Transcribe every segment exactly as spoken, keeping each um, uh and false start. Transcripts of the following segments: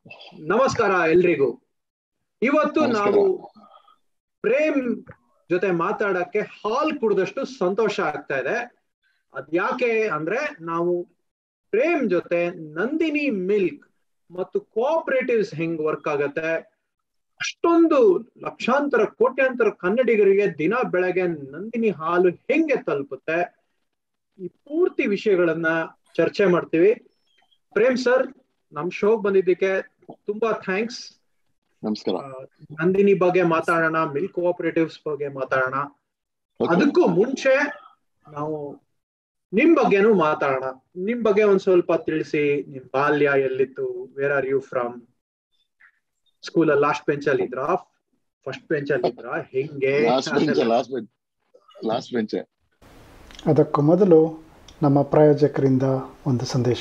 ನಮಸ್ಕಾರ ಎಲ್ರಿಗೂ. ಇವತ್ತು ನಮಸ್ಕಾರ. ನಾವು ಪ್ರೇಮ್ ಜೊತೆ ಮಾತಾಡಕ್ಕೆ ಹಾಲ್ ಕುಡಿದಷ್ಟು ಸಂತೋಷ ಆಗ್ತಾ ಇದೆ. ಅದ್ಯಾಕೆ ಅಂದ್ರೆ ನಾವು ಪ್ರೇಮ್ ಜೊತೆ ನಂದಿನಿ ಮಿಲ್ಕ್ ಮತ್ತು ಕೋಆಪರೇಟಿವ್ಸ್ ಹೆಂಗ್ ವರ್ಕ್ ಆಗತ್ತೆ, ಅಷ್ಟೊಂದು ಲಕ್ಷಾಂತರ ಕೋಟ್ಯಾಂತರ ಕನ್ನಡಿಗರಿಗೆ ದಿನ ಬೆಳಗ್ಗೆ ನಂದಿನಿ ಹಾಲು ಹೆಂಗೆ ತಲುಪುತ್ತೆ, ಈ ಪೂರ್ತಿ ವಿಷಯಗಳನ್ನ ಚರ್ಚೆ ಮಾಡ್ತೀವಿ. ಪ್ರೇಮ್ ಸರ್, ನಮ್ ಶೋಗ್ ಬಂದಿದ್ದಕ್ಕೆ ತುಂಬಾ ಥ್ಯಾಂಕ್ಸ್. ನಮಸ್ಕಾರ. ನಂದಿನಿ ಬಗ್ಗೆ ಮಾತಾಡೋಣ, ಮಿಲ್ಕ್ ಕೋಆಪರೇಟಿವ್ಸ್ ಬಗ್ಗೆ ಮಾತಾಡೋಣ. Okay. ಅದಕ್ಕೂ ಮುಂಚೆ ನಾವು ನಿಮ್ ಬಗ್ಗೆನೂ ಮಾತಾಡೋಣ. ನಿಮ್ ಬಗ್ಗೆ ಒಂದ್ ಸ್ವಲ್ಪ ತಿಳಿಸಿ. ನಿಮ್ ಬಾಲ್ಯ ಎಲ್ಲಿತ್ತು? Where are you from? School ಅಲ್ಲಿ ಲಾಸ್ಟ್ ಬೆಂಚ್ ಅಲ್ಲಿ ಇದ್ರಾ, ಫಸ್ಟ್ ಬೆಂಚ್ ಅಲ್ಲಿ ಇದ್ರಾ, ಹೆಂಗೆ? Last bench last bench last bench ಅದಕ್ಕೂ ಮೊದಲು ನಮ್ಮ ಪ್ರಾಯೋಜಕರಿಂದ ಒಂದು ಸಂದೇಶ.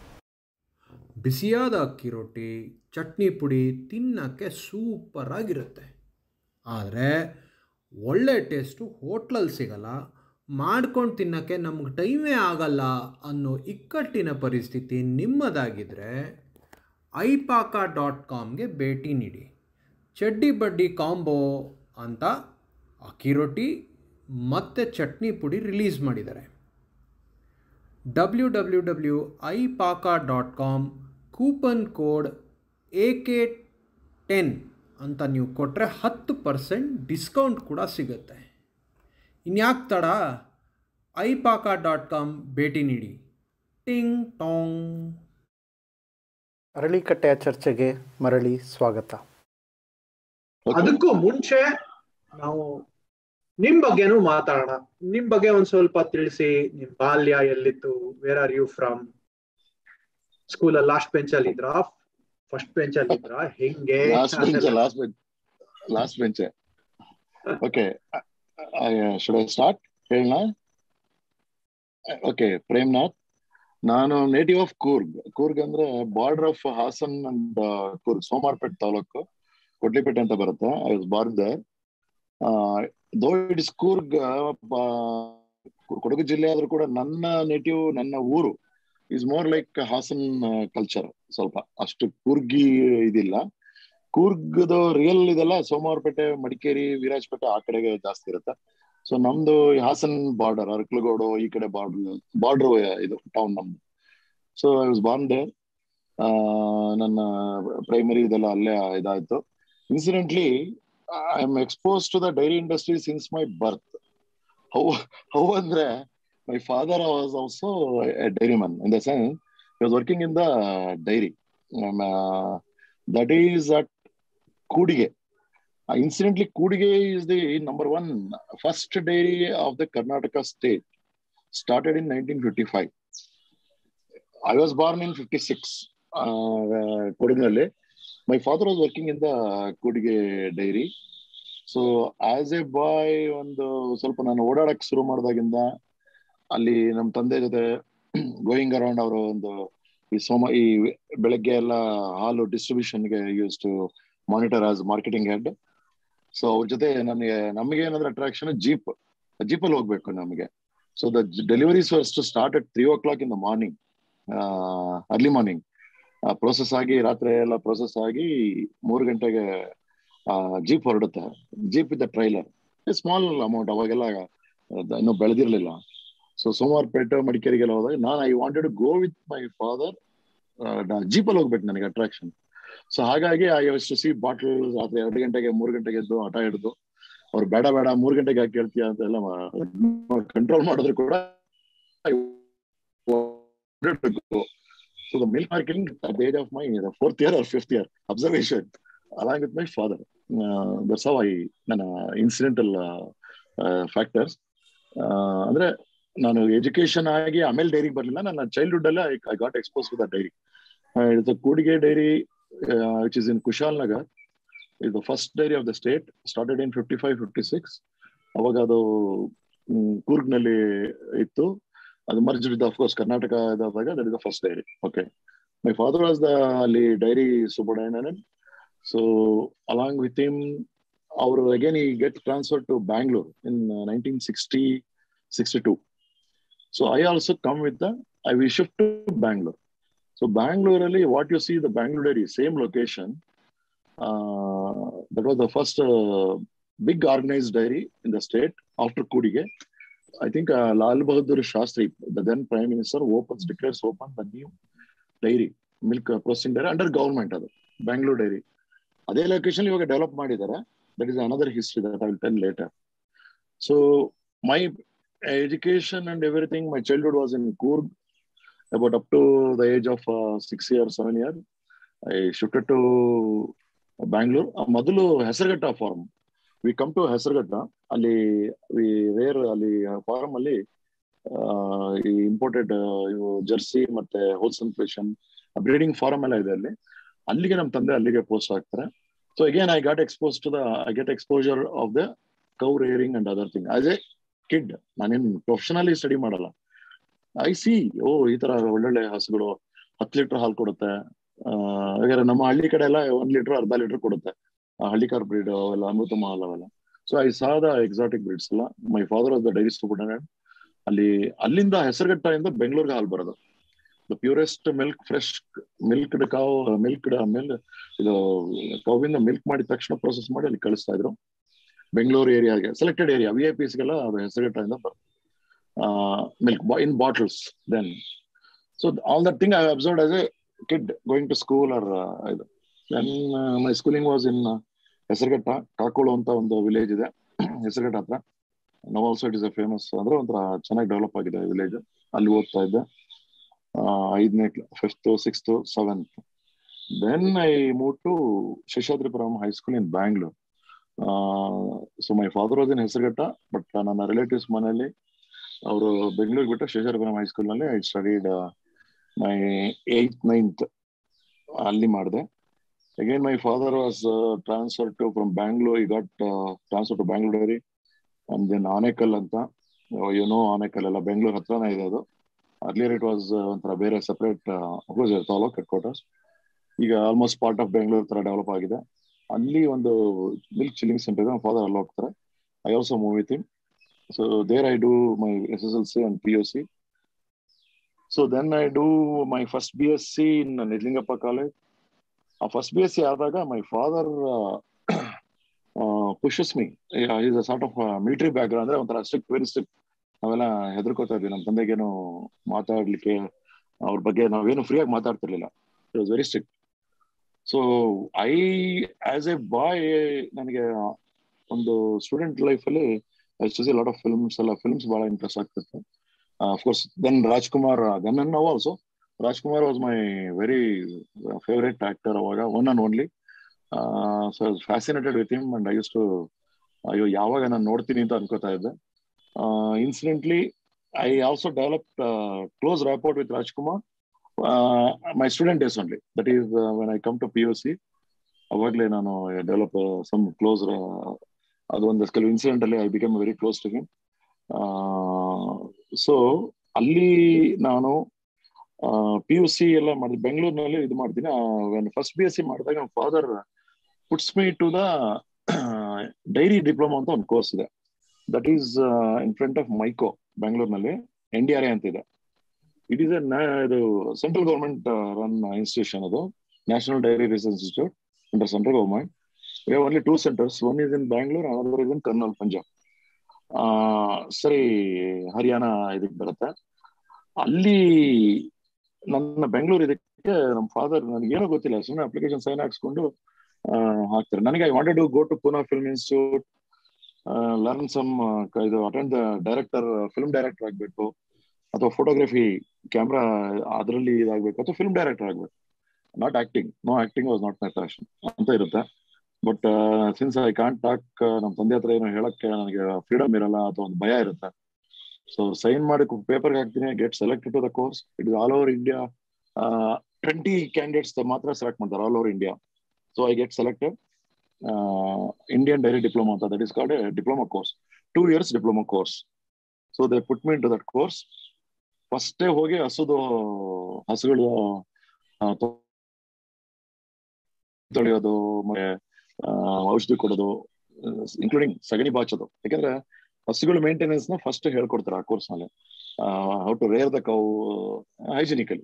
ಬಿಸಿಯಾದ ಅಕ್ಕಿ ರೊಟ್ಟಿ, ಚಟ್ನಿ ಪುಡಿ ತಿನ್ನೋಕ್ಕೆ ಸೂಪರಾಗಿರುತ್ತೆ. ಆದರೆ ಒಳ್ಳೆ ಟೇಸ್ಟು ಹೋಟ್ಲಲ್ಲಿ ಸಿಗಲ್ಲ, ಮಾಡ್ಕೊಂಡು ತಿನ್ನೋಕ್ಕೆ ನಮ್ಗೆ ಟೈಮೇ ಆಗಲ್ಲ ಅನ್ನೋ ಇಕ್ಕಟ್ಟಿನ ಪರಿಸ್ಥಿತಿ ನಿಮ್ಮದಾಗಿದ್ದರೆ ಐಪಾಕ ಡಾಟ್ ಕಾಮ್ಗೆ ಭೇಟಿ ನೀಡಿ. ಚಡ್ಡಿ ಬಡ್ಡಿ ಕಾಂಬೋ ಅಂತ ಅಕ್ಕಿ ರೊಟ್ಟಿ ಮತ್ತು ಚಟ್ನಿ ಪುಡಿ ರಿಲೀಸ್ ಮಾಡಿದ್ದಾರೆ. ಡಬ್ಲ್ಯೂ ಡಬ್ಲ್ಯೂ ಡಬ್ಲ್ಯೂ ಐಪಾಕ dot com coupon code A K ten ಅಂತ ನೀವು ಕೊಟ್ಟರೆ ಹತ್ತು ಪರ್ಸೆಂಟ್ ಡಿಸ್ಕೌಂಟ್ ಕೂಡ ಸಿಗುತ್ತೆ. ಇನ್ಯಾಕೆ ತಡ, ಐಪಾಕ ಡಾಟ್ ಕಾಮ್ ಭೇಟಿ ನೀಡಿ. ಟಿಂಗ್ ಟಾಂಗ್. ಅರಳಿಕಟ್ಟೆಯ ಚರ್ಚೆಗೆ ಮರಳಿ ಸ್ವಾಗತ. ಅದಕ್ಕೂ ಮುಂಚೆ ನಾವು ನಿಮ್ ಬಗ್ಗೆನೂ ಮಾತಾಡೋಣ. ನಿಮ್ ಬಗ್ಗೆ ಒಂದ್ ಸ್ವಲ್ಪ ತಿಳಿಸಿ. ನಿಮ್ ಬಾಲ್ಯ ಎಲ್ಲಿತ್ತು? Where are you from? School ಅಲ್ಲಿ ಲಾಸ್ಟ್ ಬೆಂಚ್ ಅಲ್ಲಿ ಇದ್ರಾ, ಫಸ್ಟ್ ಬೆಂಚ್ ಅಲ್ಲಿ ಇದ್ರಾ, ಹೆಂಗೆ? Last bench last bench last bench okay, should I start? ಹೇಳೋಣ. ಓಕೆ, ಪ್ರೇಮ್ನಾಥ್. ನಾನು ನೇಟಿವ್ ಆಫ್ ಕೂರ್ಗ್. ಕೂರ್ಗ್ ಅಂದ್ರೆ border of Hassan and Coorg, Somwarpet taluk, Kodlipet ಅಂತ ಬರುತ್ತೆ. I was born there. Though it is Coorg, Kodagu ಜಿಲ್ಲೆ ಆದ್ರೂ ಕೂಡ ನನ್ನ ನೇಟಿವ್, ನನ್ನ ಊರು is more like Hassan culture. ಸ್ವಲ್ಪ ಅಷ್ಟು ಕೂರ್ಗಿ ಇದಿಲ್ಲ. ಕೂರ್ಗದು ರಿಯಲ್ ಇದೆಲ್ಲ ಸೋಮವಾರಪೇಟೆ, ಮಡಿಕೇರಿ, ವಿರಾಜಪೇಟೆ ಆ ಕಡೆಗೆ ಜಾಸ್ತಿ ಇರುತ್ತೆ. ಸೊ ನಮ್ದು ಹಾಸನ್ ಬಾರ್ಡರ್, ಅರಕಲಗೂಡು ಈ ಕಡೆ ಬಾರ್ಡರ್ ಬಾರ್ಡರ್ ಇದು ಟೌನ್ ನಮ್ದು. So I was born there. ನನ್ನ ಪ್ರೈಮರಿ ಇದೆಲ್ಲ ಅಲ್ಲೇ ಇದಾಯ್ತು. Incidentally I am expose to the dairy industry since my birth. How how ಅಂದ್ರೆ my father was also a dairyman, in the sense he was working in the dairy. Um, uh, that is at Kudige. Uh, incidentally, Kudige is the number one first dairy of the Karnataka state. Started in nineteen fifty-five. I was born in fifty-six. Uh, Kudige. My father was working in the Kudige dairy. So as a boy, ಒಂದು ಸ್ವಲ್ಪ ನಾನು ಓಡಾಡಕ್ಕೆ ಶುರು ಮಾಡಿದಾಗಿಂದ ಅಲ್ಲಿ ನಮ್ಮ ತಂದೆ ಜೊತೆ going around, ಅವರು ಒಂದು ಈ ಸೋಮ ಈ ಬೆಳಗ್ಗೆ ಎಲ್ಲ ಹಾಲು ಡಿಸ್ಟ್ರಿಬ್ಯೂಷನ್ಗೆ use to monitor as marketing head. So ಅವ್ರ ಜೊತೆ ನನಗೆ ನಮಗೆ ಏನಾದ್ರೆ ಅಟ್ರಾಕ್ಷನ್, ಜೀಪ್ ಜೀಪಲ್ಲಿ ಹೋಗ್ಬೇಕು ನಮಗೆ. So the deliveries was to start at three o'clock in the morning, early morning. Process ಆಗಿ ರಾತ್ರಿ ಎಲ್ಲ ಪ್ರೋಸೆಸ್ ಆಗಿ ಮೂರು ಗಂಟೆಗೆ ಜೀಪ್ ಹೊರಡುತ್ತೆ. Jeep with the trailer, small amount, ಅವಾಗೆಲ್ಲ ಇನ್ನೂ ಬೆಳೆದಿರ್ಲಿಲ್ಲ. ಸೊ ಸೋಮವಾರಪೇಟೆ, ಮಡಿಕೇರಿಗೆಲ್ಲ ಹೋದಾಗ ನಾನು I wanted to go with my father. ಜೀಪಲ್ಲಿ ಹೋಗ್ಬೇಕು ನನಗೆ ಅಟ್ರಾಕ್ಷನ್. ಸೊ ಹಾಗಾಗಿ I was to see bottle. ರಾತ್ರಿ ಎರಡು ಗಂಟೆಗೆ ಮೂರು ಗಂಟೆಗೆ ಎದ್ದು ಹಠ ಹಿಡಿದು ಅವ್ರು ಬೇಡ ಬೇಡ ಮೂರು ಗಂಟೆಗೆ ಯಾಕೆ ಕೇಳ್ತೀಯ ಅಂತ ಎಲ್ಲ ಕಂಟ್ರೋಲ್ ಮಾಡಿದ್ರು ಕೂಡ so the milk marketing at the age of my fourth year or fifth year observation along with my father. Uh, that's how I ನನ್ನ ಇನ್ಸಿಡೆಂಟಲ್ ಫ್ಯಾಕ್ಟರ್ಸ್. ಅಂದ್ರೆ ನಾನು ಎಜುಕೇಶನ್ ಆಗಿ ಆಮೇಲೆ ಡೈರಿಗೆ ಬರಲಿಲ್ಲ. ನನ್ನ ಚೈಲ್ಡ್ಹುಡ್ ಅಲ್ಲೇ I got expose to the dairy. It's a Kudige dairy which is in Kushalnagar. Is the first dairy of the state. Started in fifty five fifty six. ಅವಾಗ ಅದು ಕೂರ್ಗ್ನಲ್ಲಿ ಇತ್ತು. ಅದು merge with of course Karnataka ಇದಾದಾಗ that is the first dairy. Okay, my father was the ಅಲ್ಲಿ dairy superintendent. So along with him, ಅವರು again ಈ get transfer to Bangalore in nineteen sixty sixty two. So I also come with the, I will shift to Bangalore. So So Bangalore, what you see, the Bangalore dairy, same location. Uh, that was the first uh, big organized dairy in the state after Kudige. I think uh, Lal Bahadur Shastri, the then Prime Minister, opens, declares open the new dairy, milk processing dairy under government. Adu, Bangalore dairy. Adhe location ivaga develop ಮಾಡಿದ್ದಾರೆ. That is another history that I will tell later. So my education and everything, my childhood was in Coorg. About up to the age of uh, six years, seven years, I shifted to Bangalore. Madulu Hesarghatta farm. We come to Hesarghatta. Ali we were ali farm ali uh, imported uh, jersey ಮತ್ತೆ wholesome fashion breeding farm ಎಲ್ಲ ಇದೆ ಅಲ್ಲಿ. ಅಲ್ಲಿಗೆ ನಮ್ಮ ತಂದೆ ಅಲ್ಲಿಗೆ post ಆಗ್ತಾರೆ. So again I got exposed to the I get exposure of the cow rearing and other thing. As a kid, ನಾನೇನು ಪ್ರೊಫೆಷನಲಿ ಸ್ಟಡಿ ಮಾಡಲ್ಲ. ಐ ಸಿ ಓ ಈ ತರ ಒಳ್ಳೊಳ್ಳೆ ಹಸುಗಳು ಹತ್ತು ಲೀಟರ್ ಹಾಲು ಕೊಡುತ್ತೆ. ಹಾಗಾದ್ರೆ ನಮ್ಮ ಹಳ್ಳಿ ಕಡೆ ಎಲ್ಲ ಒಂದ್ ಲೀಟರ್ ಅರ್ಧ ಲೀಟರ್ ಕೊಡುತ್ತೆ. ಹಳ್ಳಿಕಾರ್ ಬ್ರೀಡ್ ಅವೆಲ್ಲ ಅಮೃತ ಮಹಲ್ ಅವೆಲ್ಲ. So I saw the exotic breeds ಎಲ್ಲ. My father was the dairy superintendent. ಅಲ್ಲಿ ಅಲ್ಲಿಂದ ಹೆಸರುಘಟ್ಟದಿಂದ ಬೆಂಗಳೂರಿಗೆ ಹಾಲು ಬರೋದು. The purest milk, fresh milk cow milk ಆಮೇಲೆ ಇದು ಕವಿಂದ ಮಿಲ್ಕ್ ಮಾಡಿದ ತಕ್ಷಣ ಪ್ರೊಸೆಸ್ ಮಾಡಿ ಅಲ್ಲಿ ಕಳಿಸ್ತಾ ಇದ್ರು ಬೆಂಗಳೂರು ಏರಿಯಾಗೆ. ಸೆಲೆಕ್ಟೆಡ್ ಏರಿಯಾ ವಿ ಐ ಪಿಸ್ಗೆಲ್ಲ ಅದು ಹೆಸರುಘಟ್ಟದಿಂದ ಬರೋದು. Uh, milk in bottles then. So all that thing I observed as a kid going to school or uh, then uh, my schooling was in uh, Hesarghatta, Kakulu anta ಒಂದು village ಇದೆ ಹೆಸರುಘಟ್ಟ ಹತ್ರ. Now also it is a famous ಅಂದ್ರೆ ಒಂಥರ ಚೆನ್ನಾಗಿ develop ಆಗಿದೆ village. ಅಲ್ಲಿ ಓದ್ತಾ ಇದ್ದೆ ಐದನೇ fifth sixth seventh. Then I moved to Sheshadripuram High School in Bangalore. Uh, so my father was in Hesarghatta, but ನನ್ನ ರಿಲೇಟಿವ್ಸ್ ಮನೆಯಲ್ಲಿ ಅವರು ಬೆಂಗಳೂರಿಗೆ ಬಿಟ್ಟು ಶೇಷಾದ್ರಿಪುರಂ ಹೈಸ್ಕೂಲ್ ನಲ್ಲಿ I studied my eighth ninth ಅಲ್ಲಿ ಮಾಡಿದೆ. Again my father was transfer to from Bangalore. ಈ got transfer to Bangalore dairy and then Anekal ಅಂತ. ಏನೋ ಆನೇಕಲ್ ಎಲ್ಲ ಬೆಂಗಳೂರು ಹತ್ರನೇ ಇದೆ ಅದು. ಅರ್ಲಿಯರ್ ಇಟ್ ವಾಸ್ ಒಂಥರ ಬೇರೆ ಸೆಪರೇಟ್ ತಾಲೂಕ್ ಹೆಡ್ ಕ್ವಾರ್ಟರ್ಸ್. ಈಗ ಆಲ್ಮೋಸ್ಟ್ ಪಾರ್ಟ್ ಆಫ್ ಬೆಂಗಳೂರು ತರ ಡೆವಲಪ್ ಆಗಿದೆ. ಅಲ್ಲಿ ಒಂದು ಮಿಲ್ಕ್ ಚಿಲ್ಲಿಂಗ್ ಸೆಂಟರ್ ಇದೆ. ಫಾದರ್ ಅಲ್ಲಿ ಹೋಗ್ತಾರೆ. I also move with him. So there I do my S S L C and P U C. So then I do my first B S c in Nidlingappa College. Our first B S c ಆದಾಗ my father uh, uh, pushes me. Yeah, he's a sort of uh, military background. ಅಂದ್ರೆ ಒಂಥರ strict, very strict. ನಾವೆಲ್ಲ ಹೆದರ್ಕೋತಾ ಇದ್ವಿ. ನಮ್ಮ ತಂದೆಗೇನು ಮಾತಾಡ್ಲಿಕ್ಕೆ ಅವ್ರ ಬಗ್ಗೆ ನಾವೇನು ಫ್ರೀಯಾಗಿ ಮಾತಾಡ್ತಿರ್ಲಿಲ್ಲ. It was very strict. So I as a boy ನನಗೆ ಒಂದು ಸ್ಟೂಡೆಂಟ್ ಲೈಫಲ್ಲಿ I used to see a lot of films. A lot of films bada interest ಆಗ್ತಿತ್ತು. Of course, then Rajkumar, then and now also, Rajkumar was my very uh, favorite actor awaga, one and only. Uh, so I was fascinated with him and I used to, ಅಯ್ಯೋ ಯಾವಾಗ ನಾನು ನೋಡ್ತೀನಿ ಅಂತ ಅನ್ಕೋತಾ ಇದ್ದೆ. Incidentally, I also developed uh, close rapport with Rajkumar. Uh, my student days only. That is uh, when I come to P U C, ಅವಾಗಲೇ ನಾನು develop some close ಅದು ಒಂದು ಕೆಲವು ಇನ್ಸಿಡೆಂಟ್ ಅಲ್ಲಿ I become very close to him. So ಅಲ್ಲಿ ನಾನು P U C ಎಲ್ಲ ಮಾಡಿದೆ ಬೆಂಗಳೂರಿನಲ್ಲಿ ಇದು ಮಾಡ್ತೀನಿ. ಫಸ್ಟ್ ಬಿ ಎಸ್ ಸಿ ಮಾಡಿದಾಗ ನಮ್ಮ father puts me to the dairy diploma ಅಂತ ಒಂದು ಕೋರ್ಸ್ ಇದೆ. That is in front of MICO ಬೆಂಗಳೂರಿನಲ್ಲಿ ಎನ್ ಡಿ ಆರ್ ಎ ಅಂತ ಇದೆ. ಇಟ್ ಈಸ್ ಎ ಇದು ಸೆಂಟ್ರಲ್ ಗೌರ್ಮೆಂಟ್ ರನ್ ಇನ್ಸ್ಟಿಟ್ಯೂಷನ್. ಅದು national dairy research institute under central government. We have only two centers. One is in Bangalore, another is in Karnal, Punjab. Uh, ಸರಿ, ಹರಿಯಾಣ ಇದಕ್ಕೆ ಬರುತ್ತೆ. ಅಲ್ಲಿ ನನ್ನ ಬೆಂಗಳೂರು ಇದಕ್ಕೆ ನಮ್ಮ ಫಾದರ್ ನನಗೇನೋ ಗೊತ್ತಿಲ್ಲ, ಸುಮ್ಮನೆ ಅಪ್ಲಿಕೇಶನ್ ಸೈನ್ ಹಾಕ್ಸ್ಕೊಂಡು ಹಾಕ್ತಾರೆ. ನನಗೆ I wanted to go to Poona film institute, learn some ಇದು attend the director, film director ಆಗ್ಬೇಕು, ಅಥವಾ ಫೋಟೋಗ್ರಫಿ ಕ್ಯಾಮ್ರಾ ಅದರಲ್ಲಿ ಇದಾಗಬೇಕು, ಅಥವಾ ಫಿಲ್ಮ್ ಡೈರೆಕ್ಟರ್ ಆಗ್ಬೇಕು. Not acting. No acting was not my passion ಅಂತ ಇರುತ್ತೆ. But since I can't talk, ನಮ್ಮ ತಂದೆ ಹತ್ರ ಏನೋ ಹೇಳಕ್ಕೆ ನನಗೆ ಫ್ರೀಡಮ್ ಇರಲ್ಲ ಅಥವಾ ಒಂದು ಭಯ ಇರುತ್ತೆ. ಸೊ ಸೈನ್ ಮಾಡಿ ಪೇಪರ್ಗೆ ಹಾಕ್ತೀನಿ, get selected to the course. It is all over India. Twenty candidates ಮಾತ್ರ ಸೆಲೆಕ್ಟ್ ಮಾಡ್ತಾರೆ all over India. So I get selected Indian dairy diploma ಅಂತ. That is called a diploma course, two years diploma course. So they put me into that course. ಫಸ್ಟೇ ಹೋಗಿ ಹಸುದು ಹಸುಗಳು ತೊಳೆಯೋದು, ಮತ್ತೆ ಔಷಧಿ ಕೊಡೋದು, ಇನ್ಕ್ಲೂಡಿಂಗ್ ಸಗಣಿ ಬಾಚೋದು. ಯಾಕಂದ್ರೆ ಹಸುಗಳ ಮೇಂಟೆನೆನ್ಸ್ ನ ಫಸ್ಟ್ ಹೇಳ್ಕೊಡ್ತಾರೆ ಆ ಕೋರ್ಸ್ ನಲ್ಲಿ. How to rear the cow hygienically.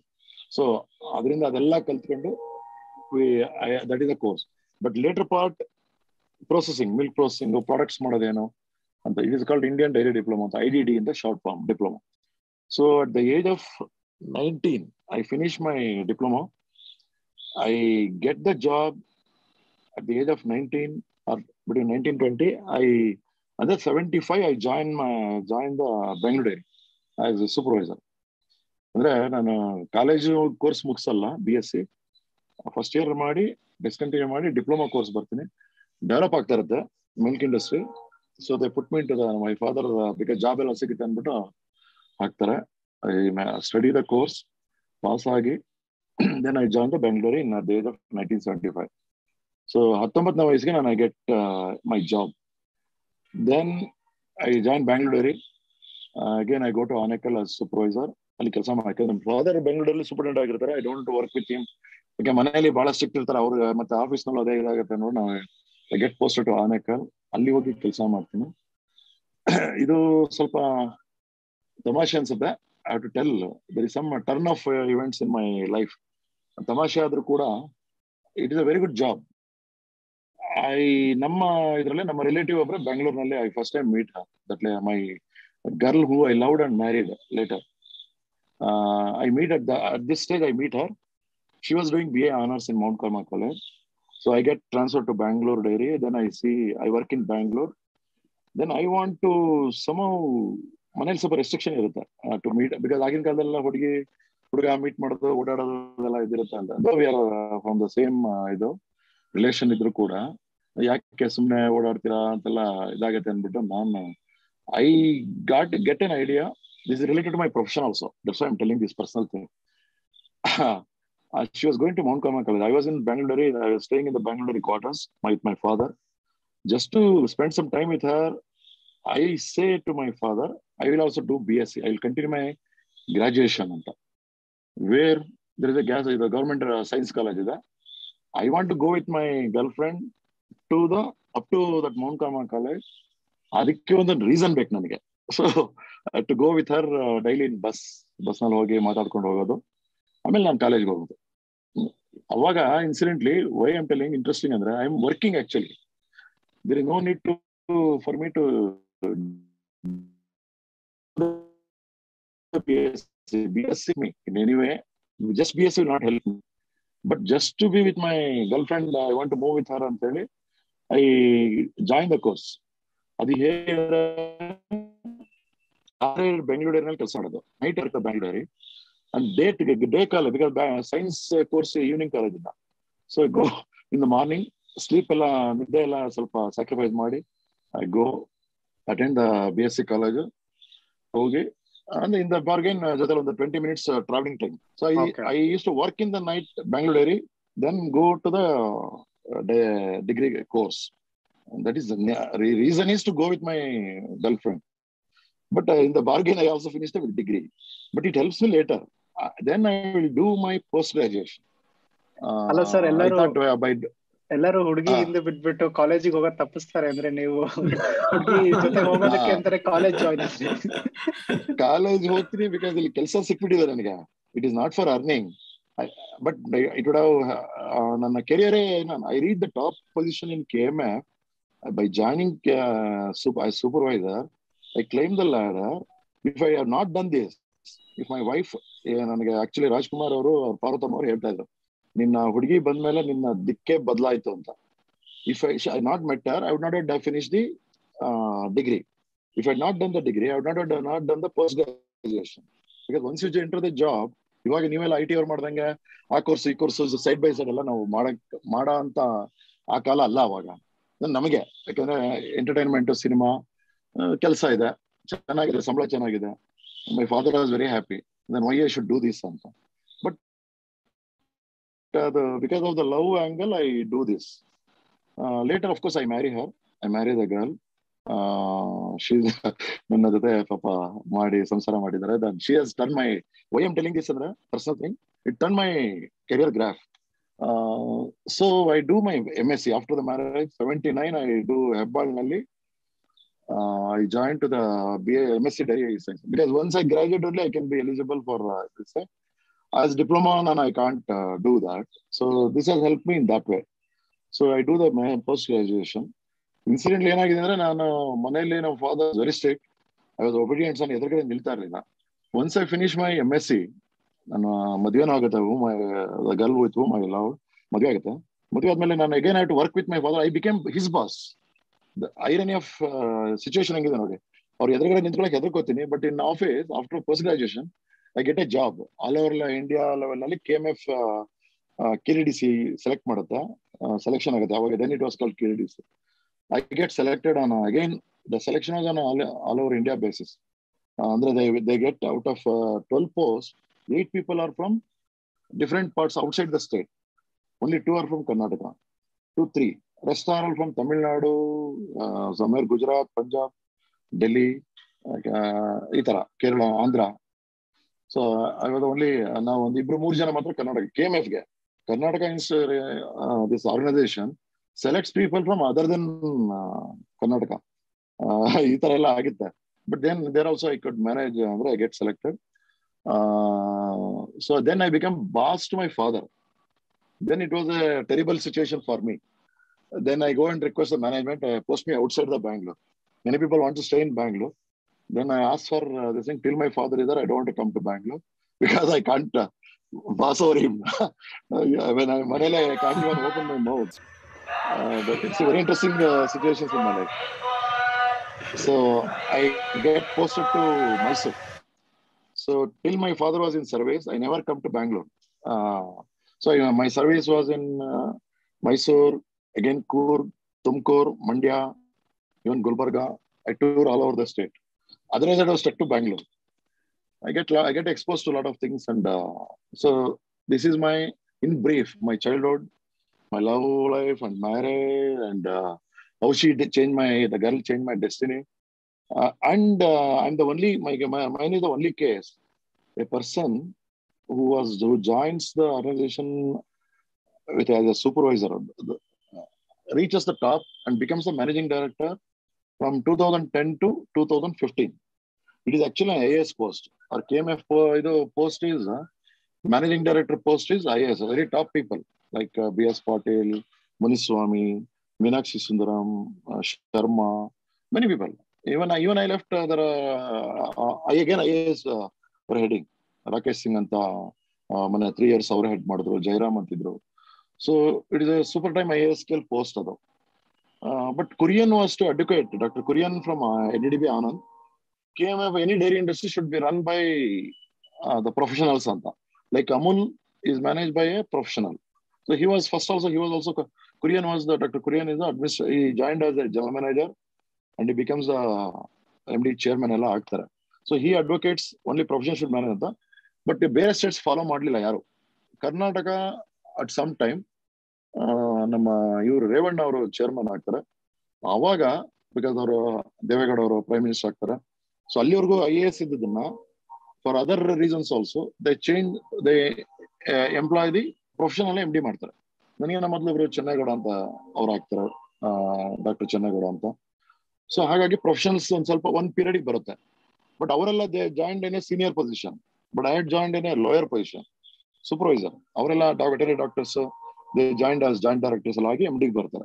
So ಅದರಿಂದ ಅದೆಲ್ಲ ಕಲ್ತ್ಕೊಂಡು we that is the course. But later part processing, milk processing, products ಮಾಡೋದೇನು ಅಂತ, it is called Indian dairy diploma ಅಂತ, ಐ ಡಿ ಡಿ ಅಂತ short form diploma. So at the age of nineteen, I finished my diploma. I get the job at the age of nineteen or between nineteen twenty. I under seventy-five I joined my joined the Bangalore Dairy as a supervisor. ಅಂದ್ರೆ ನಾನು college course ಮುಗಿಸಲ್ಲ, B S C first year ಮಾಡಿ discontinue ಮಾಡಿ diploma course ಬರ್ತೀನಿ. Develop ಆಗ್ತಾ ಇರುತ್ತೆ milk industry. So they put me to the my father because job ಎಲ್ಲ ಸಿಗುತ್ತೆ ಅಂದ್ಬಿಟ್ಟು ಹಾಕ್ತಾರೆ. I study the course, pass agi, then I joined the Bangalore in the age of nineteen seventy-five. So ಹತ್ತೊಂಬತ್ತನೇ ವಯಸ್ಸಿಗೆ ನಾನು I get uh, my job. Then I joined Bangalore. Uh, again I go to Aanekal as supervisor. ಅಲ್ಲಿ ಕೆಲಸ ಮಾಡ್ತಾರೆ. ನಮ್ಮ father ಬೆಂಗಳೂರಲ್ಲಿ superintendent ಆಗಿರ್ತಾರೆ. I don't work with him. ಯಾಕೆ ಮನೆಯಲ್ಲಿ ಬಹಳ ಸ್ಟ್ರಿಕ್ಟ್ ಇರ್ತಾರೆ ಅವರು, ಮತ್ತೆ ಆಫೀಸ್ ನಲ್ಲಿ ಅದೇ ಇದಾಗುತ್ತೆ ನೋಡಿ ನಾವು I get posted to Anekal. ಅಲ್ಲಿ ಹೋಗಿ ಕೆಲಸ ಮಾಡ್ತೀನಿ. ಇದು ಸ್ವಲ್ಪ ತಮಾಷೆ ಅನ್ಸುತ್ತೆ. I have to tell there is some turn of uh, events in my life. ತಮಾಷೆ ಆದ್ರೂ ಕೂಡ it is a very good job. I ನಮ್ಮ ಇದರಲ್ಲಿ ನಮ್ಮ ರಿಲೇಟಿವ್ ಒಬ್ಬರು ಬೆಂಗಳೂರಿನಲ್ಲಿ I first time meet her, that my girl who I loved and married later. I meet at the at this stage I meet her. She was doing B A honours in Mount Carmel College. So I get transfer to Bangalore dairy. Then I see I work in Bangalore. Then I want to ಸಮೌ ಮನೇಲಿ ಸ್ವಲ್ಪ restriction ಇರುತ್ತೆ to meet, because ಆಗಿನ ಕಾಲದಲ್ಲ ಹುಡುಗಿ ಹುಡುಗ meet ಮಾಡೋದು ಓಡಾಡೋದು ಎಲ್ಲ ಇದಿರುತ್ತೆ ಅಂತ. We are from the same ಇದು ರಿಲೇಷನ್ ಇದ್ರು ಕೂಡ ಯಾಕೆ ಸುಮ್ಮನೆ ಓಡಾಡ್ತೀರಾ ಅಂತೆಲ್ಲ ಇದಾಗತ್ತೆ ಅಂದ್ಬಿಟ್ಟು ನಾನು I got get an idea. This is related to my profession also. That's why I am telling this personal thing. She was going to Mount Carmel College. I was in Bangalore. I was staying in the Bangalore quarters with my father. Just to spend some time with her, I say to my father, I will also do B S c. I will continue my graduation anta. Where there is a gas, the government uh, science college is. I want to go with my girlfriend to the up to that Mount Carmel college. ಅದಕ್ಕೆ ಒಂದು reason ಬೇಕು ನನಗೆ. So to go with her daily in bus bus ನಲ್ಲಿ ಹೋಗಿ ಮಾತಾಡ್ಕೊಂಡು ಹೋಗೋದು, ಆಮೇಲೆ ನಾನು ಕಾಲೇಜ್ಗೆ ಹೋಗೋದು. ಅವಾಗ incidentally why am telling interesting ಅಂದ್ರೆ I am working actually. There is no need to for me to B S c, B S c me in any way. Just B S c will not help me. But just to be with my girlfriend, I want to move with her ಅಂತ ಹೇಳಿ I joined the course. ಅದು ಹೇಗೆ ಬೆಂಗಳೂರಿನಲ್ಲಿ ಕೆಲಸ ಮಾಡೋದು, night ಇರುತ್ತೆ ಬೆಂಗಳೂರಿ and day day college, because science course evening college ಇಲ್ಲ. So go in the morning, sleep ಎಲ್ಲ ನಿದ್ದೆ ಎಲ್ಲ ಸ್ವಲ್ಪ ಸ್ಯಾಕ್ರಿಫೈಸ್ ಮಾಡಿ I go attend the B S C college. ಹೋಗಿ ಅಂದ್ರೆ ಇನ್ ದ ಬಾರ್ಗೇನ್ ಜೊತೆ ಒಂದು twenty minutes travelling time. So I I use to work in the night Bangalore, then go to the degree course. That is reason is to go with my girl friend. But in the bargain I also finish the degree, but it helps me later. Then I will do my post graduation. ಅಲ್ಲ sir, ಎಲ್ಲರೂ ಬೈ ಎಲ್ಲರೂ ಹುಡುಗಿ ಹಿಂದೆ ಬಿಟ್ಬಿಟ್ಟು ಕಾಲೇಜಿಗೆ ಹೋಗೋದ್ ತಪ್ಪಿಸ್ತಾರೆ ಅಂದ್ರೆ ನೀವು ಹುಡುಗಿ ಜೊತೆ ಹೋಗೋದಕ್ಕೆ ಅಂತಾರೆ ಕಾಲೇಜ್ ಜಾಯ್ನ್ ಆಗ್ತೀವಿ. ಕಾಲೇಜ್ ಹೋಗ್ತೀನಿ ಬಿಕಾಸ್ ಇಲ್ಲಿ ಕೆಲಸ ಸಿಕ್ಬಿಟ್ಟಿದೆ ನನಗೆ. It is not for earning, but it would have ನನ್ನ ಕೆರಿಯರೇ. I reach the top position in K M F by joining supervisor. I climb the ladder. If I have not done this, if my wife, ನನಗೆ actually Rajkumar ಅವರು ಪಾರ್ವತಮ್ಮ ಅವರು ಹೇಳ್ತಾ ಇದ್ರು, ನಿನ್ನ ಹುಡುಗಿ ಬಂದ್ಮೇಲೆ ನಿನ್ನ ದಿಕ್ಕೇ ಬದಲಾಯ್ತು ಅಂತ. If I I not met her, I would not have finish the degree. If I not done the degree, I would not have not done the post graduation. Because once you enter the job, ಇವಾಗ ನೀವೆಲ್ಲ I T ಅವ್ರು ಮಾಡ್ದಂಗೆ ಆ course ಈ course side by side ಎಲ್ಲ ನಾವು ಮಾಡಕ್ ಮಾಡೋ ಅಂತ ಆ ಕಾಲ ಅಲ್ಲ ಅವಾಗ ನಮಗೆ. ಯಾಕಂದ್ರೆ ಎಂಟರ್ಟೈನ್ಮೆಂಟ್, ಸಿನಿಮಾ ಕೆಲಸ ಇದೆ, ಚೆನ್ನಾಗಿದೆ, ಸಂಬಳ ಚೆನ್ನಾಗಿದೆ. My father was very happy. Then why I should do this ಅಂತ. But the, because of the love angle, I do this. Uh, later, of course, I marry her. I marry the girl. Uh, she's ನನ್ನ ಜೊತೆ ಪಾಪ ಮಾಡಿ ಸಂಸಾರ ಮಾಡಿದ್ದಾರೆ. Then she has done my, why I'm telling this ಅಂದ್ರೆ personal thing, it turned my career graph. Uh, so I do my M S c after the marriage. seventy-nine I do Hebbal ನಲ್ಲಿ. Uh, I joined to the B A M S c Dairy Science because once I graduate only I can be eligible for uh, this. as diploma and I can't uh, do that. So this has helped me in that way. So I do the my post graduation. Incidentally ಏನಾಗಿದೆ ಅಂದ್ರೆ ನಾನು ಮನೆಯಲ್ಲಿ ನಮ್ಮ father very strict. I was obedient. ನಾನು ಎದುರುಗಡೆ ನಿಲ್ತಾ ಇರಲಿಲ್ಲ. Once I finish my M S C, ನಾನು ಮದುವೆನೂ ಆಗುತ್ತೆ, girl with whom I love, ಮದುವೆ ಆಗುತ್ತೆ. ಮದುವೆ ಆದ್ಮೇಲೆ ನಾನು again I to work with my father. I became his boss. The irony of situation ಹೆಂಗಿದೆ ನೋಡಿ. ಅವ್ರು ಎದುರುಗಡೆ ನಿಂತ್ಕೊಳಕ್ಕೆ ಹೆದರ್ಕೋತೀನಿ, but in office after post graduation I get a job all over India level ನಲ್ಲಿ. K M F K D C select ಮಾಡುತ್ತೆ, selection ಆಗುತ್ತೆ ಅವಾಗ. Then it was called K D C. I get selected on again the selection was on all over India basis. ಅಂದ್ರೆ they they get out of twelve post, eight people are from different parts outside the state. Only two are from Karnataka. Two, three. Rest are all from Tamil Nadu, uh, somewhere Gujarat, Punjab, Delhi, uh, Itara, Kerala, Andhra. So I was the only, uh, now on the Ibru Moor Jana Matra Karnataka, K M F ge. Karnataka is, uh, this organization selects people from other than uh, Karnataka. Uh, Itara ella agitte. But then there also I could manage, uh, I get selected. Uh, so then I became boss to my father. Then it was a terrible situation for me. Then I go and request the management, uh, post me outside the Bangalore. Many people want to stay in Bangalore. Then I asked for uh, this thing. Till my father is there, I don't want to come to Bangalore because I can't uh, boss over him. uh, when I'm Manila, I can't even open my mouth. Uh, but it's a very interesting uh, situations in my life. So I get posted to Mysore. So till my father was in service, I never come to Bangalore. Uh, so you know, my service was in uh, Mysore, again Coorg, Tumkur, Mandya, even Gulbarga. I tour all over the state. Otherwise, I was stuck to Bangalore. I get I get exposed to a lot of things, and uh, so this is my, in brief, my childhood, my love life, and marriage, and uh, how she did change my the girl changed my destiny. Uh, and uh, I'm the only, my, my mine is the only case, a person who was who joins the organization with as a supervisor, uh, reaches the top and becomes the managing director from two thousand ten to two thousand fifteen. It is actually an I A S post. Or K M F post is uh, managing director post is I A S. Very top people like uh, B S Patil, Muniswamy, Meenakshi Sundaram, uh, Sharma, many people. Even I, even I left uh, the, uh, I again I A S uh, for heading. Rakesh Singh anta mane three years our head madidru, Jairam antidru. So it is a super time I A S scale post adu. Uh, but Kurian was to educate. Doctor Kurian from uh, N D D B Anand came up, any dairy industry should be run by uh, the professionals anta. Like Amul is managed by a professional. So he was first also, he was also, Kurian was the, Doctor Kurian is the administrator, he joined as a general manager. And he becomes the M D chairman ಎಲ್ಲ ಆಗ್ತಾರೆ. So he advocates only profession should manage ಅಂತ. But ಬೇರೆ states follow ಮಾಡಲಿಲ್ಲ ಯಾರು. Karnataka at some time ನಮ್ಮ ಇವರು ರೇವಣ್ಣ ಅವರು chairman ಆಗ್ತಾರೆ. ಅವಾಗ ಬಿಕಾಸ್ ಅವರು ದೇವೇಗೌಡ ಅವರು ಪ್ರೈಮ್ ಮಿನಿಸ್ಟರ್ ಆಗ್ತಾರೆ. ಸೊ ಅಲ್ಲಿವರೆಗೂ ಐ ಎ ಎಸ್ ಇದ್ದದನ್ನ for other reasons also they change they employ the professional M D ಮಾಡ್ತಾರೆ. ನನಗೆ ಮೊದಲು ಇವರು ಚೆನ್ನೇಗೌಡ ಅಂತ ಅವ್ರು ಆಗ್ತಾರೆ, ಡಾಕ್ಟರ್ ಚೆನ್ನೇಗೌಡ ಅಂತ. ಸೊ ಹಾಗಾಗಿ ಪ್ರೊಫೆಷನಲ್ಸ್ ಒಂದ್ ಸ್ವಲ್ಪ ಒಂದ್ ಪೀರಿಯಡ್ ಬರುತ್ತೆ. ಬಟ್ ಅವರೆಲ್ಲ they joined in a senior position, but I had joined in a lower position, supervisor. ಅವರೆಲ್ಲ veterinary doctors they joined as joint directors ಎಲ್ಲ ಆಗಿ ಎಂ ಡಿಗೆ ಬರ್ತಾರೆ.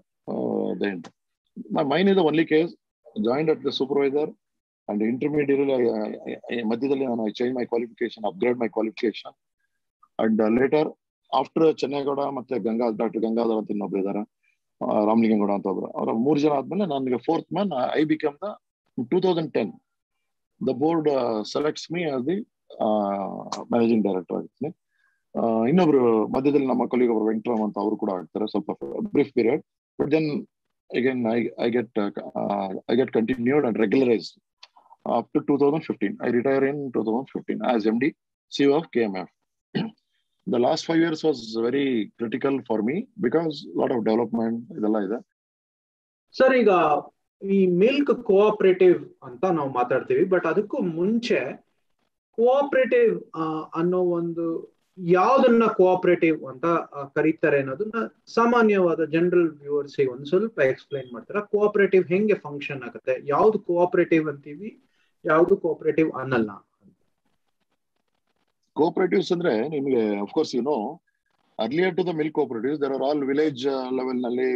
Mine is the only case joined at the supervisor and intermediate ಮಧ್ಯದಲ್ಲಿ ನಾನು change my qualification, upgrade my qualification. And later after Chennegowda ಮತ್ತೆ Ganga doctor Gangadhar ಅಂತ ಇನ್ನೊಬ್ರು ಇದ್ದಾರೆ, ರಾಮಲಿಂಗೇಗೌಡ ಅಂತ ಒಬ್ರು, ಅವರ ಮೂರು ಜನ ಆದ್ಮೇಲೆ ನನಗೆ fourth man I become the two thousand ten the board selects me as the managing director ಆಗಿರ್ತೀನಿ. ಇನ್ನೊಬ್ರು ಮಧ್ಯದಲ್ಲಿ ನಮ್ಮ ಕೊಲಿಗ್ ಒಬ್ರು ವೆಂಕಟರಾಮ್ ಅಂತ ಅವರು ಕೂಡ ಆಗ್ತಾರೆ, ಸ್ವಲ್ಪ brief period. But then again I I get I get continued and regularised up to two thousand fifteen. I retire in two thousand fifteen as M D C of K M F. The last five years was very critical for me because a lot of development ಇದೆಲ್ಲ ಇದೆ. Sir, ಈಗ ಈ milk cooperative ಅಂತ ನಾವು ಮಾತಾಡ್ತೀವಿ, but ಅದಕ್ಕೂ ಮುಂಚೆ cooperative ಅನ್ನೋ ಒಂದು ಯಾವ್ದನ್ನ ಕೋಆಪರೇಟಿವ್ ಅಂತ ಕರೀತಾರೆ ಅನ್ನೋದನ್ನ ಸಾಮಾನ್ಯವಾದ ಜನರಲ್ ವ್ಯೂವರ್ಸ್ ಒಂದ್ ಸ್ವಲ್ಪ ಎಕ್ಸ್ಪ್ಲೈನ್ ಮಾಡ್ತಾರೆ. ಕೋಆಪರೇಟಿವ್ ಹೆಂಗೆ ಫಂಕ್ಷನ್ ಆಗುತ್ತೆ, ಯಾವ್ದು ಕೋಆಪರೇಟಿವ್ ಅಂತೀವಿ, ಯಾವ್ದು ಕೋಆಪರೇಟಿವ್ ಅನ್ನಲ್ಲ? ಕೋಆಪರೇಟಿವ್ಸ್ ಅಂದ್ರೆ ನಿಮ್ಗೆ of course you know earlier to the milk cooperatives there are all village level ನಲ್ಲಿ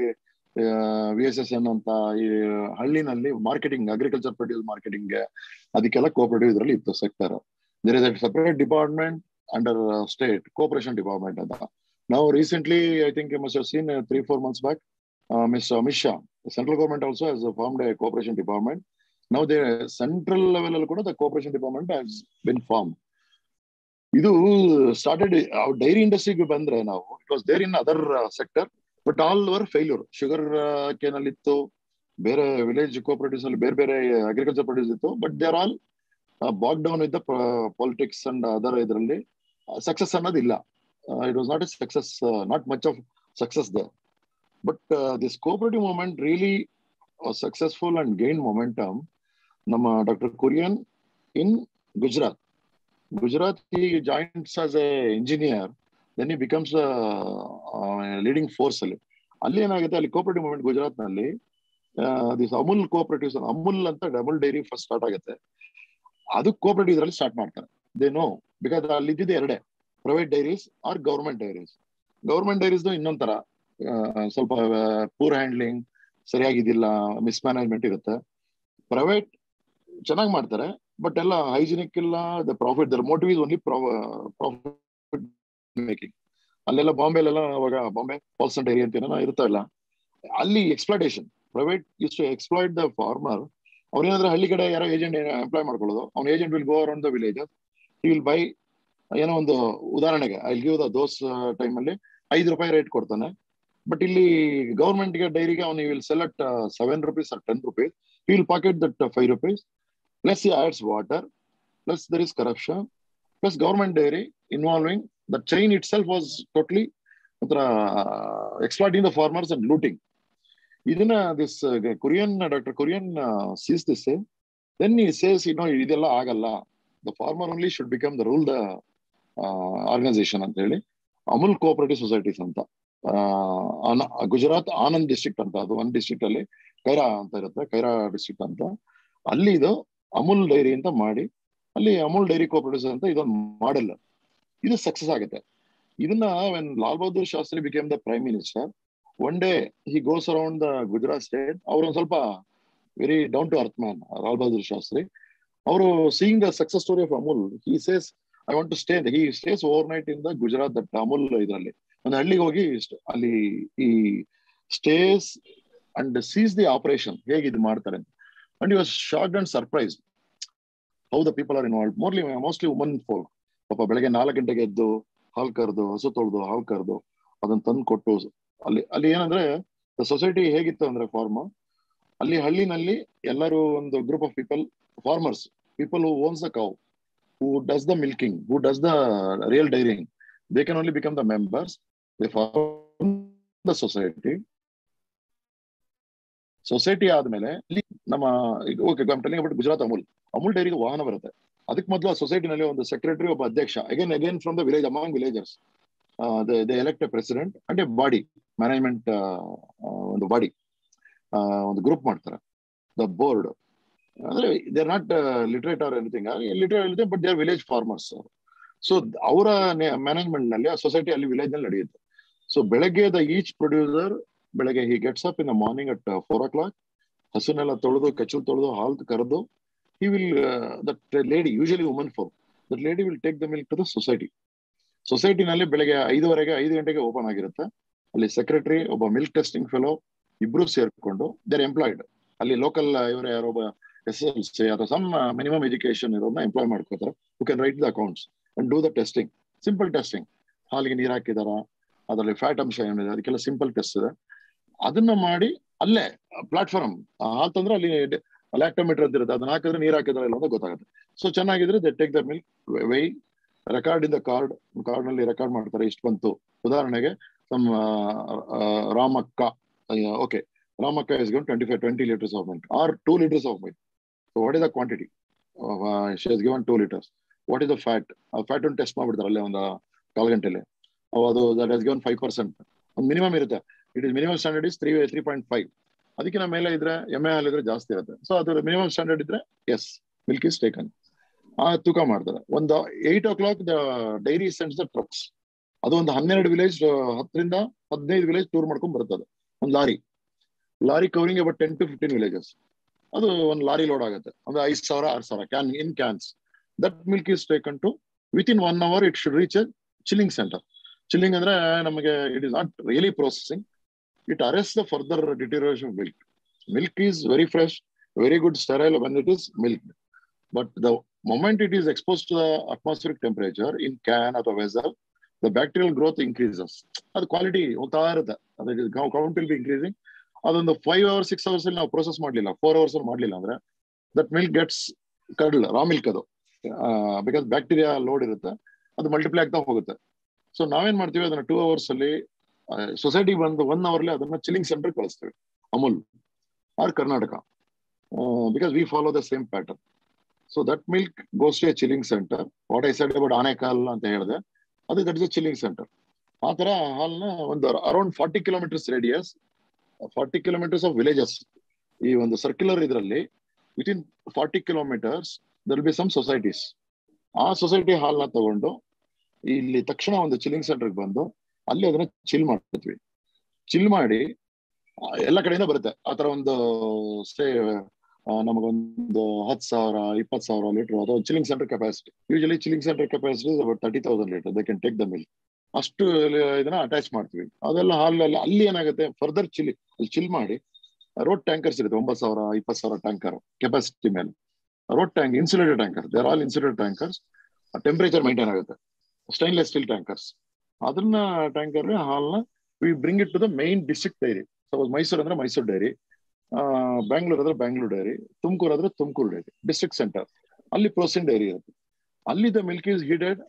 ವಿ ಎಸ್ ಎಸ್ ಎನ್ ಅಂತ ಈ ಹಳ್ಳಿನಲ್ಲಿ ಮಾರ್ಕೆಟಿಂಗ್ ಅಗ್ರಿಕಲ್ಚರ್ ಪ್ರೊಡ್ಯೂಸ್ ಮಾರ್ಕೆಟಿಂಗ್ ಅದಕ್ಕೆಲ್ಲ ಕೋಆಪರೇಟಿವ್ ಇದರಲ್ಲಿ ಇತ್ತು sector. There is a separate department under state cooperation department ಅಂತ. ನಾವು recently I think you must have seen three four months back Miss Amit Shah central government also has formed a cooperation department. ನಾವು they central level ಅಲ್ಲಿ ಕೂಡ the cooperation department has been form. ಇದು started dairy ಇಂಡಸ್ಟ್ರಿಗೆ ಬಂದ್ರೆ ನಾವು it was there in other sector but all were failure. Sugar cane ಅಲ್ಲಿ ಇತ್ತು, ಬೇರೆ ವಿಲೇಜ್ ಕೋಆಪರೇಟಿವ್ಸ್ ಅಲ್ಲಿ ಬೇರೆ ಬೇರೆ ಅಗ್ರಿಕಲ್ಚರ್ ಪ್ರೊಡ್ಯೂಸ್ ಇತ್ತು, but they are all back down with the politics and other ಇದರಲ್ಲಿ ಸಕ್ಸಸ್ ಅನ್ನೋದಿಲ್ಲ. It was not a success, not much of success there. But this cooperative movement really successful and gain momentum. ನಮ್ಮ doctor Kurien in Gujarat Gujarat, he joins as a engineer, then he becomes a, a leading force ಅಲ್ಲಿ. ಅಲ್ಲಿ ಏನಾಗುತ್ತೆ, ಅಲ್ಲಿ cooperative movement Gujarat ನಲ್ಲಿ this Amul cooperatives, Amul ಅಂತ Amul dairy first start ಆಗುತ್ತೆ. ಅದು cooperative ಇದರಲ್ಲಿ ಸ್ಟಾರ್ಟ್ ಮಾಡ್ತಾರೆ. ದೇ ನೋ ಬಿಕಾಸ್ ಅಲ್ಲಿ ಇದ್ದಿದ್ದು ಎರಡೇ, private dairies or government dairies. Government dairies ಇನ್ನೊಂಥರ ಸ್ವಲ್ಪ ಪೂರ್ ಹ್ಯಾಂಡ್ಲಿಂಗ್, ಸರಿಯಾಗಿದ್ದಿಲ್ಲ, ಮಿಸ್ಮ್ಯಾನೇಜ್ಮೆಂಟ್ ಇರುತ್ತೆ. ಪ್ರೈವೇಟ್ ಚೆನ್ನಾಗಿ ಮಾಡ್ತಾರೆ ಬಟ್ ಎಲ್ಲ ಹೈಜಿನಿಕ್ ಇಲ್ಲ. The profit, their motive is only profit making. ಅಲ್ಲೆಲ್ಲ ಬಾಂಬೆಲೆಲ್ಲ ಅವಾಗ ಬಾಂಬೆ ಪಾಲ್ಸನ್ ಡೈರಿ ಅಂತ ಏನೋ ಇರ್ತಾ ಇಲ್ಲ, ಅಲ್ಲಿ exploitation. Private use to exploit the farmer. ಅವ್ರೇನಾದ್ರೆ ಹಳ್ಳಿ ಕಡೆ ಯಾರೋ ಏಜೆಂಟ್ ಎಂಪ್ಲಾಯ್ ಮಾಡ್ಕೊಳ್ಳೋದು, ಅವ್ನ agent will go around the villages, he will buy. ಏನೋ ಒಂದು ಉದಾಹರಣೆಗೆ I give the those time ಅಲ್ಲಿ ಐದು ರೂಪಾಯಿ ರೇಟ್ ಕೊಡ್ತಾನೆ, ಬಟ್ ಇಲ್ಲಿ ಗೌರ್ಮೆಂಟ್ಗೆ ಡೈರಿಗೆ ಅವ್ನು will sell at seven rupees or ten rupees, he will pocket that five rupees. Plus he adds water, plus there is corruption, plus government dairy involving the chain itself was totally uh, exploiting the farmers and looting. Even uh, this uh, Korean, uh, Doctor Korean uh, sees this, eh? Then he says, you know, idella agalla. The farmer only should become the rule the uh, organization ಅಂತ ಹೇಳಿ Amul cooperative societies ಅಂತ Gujarat Anand district ಅಂತ, ಅದು ಒಂದು district ಅಲ್ಲಿ ಕೈರಾ ಅಂತ ಇರುತ್ತೆ, Kaira district ಅಂತ. ಅಲ್ಲಿ ಇದು ಅಮೂಲ್ ಡೈರಿ ಅಂತ ಮಾಡಿ, ಅಲ್ಲಿ ಅಮೂಲ್ ಡೈರಿ ಕೋಆಪರೇಟಿವ್ಸ್ ಅಂತ ಇದೊಂದು ಮಾಡೆಲ್, ಇದು ಸಕ್ಸಸ್ ಆಗುತ್ತೆ. ಇದನ್ನ when Lal Bahadur Shastri became the prime minister, one day he goes around the Gujarat state. ಅವ್ರೊಂದ್ ಸ್ವಲ್ಪ very down to earth man Lal Bahadur Shastri. ಅವರು seeing the success story of Amul, he says I want to stay, he stays overnight in the Gujarat that Amul ಇದರಲ್ಲಿ ಒಂದು ಹಳ್ಳಿಗೆ ಹೋಗಿ ಅಲ್ಲಿ ಈ stays and sees the operation, ಹೇಗೆ ಇದು ಮಾಡ್ತಾರೆ ಅಂತ. And he was shocked and surprised how the people are involved. Mostly, mostly women folk. ಪಾಪ ಬೆಳಗ್ಗೆ ನಾಲ್ಕು ಗಂಟೆಗೆ ಎದ್ದು ಹಾಲು ಕರೆದು, ಹಸು ತೊಳೆದು, ಹಾಲು ಕರೆದು ಅದನ್ನ ತಂದು ಕೊಟ್ಟು, ಅಲ್ಲಿ ಅಲ್ಲಿ ಏನಂದ್ರೆ ಸೊಸೈಟಿ ಹೇಗಿತ್ತು ಅಂದ್ರೆ ಫಾರ್ಮ್, ಅಲ್ಲಿ ಹಳ್ಳಿನಲ್ಲಿ ಎಲ್ಲರೂ ಒಂದು group of people, farmers, people who owns the cow, who does the milking, who does the real dairying, they can only become the members, they form the society. Society ಆದ್ಮೇಲೆ ನಮ್ಮ okay but Gujarat Amul Amul ಡೈರಿಗೆ ವಾಹನ ಬರುತ್ತೆ. ಅದಕ್ಕೆ ಮೊದಲು ಆ ಸೊಸೈಟಿನಲ್ಲಿ ಒಂದು secretary, ಒಬ್ಬ ಅಧ್ಯಕ್ಷ, again again from the village among villagers, they elect a president and a body, management ಒಂದು ಬಾಡಿ, ಒಂದು ಗ್ರೂಪ್ ಮಾಡ್ತಾರೆ, ದ ಬೋರ್ಡ್. ಅಂದ್ರೆ they are not literate or anything, literate but they are village farmers. So ಅವರ management ನಲ್ಲಿ ಆ society ಅಲ್ಲಿ village ನಲ್ಲಿ ನಡೆಯುತ್ತೆ. ಸೊ ಬೆಳಗ್ಗೆ ದ ಈಚ್ ಪ್ರೊಡ್ಯೂಸರ್ ಬೆಳಗ್ಗೆ he gets up in the morning at four o'clock, ಹಸುನೆಲ್ಲ ತೊಳೆದು, ಕೆಚ್ಚಲು ತೊಳೆದು, ಹಾಲು ಕರೆದು, he will uh, that lady, usually woman folk, that lady will take the milk to the society. Society ನಲ್ಲಿ ಬೆಳಗ್ಗೆ ಐದುವರೆಗೆ ಐದು ಗಂಟೆಗೆ ಓಪನ್ ಆಗಿರುತ್ತೆ. ಅಲ್ಲಿ ಸೆಕ್ರೆಟರಿ, ಒಬ್ಬ ಮಿಲ್ಕ್ ಟೆಸ್ಟಿಂಗ್ ಫೆಲೋ, ಇಬ್ರು ಸೇರ್ಕೊಂಡು ದೇರ್ ಎಂಪ್ಲಾಯ್ಡ್. ಅಲ್ಲಿ ಲೋಕಲ್ ಇವರ ಯಾರೊಬ್ಬ ಎಸ್ ಎಲ್ ಸಿ ಅಥವಾ ಸಮ್ ಮಿನಿಮಮ್ ಎಜುಕೇಶನ್ ಇರೋದನ್ನ ಎಂಪ್ಲಾಯ್ ಮಾಡ್ಕೋತಾರೆ, who can write the accounts and do the testing, simple testing. ಹಾಲಿಗೆ ನೀರು ಹಾಕಿದಾರ, ಅದರಲ್ಲಿ ಫ್ಯಾಟ್ ಅಂಶ ಏನಿದೆ, ಅದಕ್ಕೆಲ್ಲ ಸಿಂಪಲ್ ಟೆಸ್ಟ್ ಇದೆ. ಅದನ್ನ ಮಾಡಿ ಅಲ್ಲೇ ಪ್ಲಾಟ್ಫಾರ್ಮ್, ಹಾಲ್ ತಂದ್ರೆ ಅಲ್ಲಿ ಲ್ಯಾಕ್ಟೋಮೀಟರ್ ಅಂತ ಇರುತ್ತೆ, ಅದನ್ನ ಹಾಕಿದ್ರೆ ನೀರು ಹಾಕಿದ್ರೆ ಇಲ್ಲ ಅಂತ ಗೊತ್ತಾಗುತ್ತೆ. ಸೊ ಚೆನ್ನಾಗಿದ್ರೆ they take the milk, why record in the card, card ನಲ್ಲಿ ರೆಕಾರ್ಡ್ ಮಾಡ್ತಾರೆ, ಇಷ್ಟು ಬಂತು. ಉದಾಹರಣೆಗೆ ನಮ್ಮ Ramakka, okay, Ramakka is given twenty five twenty litres of milk or two litres of milk. So what is the quantity? She has given two litres. What is the fat? ಆ fat ಒಂದು test ಮಾಡ್ಬಿಡ್ತಾರೆ ಅಲ್ಲೇ ಒಂದು ಕಾಲು ಗಂಟೆಲಿ. ಅದು that has given five percent ಒಂದು minimum ಇರುತ್ತೆ. It is minimum standard is three three point five. ಅದಕ್ಕಿಂತ ಮೇಲೆ ಇದ್ರೆ, ಎಮ್ಮೆ ಹಾಲಿದ್ರೆ ಜಾಸ್ತಿ ಇರುತ್ತೆ. ಸೊ ಅದು ಮಿನಿಮಮ್ ಸ್ಟ್ಯಾಂಡರ್ಡ್ ಇದ್ರೆ ಎಸ್, ಮಿಲ್ಕ್ ಇಸ್ ಟೇಕನ್. ಆ ತೂಕ ಮಾಡ್ತಾರೆ. ಒಂದು eight o'clock the dairy sends the trucks. ಅದು ಒಂದು ಹನ್ನೆರಡು ವಿಲೇಜ್, ಹತ್ತರಿಂದ ಹದಿನೈದು ವಿಲೇಜ್ ಟೂರ್ ಮಾಡ್ಕೊಂಡ್ ಬರ್ತದೆ ಒಂದು lorry. Lorry covering about ten to fifteen villages. ಅದು ಒಂದು ಲಾರಿ ಲೋಡ್ ಆಗುತ್ತೆ, ಅಂದ್ರೆ ಐದು ಸಾವಿರ ಆರು ಸಾವಿರ can in cans. That milk is taken to within one hour it should reach a chilling centre. Chilling ಅಂದ್ರೆ ನಮಗೆ it is not really processing, it arrest the further deterioration of milk. Milk is very fresh, very good sterile when it is milked. But the moment it is exposed to the atmospheric temperature in can or vessel, the bacterial growth increases. The quality count will be increasing. Adondu five hours, six hours now process madlilla, four hours madlilla andre that milk gets curdled, raw milk adu, uh, because bacteria load irutte, adu multiply agta hogutte. So naven martivi adana two hours alli society bandu one hour alli adana chilling center kalasteve, Amul or Karnataka, uh, because we follow the same pattern. So that milk goes to a chilling center. What I said about Anekal anta helide, adu that is a chilling center. ಆ ತರ ಹಾಲ್ನ ಒಂದು around forty kilometres radius, forty kilometres of villages, ಈ ಒಂದು circular ಇದರಲ್ಲಿ within forty kilometres there be some societies. ಆ society ಹಾಲ್ನ ತಗೊಂಡು ಇಲ್ಲಿ ತಕ್ಷಣ ಒಂದು ಚಿಲ್ಲಿಂಗ್ ಸೆಂಟರ್ಗೆ ಬಂದು ಅಲ್ಲಿ ಅದನ್ನ ಚಿಲ್ ಮಾಡ್ತೀವಿ. ಚಿಲ್ ಮಾಡಿ ಎಲ್ಲ ಕಡೆಯಿಂದ ಬರುತ್ತೆ. ಆತರ ಒಂದು ಸ್ಟೇ ನಮಗೊಂದು ಹತ್ತು ಸಾವಿರ ಇಪ್ಪತ್ತು ಸಾವಿರ ಲೀಟರ್ ಅದು chilling centre capacity. Usually chilling centre capacity about thirty thousand litre they can take the milk. ಅಷ್ಟು ಇದನ್ನ ಅಟ್ಯಾಚ್ ಮಾಡ್ತೀವಿ. ಅದೆಲ್ಲ ಹಾಲಲ್ಲಿ ಅಲ್ಲಿ ಏನಾಗುತ್ತೆ, ಫರ್ದರ್ ಚಿಲ್ಲಿ ಅಲ್ಲಿ ಚಿಲ್ ಮಾಡಿ ರೋಡ್ ಟ್ಯಾಂಕರ್ಸ್ ಇರುತ್ತೆ, ಒಂಬತ್ತು ಸಾವಿರ ಇಪ್ಪತ್ತು ಸಾವಿರ ಟ್ಯಾಂಕರ್ ಕೆಪಾಸಿಟಿ ಮೇಲೆ. Road tank insulated tanker, there all insulated tankers. Temperature maintain ಆಗುತ್ತೆ, ಸ್ಟೈನ್ಲೆಸ್ ಸ್ಟೀಲ್ ಟ್ಯಾಂಕರ್ಸ್. ಅದನ್ನ ಟ್ಯಾಂಕರ್ ಹಾಲ್ನ we bring it to the main district dairy. Suppose Mysuru ಅಂದ್ರೆ ಮೈಸೂರು ಡೈರಿ, ಬ್ಯಾಂಗ್ಳೂರ್ ಆದ್ರೆ ಬ್ಯಾಂಗ್ಳೂರ್ ಡೈರಿ, ತುಮಕೂರು ಆದ್ರೆ ತುಮಕೂರು ಡೈರಿ, ಡಿಸ್ಟ್ರಿಕ್ಟ್ ಸೆಂಟರ್ ಅಲ್ಲಿ ಪ್ರೋಸೆನ್ ಡೈರಿ ಇರುತ್ತೆ. ಅಲ್ಲಿ the milk is heated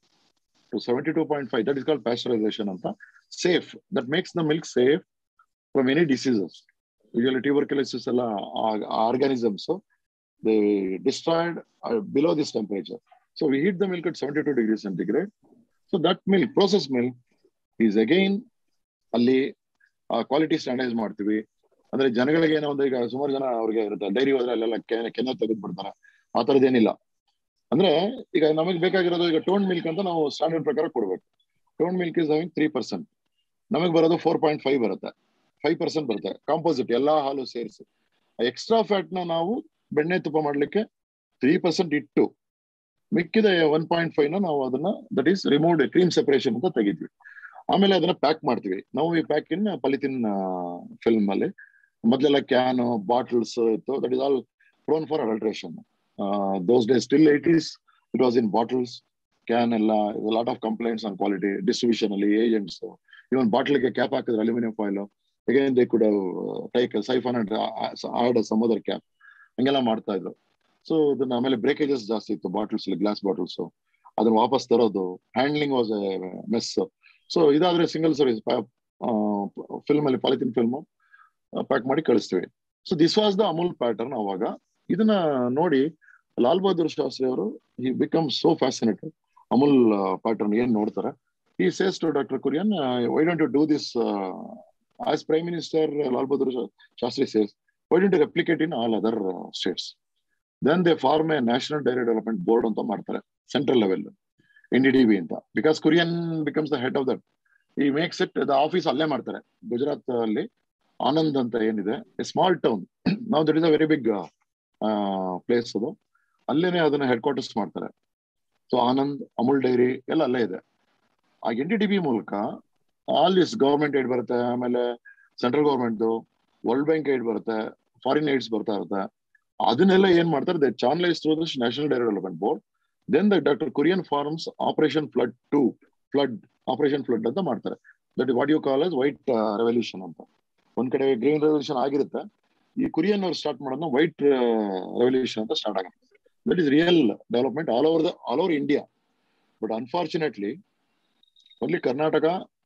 to seventy-two point five. That is called pasteurization anta. Safe. That makes the milk safe from any diseases. Usually tuberculosis alla organisms, so they destroyed uh, below this temperature. So we heat the milk at seventy-two degrees centigrade. So that milk, processed milk, is again ಅಲ್ಲಿ quality standardise ಮಾಡ್ತೀವಿ. ಅಂದ್ರೆ ಜನಗಳಿಗೆ ಏನೋ ಒಂದು, ಈಗ ಸುಮಾರು ಜನ ಅವ್ರಿಗೆ ಇರುತ್ತೆ ಡೈರಿ ಹೋದ್ರೆ ಅಲ್ಲೆಲ್ಲ ಕೆನೆ ತೆಗೆದು ಬಿಡ್ತಾರೆ. ಆ ತರದೇನಿಲ್ಲ. ಅಂದ್ರೆ ಈಗ ನಮಗೆ ಬೇಕಾಗಿರೋದು ಈಗ ಟೋನ್ ಮಿಲ್ಕ್ ಅಂತ ನಾವು ಸ್ಟ್ಯಾಂಡರ್ಡ್ ಪ್ರಕಾರ ಕೊಡ್ಬೇಕು. Tone milk is having three percent, ನಮಗೆ ಬರೋದು ಫೋರ್ ಪಾಯಿಂಟ್ ಫೈವ್ ಬರುತ್ತೆ, ಫೈವ್ ಪರ್ಸೆಂಟ್ ಬರುತ್ತೆ ಕಾಂಪೋಸಿಟ್ ಎಲ್ಲಾ ಹಾಲು ಸೇರಿಸಿ. ಎಕ್ಸ್ಟ್ರಾ ಫ್ಯಾಟ್ ನ ನಾವು ಬೆಣ್ಣೆ ತುಪ್ಪ ಮಾಡ್ಲಿಕ್ಕೆ ತ್ರೀ ಪರ್ಸೆಂಟ್ ಇಟ್ಟು ಮಿಕ್ಕಿದ ಒನ್ ಪಾಯಿಂಟ್ ಫೈವ್ ನ ನಾವು ಅದನ್ನ that is removed cream separation ಅಂತ ತೆಗಿದ್ವಿ. ಆಮೇಲೆ ಅದನ್ನ ಪ್ಯಾಕ್ ಮಾಡ್ತೀವಿ ನಾವು. ಈ ಪ್ಯಾಕ್ ಇನ್ ಪಾಲಿಥಿನ್ ಫಿಲ್ಮ್ ಅಲ್ಲಿ ಮೊದಲೆಲ್ಲ ಕ್ಯಾನ್ ಬಾಟಲ್ಸ್ ಇತ್ತು, that is all prone for adulteration. Uh, those days, till eighties, it was in bottles, can ella, a lot of complaints on quality, distribution, agents. So even bottle ke cap hakidre aluminum foil. Again, they could have uh, take a siphon and uh, add some other cap. Hangela ಮಾಡ್ತಾ ಇದ್ರು. So then ಆಮೇಲೆ breakages ಜಾಸ್ತಿ ಇತ್ತು bottles, glass bottles. ಅದನ್ನ ವಾಪಸ್ ತರೋದು, handling was a mess. So ಇದಾದ್ರೆ single service film ಅಲ್ಲಿ ಪಾಲಿಥಿನ್ ಫಿಲ್ಮ್ ಪ್ಯಾಕ್ ಮಾಡಿ ಕಳಿಸ್ತೀವಿ. So this was the Amul pattern. ಅವಾಗ ಇದನ್ನ ನೋಡಿ ಲಾಲ್ ಬಹದ್ದೂರ್ ಶಾಸ್ತ್ರಿ ಅವರು he become so fascinated. Amul pattern ಏನ್ ನೋಡ್ತಾರೆ, he says to Doctor Kurian, uh, why don't you do this uh, as Prime Minister Lal Bahadur Shastri says, why don't you replicate in all other uh, states? Then they form a National Dairy Development Board anta ಮಾಡ್ತಾರೆ, central level, N D D B ಅಂತ. Because Kurian becomes the head of that, he makes it the office ಅಲ್ಲೇ ಮಾಡ್ತಾರೆ. ಗುಜರಾತ್ ಅಲ್ಲಿ ಆನಂದ್ ಅಂತ ಏನಿದೆ, a small town, now that is a very big uh, place ಅದು, ಅಲ್ಲೇನೆ ಅದನ್ನ ಹೆಡ್ ಕ್ವಾರ್ಟರ್ಸ್ ಮಾಡ್ತಾರೆ. ಸೊ ಆನಂದ್, ಅಮೂಲ್ ಡೈರಿ ಎಲ್ಲ ಅಲ್ಲೇ ಇದೆ. ಆ ಎನ್ ಡಿ ಡಿ ಬಿ ಮೂಲಕ ಆಲ್ ದಿಸ್ ಗವರ್ಮೆಂಟ್ ಏಡ್ ಬರುತ್ತೆ, ಆಮೇಲೆ central government, world bank aid ಬರುತ್ತೆ, ಫಾರಿನ್ ಏಡ್ಸ್ ಬರ್ತಾ ಇರುತ್ತೆ. ಅದನ್ನೆಲ್ಲ ಏನ್ ಮಾಡ್ತಾರೆ, they channelise through this national dairy development board. Then the doctor Kurien forms operation flood to flood operation flood ಅಂತ ಮಾಡ್ತಾರೆ. That what you call as white revolution ಅಂತ. ಒಂದ್ ಕಡೆ ಗ್ರೀನ್ ರೆವಲ್ಯೂಷನ್ ಆಗಿರುತ್ತೆ, ಈ ಕುರಿಯನ್ ಅವ್ರು ಸ್ಟಾರ್ಟ್ ಮಾಡೋದನ್ನ ವೈಟ್ ರೆವಲ್ಯೂಷನ್ ಅಂತ ಸ್ಟಾರ್ಟ್ ಆಗುತ್ತೆ. That is real development all over the all over India. But unfortunately only Karnataka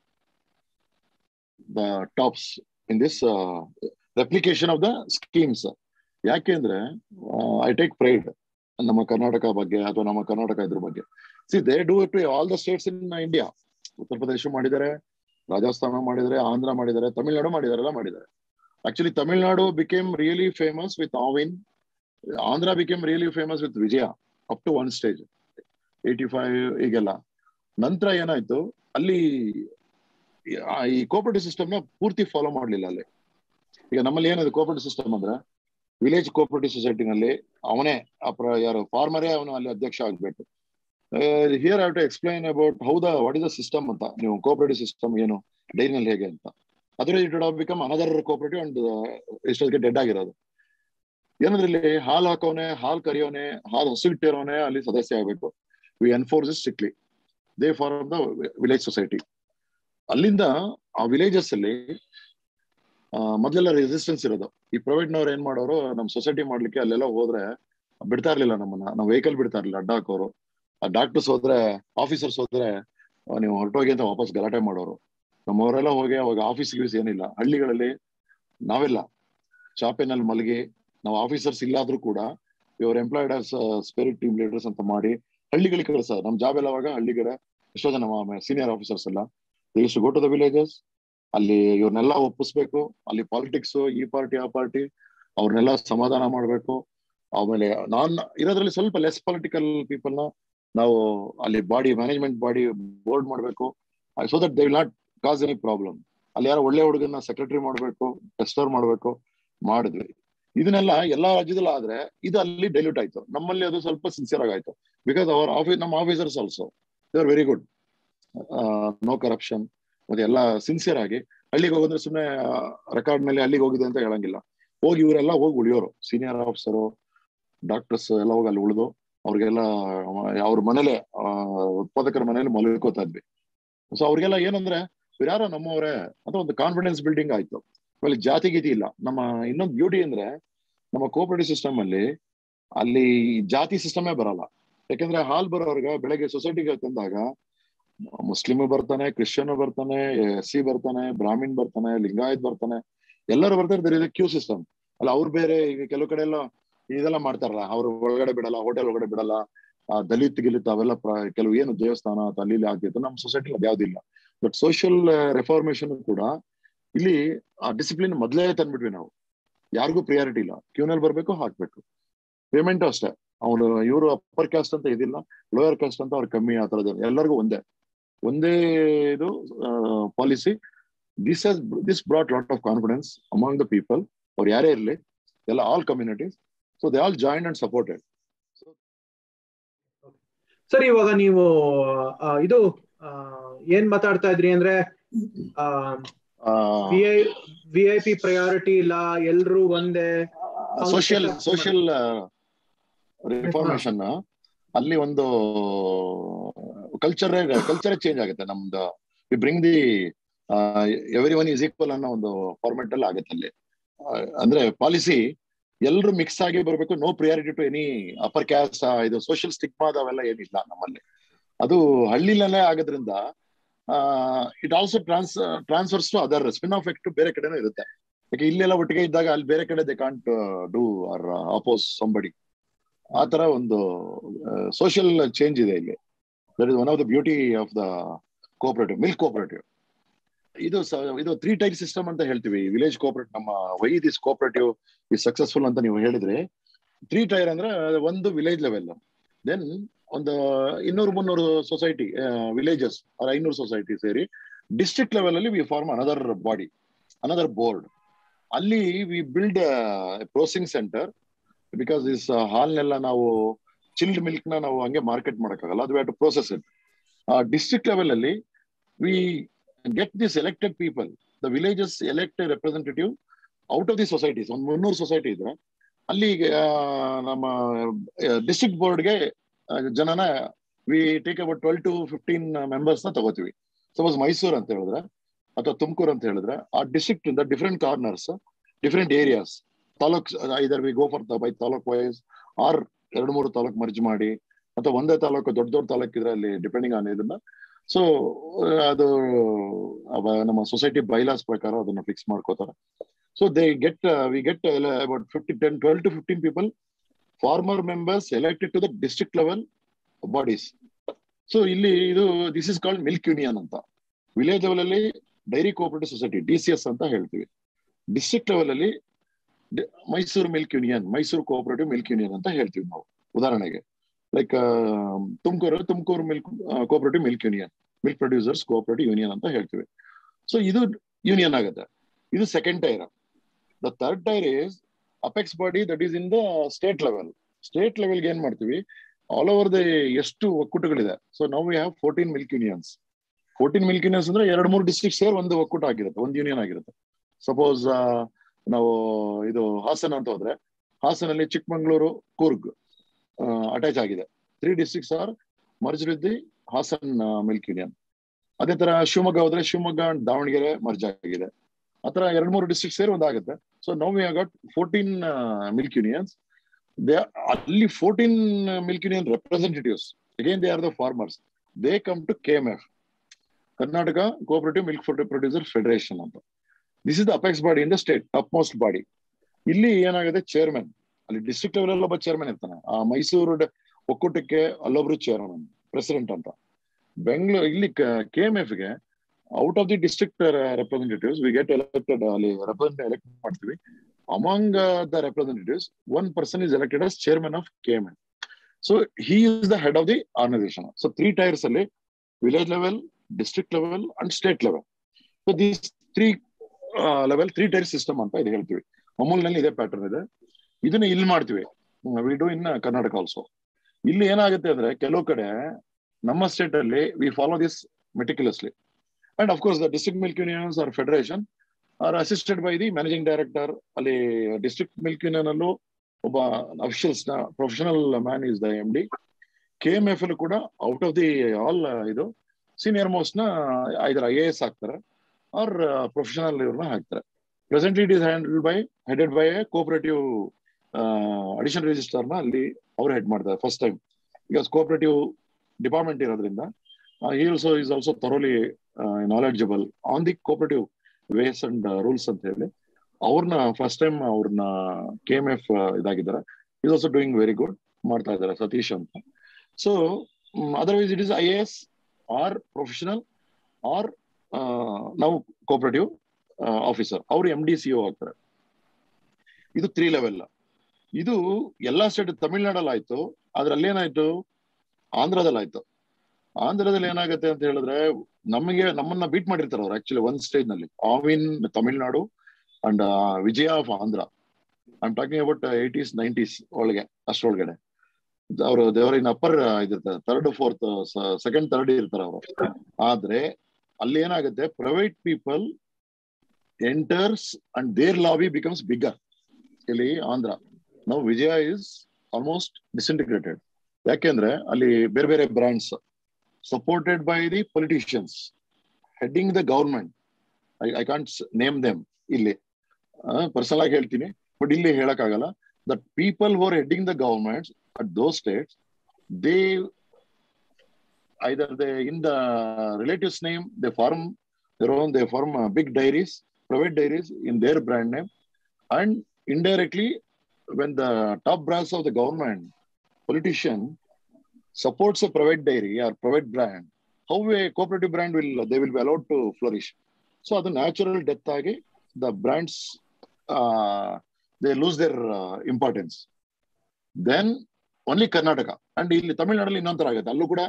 the tops in this replication of the schemes. ಯಾಕೆಂದ್ರೆ ಐ ಟೇಕ್ ಪ್ರೈಡ್ ನಮ್ಮ ಕರ್ನಾಟಕ ಬಗ್ಗೆ ಅಥವಾ ನಮ್ಮ ಕರ್ನಾಟಕ ಇದ್ರ ಬಗ್ಗೆ. See they do it to all the states in India. Uttar Pradesh ಮಾಡಿದ್ದಾರೆ, ರಾಜಸ್ಥಾನ ಮಾಡಿದ್ದಾರೆ, ಆಂಧ್ರ ಮಾಡಿದ್ದಾರೆ, ತಮಿಳ್ನಾಡು ಮಾಡಿದ್ದಾರೆ, ಎಲ್ಲ ಮಾಡಿದ್ದಾರೆ. Actually, Tamil Nadu became really famous with Avin. Andhra became really famous with Vijaya up to one stage eighty five ಈಗೆಲ್ಲ. ನಂತರ ಏನಾಯ್ತು, ಅಲ್ಲಿ ಈ ಕೋಪರೇಟಿವ್ ಸಿಸ್ಟಮ್ ನ ಪೂರ್ತಿ ಫಾಲೋ ಮಾಡ್ಲಿಲ್ಲ ಅಲ್ಲಿ. ಈಗ ನಮ್ಮಲ್ಲಿ ಏನಿದೆ ಕೋಪರೇಟಿವ್ ಸಿಸ್ಟಮ್ ಅಂದ್ರೆ, ವಿಲೇಜ್ ಕೋಪರೇಟಿವ್ ಸೊಸೈಟಿನಲ್ಲಿ ಅವನೇ ಅಪ್ರ ಯಾರು ಫಾರ್ಮರೇ ಅವನು ಅಲ್ಲಿ ಅಧ್ಯಕ್ಷ ಆಗ್ಬೇಕು. Here have to explain about how the what is the system ಅಂತ, ನೀವು ಕೋಪರೇಟಿವ್ ಸಿಸ್ಟಮ್ ಏನು ಡೈರಿನಲ್ಲಿ ಹೇಗೆ ಅಂತ. ಅದ್ರ it would become another cooperative and ಎಷ್ಟೊತ್ತಿಗೆ ಡೆಡ್ ಆಗಿರೋದು. ಏನಂದ್ರಲ್ಲಿ ಹಾಲು ಹಾಕೋನೆ, ಹಾಲು ಕರಿಯೋನೆ, ಹಾಲು ಹಸುಗಿಟ್ಟಿರೋನೆ ಅಲ್ಲಿ ಸದಸ್ಯ ಆಗ್ಬೇಕು. We enforce it strictly. They form the village society. ಅಲ್ಲಿಂದ ಆ ವಿಲೇಜಸ್ ಅಲ್ಲಿ ಮೊದಲೆಲ್ಲ ರೆಸಿಸ್ಟೆನ್ಸ್ ಇರೋದು. ಈ ಪ್ರೈವೇಟ್ನವ್ರು ಏನ್ ಮಾಡೋರು, ನಮ್ ಸೊಸೈಟಿ ಮಾಡ್ಲಿಕ್ಕೆ ಅಲ್ಲೆಲ್ಲ ಹೋದ್ರೆ ಬಿಡ್ತಾ ಇರ್ಲಿಲ್ಲ ನಮ್ಮನ್ನ. ನಾವು ವೆಹಿಕಲ್ ಬಿಡ್ತಾ ಇರ್ಲಿಲ್ಲ, ಅಡ್ಡ ಹಾಕೋರು. ಆ ಡಾಕ್ಟರ್ಸ್ ಹೋದ್ರೆ, ಆಫೀಸರ್ಸ್ ಹೋದ್ರೆ ನೀವು ಹೊರಟೋಗಿ ಅಂತ ವಾಪಸ್ ಗಲಾಟೆ ಮಾಡೋರು. ನಮ್ಮವರೆಲ್ಲ ಹೋಗಿ ಅವಾಗ ಆಫೀಸ್ ಗೀಸ್ ಏನಿಲ್ಲ. ಹಳ್ಳಿಗಳಲ್ಲಿ ನಾವೆಲ್ಲ ಚಾಪೆನಲ್ಲಿ ಮಲಗಿ, ನಾವು ಆಫೀಸರ್ಸ್ ಇಲ್ಲಾದ್ರೂ ಕೂಡ ಇವ್ರ employed as spirit team leaders ಅಂತ ಮಾಡಿ ಹಳ್ಳಿಗಳಿಗೆ ಕಳಿಸ. ನಮ್ ಜಾಬ್ ಎಲ್ಲ ಅವಾಗ ಹಳ್ಳಿಗಡೆ ಎಷ್ಟೋ ಜನ ಸೀನಿಯರ್ ಆಫೀಸರ್ಸ್ ಎಲ್ಲ ಇಷ್ಟು ಗೋ ಟು ದ ವಿಲೇಜಸ್. ಅಲ್ಲಿ ಇವ್ರನ್ನೆಲ್ಲ ಒಪ್ಪಿಸ್ಬೇಕು. ಅಲ್ಲಿ ಪಾಲಿಟಿಕ್ಸ್, ಈ ಪಾರ್ಟಿ ಆ ಪಾರ್ಟಿ, ಅವ್ರನ್ನೆಲ್ಲ ಸಮಾಧಾನ ಮಾಡ್ಬೇಕು. ಆಮೇಲೆ ನಾನ್ ಇರೋದ್ರಲ್ಲಿ ಸ್ವಲ್ಪ ಲೆಸ್ ಪೊಲಿಟಿಕಲ್ ಪೀಪಲ್ ನ ನಾವು ಅಲ್ಲಿ ಬಾಡಿ ಮ್ಯಾನೇಜ್ಮೆಂಟ್ ಬಾಡಿ ಬೋರ್ಡ್ ಮಾಡ್ಬೇಕು, so that they will not cause any problem. ಅಲ್ಲಿ ಯಾರೋ ಒಳ್ಳೆ ಹುಡುಗನ ಸೆಕ್ರೆಟರಿ ಮಾಡ್ಬೇಕು, ಟೆಸ್ಟರ್ ಮಾಡ್ಬೇಕು. ಮಾಡಿದ್ವಿ ಇದನ್ನೆಲ್ಲ ಎಲ್ಲಾ ರಾಜ್ಯದಲ್ಲೂ. ಆದ್ರೆ ಇದು ಅಲ್ಲಿ ಡೈಲ್ಯೂಟ್ ಆಯ್ತು. ನಮ್ಮಲ್ಲಿ ಅದು ಸ್ವಲ್ಪ ಸಿನ್ಸಿಯರ್ ಆಗಾಯ್ತು. ಬಿಕಾಸ್ ಅವರ್ ಆಫೀಸ್ ನಮ್ಮ officers also they are very good, no corruption, ಮತ್ತೆ ಎಲ್ಲ ಸಿನ್ಸಿಯರ್ ಆಗಿ. ಹಳ್ಳಿಗೆ ಹೋಗೋದ್ರೆ ಸುಮ್ಮನೆ ರೆಕಾರ್ಡ್ ಮೇಲೆ ಅಲ್ಲಿಗೆ ಹೋಗಿದೆ ಅಂತ ಹೇಳಂಗಿಲ್ಲ. ಹೋಗಿ ಇವರೆಲ್ಲ ಹೋಗಿ ಉಳಿಯೋರು, ಸೀನಿಯರ್ ಆಫೀಸರು, ಡಾಕ್ಟರ್ಸ್ ಎಲ್ಲ ಹೋಗಿ ಅಲ್ಲಿ ಉಳಿದು ಅವ್ರಿಗೆಲ್ಲ ಅವ್ರ ಮನೇಲೆ ಉತ್ಪಾದಕರ ಮನೇಲಿ ಮಲ್ಕೋತಾ ಇದ್ವಿ. ಸೊ ಅವ್ರಿಗೆಲ್ಲ ಏನಂದ್ರೆ ಯಾರೋ ನಮ್ಮವರೇ ಅಂತ ಒಂದು ಕಾನ್ಫಿಡೆನ್ಸ್ ಬಿಲ್ಡಿಂಗ್ ಆಯ್ತು. ಆಮೇಲೆ ಜಾತಿ ಗೀತಿ ಇಲ್ಲ. ನಮ್ಮ ಇನ್ನೊಂದು ಬ್ಯೂಟಿ ಅಂದ್ರೆ ನಮ್ಮ ಕೋಪರೇಟಿವ್ ಸಿಸ್ಟಮ್ ಅಲ್ಲಿ ಅಲ್ಲಿ ಜಾತಿ ಸಿಸ್ಟಮೇ ಬರಲ್ಲ. ಯಾಕಂದ್ರೆ ಹಾಲ್ ಬರೋರ್ಗ ಬೆಳಗ್ಗೆ ಸೊಸೈಟಿಗೆ ತಂದಾಗ ಮುಸ್ಲಿಮ್ ಬರ್ತಾನೆ, ಕ್ರಿಶ್ಚಿಯನ್ ಬರ್ತಾನೆ, ಎಸ್ ಸಿ ಬರ್ತಾನೆ, ಬ್ರಾಹ್ಮಿಣ್ ಬರ್ತಾನೆ, ಲಿಂಗಾಯತ್ ಬರ್ತಾನೆ, ಎಲ್ಲರೂ ಬರ್ತಾರೆ. ಕ್ಯೂ ಸಿಸ್ಟಮ್ ಅಲ್ಲ. ಅವ್ರು ಬೇರೆ ಈಗ ಕೆಲವು ಕಡೆ ಎಲ್ಲ ಇದೆಲ್ಲ ಮಾಡ್ತಾರಲ್ಲ, ಅವ್ರು ಒಳಗಡೆ ಬಿಡಲ್ಲ, ಹೋಟೆಲ್ ಒಳಗಡೆ ಬಿಡಲ್ಲ, ದಲಿತ್ ಗಿಲಿತ್ ಅವೆಲ್ಲ ಕೆಲವು ಏನು ದೇವಸ್ಥಾನ ಅಲ್ಲಿ ಇಲ್ಲಿ ಆಗ್ತಿತ್ತು. ನಮ್ಮ ಸೊಸೈಟಿ ಅದು ಯಾವ್ದಿಲ್ಲ. ಬಟ್ ಸೋಷಿಯಲ್ ರೆಫಾರ್ಮೇಶನ್ ಕೂಡ ಇಲ್ಲಿ ಆ ಡಿಸಿಪ್ಲಿನ್ ಮೊದಲೇ ತಂದ್ಬಿಟ್ವಿ ನಾವು. ಯಾರಿಗೂ ಪ್ರಿಯಾರಿಟಿ ಇಲ್ಲ, ಕ್ಯೂನಲ್ಲಿ ಬರ್ಬೇಕು, ಹಾಕ್ಬೇಕು. ಪೇಮೆಂಟ್ ಅಷ್ಟೇ. ಅವನು ಇವರು ಅಪ್ಪರ್ ಕ್ಯಾಸ್ಟ್ ಅಂತ ಇದಿಲ್ಲ, ಲೋಯರ್ ಕ್ಯಾಸ್ಟ್ ಅಂತ ಅವ್ರು ಕಮ್ಮಿ, ಆ ತರದ್ ಎಲ್ಲರಿಗೂ ಒಂದೇ ಒಂದೇ ಇದು policy. This has this brought lot of confidence among the people. ಅವ್ರು ಯಾರೇ ಇರಲಿ, ಎಲ್ಲ all communities. So they all join and supported. Sir, ಇವಾಗ ನೀವು ಇದು ಏನ್ ಮಾತಾಡ್ತಾ ಇದ್ರಿ ಅಂದ್ರೆ ವಿ ಐ ಪಿ ಪ್ರಯಾರಿಟಿ ಇಲ್ಲ, ಎಲ್ರು ಒಂದೇ. ಸೋಷಿಯಲ್ ಸೋಷಿಯಲ್ ರಿಫಾರ್ಮೇಶನ್ ಅಲ್ಲಿ ಒಂದು ಕಲ್ಚರ್ ಕಲ್ಚರ್ ಚೇಂಜ್ ಆಗುತ್ತೆ ನಮ್ದು. We bring the every one is equal ಅನ್ನೋ ಒಂದು ಫಾರ್ಮೆಟ್ ಅಲ್ಲಿ ಆಗುತ್ತೆ ಅಲ್ಲಿ. ಅಂದ್ರೆ ಪಾಲಿಸಿ ಎಲ್ರು ಮಿಕ್ಸ್ ಆಗಿ ಬರ್ಬೇಕು. No priority to any upper caste. ಇದು ಸೋಷಿಯಲ್ ಸ್ಟಿಗ್ಮಾ ಅವೆಲ್ಲ ಏನಿಲ್ಲ ನಮ್ಮಲ್ಲಿ. ಅದು ಹಳ್ಳಿಲೇ ಆಗೋದ್ರಿಂದ it also trans transfers to other spin off effect ಬೇರೆ ಕಡೆನೂ ಇರುತ್ತೆ. ಯಾಕೆ ಇಲ್ಲೆಲ್ಲ ಒಟ್ಟಿಗೆ ಇದ್ದಾಗ ಅಲ್ಲಿ ಬೇರೆ ಕಡೆ they can't do or oppose somebody. ಆ ತರ ಒಂದು ಸೋಷಿಯಲ್ ಚೇಂಜ್ ಇದೆ ಇಲ್ಲಿ. That is one of the beauty of the cooperative, milk cooperative. ಇದು ಇದು ತ್ರೀ ಟೈರ್ ಸಿಸ್ಟಮ್ ಅಂತ ಹೇಳ್ತೀವಿ ವಿಲೇಜ್ ಕೋಆಪರೇಟಿವ್. ನಮ್ಮ ವೈ ದಿಸ್ ಕೋಆಪರೇಟಿವ್ ಈ ಸಕ್ಸಸ್ಫುಲ್ ಅಂತ ನೀವು ಹೇಳಿದ್ರೆ, ತ್ರೀ ಟೈರ್ ಅಂದ್ರೆ ಒಂದು ವಿಲೇಜ್ ಲೆವೆಲ್, ದೆನ್ ಒಂದು ಇನ್ನೂರು ಮುನ್ನೂರು ಸೊಸೈಟಿ ವಿಲೇಜಸ್ ಆರ್ ಐನೂರು ಸೊಸೈಟಿ ಸೇರಿ ಡಿಸ್ಟ್ರಿಕ್ಟ್ ಲೆವೆಲ್ ಅಲ್ಲಿ we form another body, another board. ಅಲ್ಲಿ we build processing centre. Because this ಹಾಲ್ನೆಲ್ಲ ನಾವು ಚಿಲ್ಡ್ ಮಿಲ್ಕ್ ನ ನಾವು ಹಂಗೆ ಮಾರ್ಕೆಟ್ ಮಾಡಕ್ಕಾಗಲ್ಲ, ಅದು have to process it. District level ಅಲ್ಲಿ we get this elected people, the villages elected representative out of the societies. ಒಂದು ಮುನ್ನೂರು ಸೊಸೈಟಿ ಇದ್ರೆ ಅಲ್ಲಿ ನಮ್ಮ ಡಿಸ್ಟ್ರಿಕ್ಟ್ ಬೋರ್ಡ್ಗೆ ಜನನ we take about twelve to fifteen members ನ ತಗೋತೀವಿ. ಸಪೋಸ್ ಮೈಸೂರು ಅಂತ ಹೇಳಿದ್ರೆ ಅಥವಾ ತುಮಕೂರು ಅಂತ ಹೇಳಿದ್ರೆ ಆ ಡಿಸ್ಟ್ರಿಕ್ಟ್ ಇಂದ different corners, different areas, taluk either we go for by taluk wise or ಎರಡು ಮೂರು ತಾಲೂಕ್ ಮರ್ಜ್ ಮಾಡಿ, ಅಥವಾ ಒಂದೇ ತಾಲೂಕು ದೊಡ್ಡ ದೊಡ್ಡ ತಾಲೂಕ್ ಇದ್ರೆ ಅಲ್ಲಿ ಡಿಪೆಂಡಿಂಗ್ ಆನ್ ಇದನ್ನ. ಸೊ ಅದು ನಮ್ಮ ಸೊಸೈಟಿ ಬೈಲಾಸ್ ಪ್ರಕಾರ ಅದನ್ನ ಫಿಕ್ಸ್ ಮಾಡ್ಕೋತಾರೆ. So they get we get about fifty ten twelve to fifteen people farmer members elected to the district level bodies. So ಇಲ್ಲಿ ಇದು this is called milk union ಅಂತ. Village level ಅಲ್ಲಿ dairy cooperative society D C S ಅಂತ ಹೇಳ್ತೀವಿ. District level ಅಲ್ಲಿ Mysuru milk union, Mysuru cooperative milk union ಅಂತ ಹೇಳ್ತೀವಿ ನಾವು ಉದಾಹರಣೆಗೆ. Like Tumakuru Tumakuru milk cooperative milk union, milk producers cooperative union ಅಂತ ಹೇಳ್ತೀವಿ. ಸೊ ಇದು ಯೂನಿಯನ್ ಆಗುತ್ತೆ. ಇದು second tier. The third tier is apex body that is in the state level. State ಲೆವೆಲ್ಗೆ ಏನ್ ಮಾಡ್ತೀವಿ, ಆಲ್ ಓವರ್ ದ ಎಷ್ಟು ಒಕ್ಕೂಟಗಳಿದೆ. ಸೊ ನಾವು we have fourteen milk unions. Fourteen milk unions ಅಂದ್ರೆ ಎರಡು ಮೂರು ಡಿಸ್ಟ್ರಿಕ್ಟ್ ಸೇರ್ ಒಂದು ಒಕ್ಕೂಟ ಆಗಿರುತ್ತೆ, ಒಂದು ಯೂನಿಯನ್ ಆಗಿರುತ್ತೆ. ಸಪೋಸ್ ನಾವು ಇದು ಹಾಸನ ಅಂತ ಹೋದ್ರೆ, ಹಾಸನಲ್ಲಿ ಚಿಕ್ಕಮಂಗ್ಳೂರು, ಕೂರ್ಗ್ ಅಟ್ಯಾಚ್ ಆಗಿದೆ. Three districts are merge with the Hassan milk union. ಅದೇ ತರ ಶಿವಮೊಗ್ಗ ಹೋದ್ರೆ ಶಿವಮೊಗ್ಗ ಅಂಡ್ ದಾವಣಗೆರೆ ಮರ್ಜ್ ಆಗಿದೆ. ಆತರ ಎರಡ್ ಮೂರು ಡಿಸ್ಟ್ರಿಕ್ಟ್ ಸೇರಿ ಒಂದಾಗುತ್ತೆ. So now we have got fourteen milk unions. They ಅಲ್ಲಿ fourteen milk union representatives, again they are the farmers. They come to K M F, Karnataka cooperative milk producer federation ಅಂತ. This is the apex body in the state, top most body. ಇಲ್ಲಿ ಏನಾಗುತ್ತೆ, chairman ಅಲ್ಲಿ district level ಒಬ್ಬ chairman ಇರ್ತಾನೆ. ಆ ಮೈಸೂರು ಒಕ್ಕೂಟಕ್ಕೆ ಅಲ್ಲೊಬ್ರು chairman, president ಅಂತ. ಬೆಂಗಳೂರು ಇಲ್ಲಿ ಕೆ ಎಂ ಎಫ್ ಗೆ out of the district representatives we get elected, ಅಲ್ಲಿ ರೆಪ್ರೆಸೆಂಟ್ ಎಲೆಕ್ಟ್ ಮಾಡ್ತೀವಿ. Among the representatives one person is elected as chairman of K M F. So he is the head of the organization. So three tiers ಅಲ್ಲಿ village level, district level and state level. So these three uh, level three tier system ಅಂತ ಇದು ಹೇಳ್ತೀವಿ. ಅಮೂಲ್ ನಲ್ಲಿ ಇದೇ pattern ಇದೆ. ಇದನ್ನ ಇಲ್ಲಿ ಮಾಡ್ತೀವಿ, we do in Karnataka also. ಇಲ್ಲಿ ಏನಾಗುತ್ತೆ ಅಂದ್ರೆ ಕೆಲವು ಕಡೆ ನಮ್ಮ ಸ್ಟೇಟ್ ಅಲ್ಲಿ we follow this meticulously. And of course the district milk unions or federation are assisted by the managing director. ಅಲ್ಲಿ ಡಿಸ್ಟ್ರಿಕ್ಟ್ ಮಿಲ್ಕ್ ಯೂನಿಯನ್ ಅಲ್ಲೂ ಒಬ್ಬ ಅಫಿಷಿಯಲ್ಸ್ ನ professional man is the M D. K M F ಅಲ್ಲೂ ಕೂಡ out of the all ಇದು senior most ನ either I A S ಹಾಕ್ತಾರೆ or professional ಇವ್ರನ್ನ ಹಾಕ್ತಾರೆ. Presently it is handled by headed by a cooperative additional register ನ ಅಲ್ಲಿ ಅವ್ರು ಹೆಡ್ ಮಾಡ್ತಾರೆ first time. Because cooperative department ಇರೋದ್ರಿಂದ he also is also thoroughly uh, knowledgeable on the cooperative ways and uh, rules ಅಂತ ಹೇಳಿ ಅವ್ರನ್ನ first time ಅವ್ರನ್ನ K M F ಇದಾಗಿದ್ದಾರೆ. Is also doing very good, ಮಾಡ್ತಾ ಇದ್ದಾರೆ ಸತೀಶ್ ಅಂತ. So otherwise it is I A S or professional or ನಾವು cooperative officer, ಅವರು ಎಂ ಡಿ ಸಿ ಒ ಆಗ್ತಾರೆ. ಇದು ತ್ರೀ ಲೆವೆಲ್. ಇದು ಎಲ್ಲಾ ಸ್ಟೇಟ್, ತಮಿಳ್ನಾಡಲ್ಲಿ ಆಯ್ತು, ಅದ್ರಲ್ಲಿ ಏನಾಯ್ತು, ಆಂಧ್ರದಲ್ಲಿ ಆಯ್ತು. ಆಂಧ್ರದಲ್ಲಿ ಏನಾಗುತ್ತೆ ಅಂತ ಹೇಳಿದ್ರೆ ನಮಗೆ ನಮ್ಮನ್ನ ಬೀಟ್ ಮಾಡಿರ್ತಾರೆ ಅವ್ರು ಆಕ್ಚುಲಿ ಒಂದ್ ಸ್ಟೇಜ್ ನಲ್ಲಿ. Aavin Tamil Nadu and Vijaya of Andhra. I am talking about eighties nineties ಒಳಗೆ, ಅಷ್ಟೊಳಗಡೆ ಅವರು ದೇವರ ಇನ್ ಅಪ್ಪರ್ ಇದಿರ್ತಾರೆ, ಥರ್ಡ್ ಫೋರ್ತ್ ಸೆಕೆಂಡ್ ಥರ್ಡ್ ಇರ್ತಾರೆ ಅವರು. ಆದ್ರೆ ಅಲ್ಲಿ ಏನಾಗುತ್ತೆ, private people enters and their lobby becomes bigger. ಇಲ್ಲಿ ಆಂಧ್ರ ನಾವು ವಿಜಯ ಇಸ್ ಆಲ್ಮೋಸ್ಟ್ ಡಿಸ್ಇಂಟಿಗ್ರೇಟೆಡ್. ಯಾಕೆಂದ್ರೆ ಅಲ್ಲಿ ಬೇರೆ ಬೇರೆ brands supported by the politicians heading the government. I, I can't name them ಇಲ್ಲಿ ಪರ್ಸನಲ್ ಆಗಿ ಹೇಳ್ತೀನಿ, ಬಟ್ ಇಲ್ಲಿ ಹೇಳಕ್ ಆಗಲ್ಲ. that people who are heading the governments at those states, they either they in the relatives name they form their own, they form uh, big dairies, private dairies in their brand name, and indirectly when the top brass of the government politician supports a private dairy or private brand, how a cooperative brand will they will be allowed to flourish. So ಅದು natural death ಆಗಿ the brands uh, they lose their uh, importance. Then only Karnataka and ಇಲ್ಲಿ ತಮಿಳ್ನಾಡಲ್ಲಿ ಇನ್ನೊಂಥರ ಆಗುತ್ತೆ. ಅಲ್ಲೂ ಕೂಡ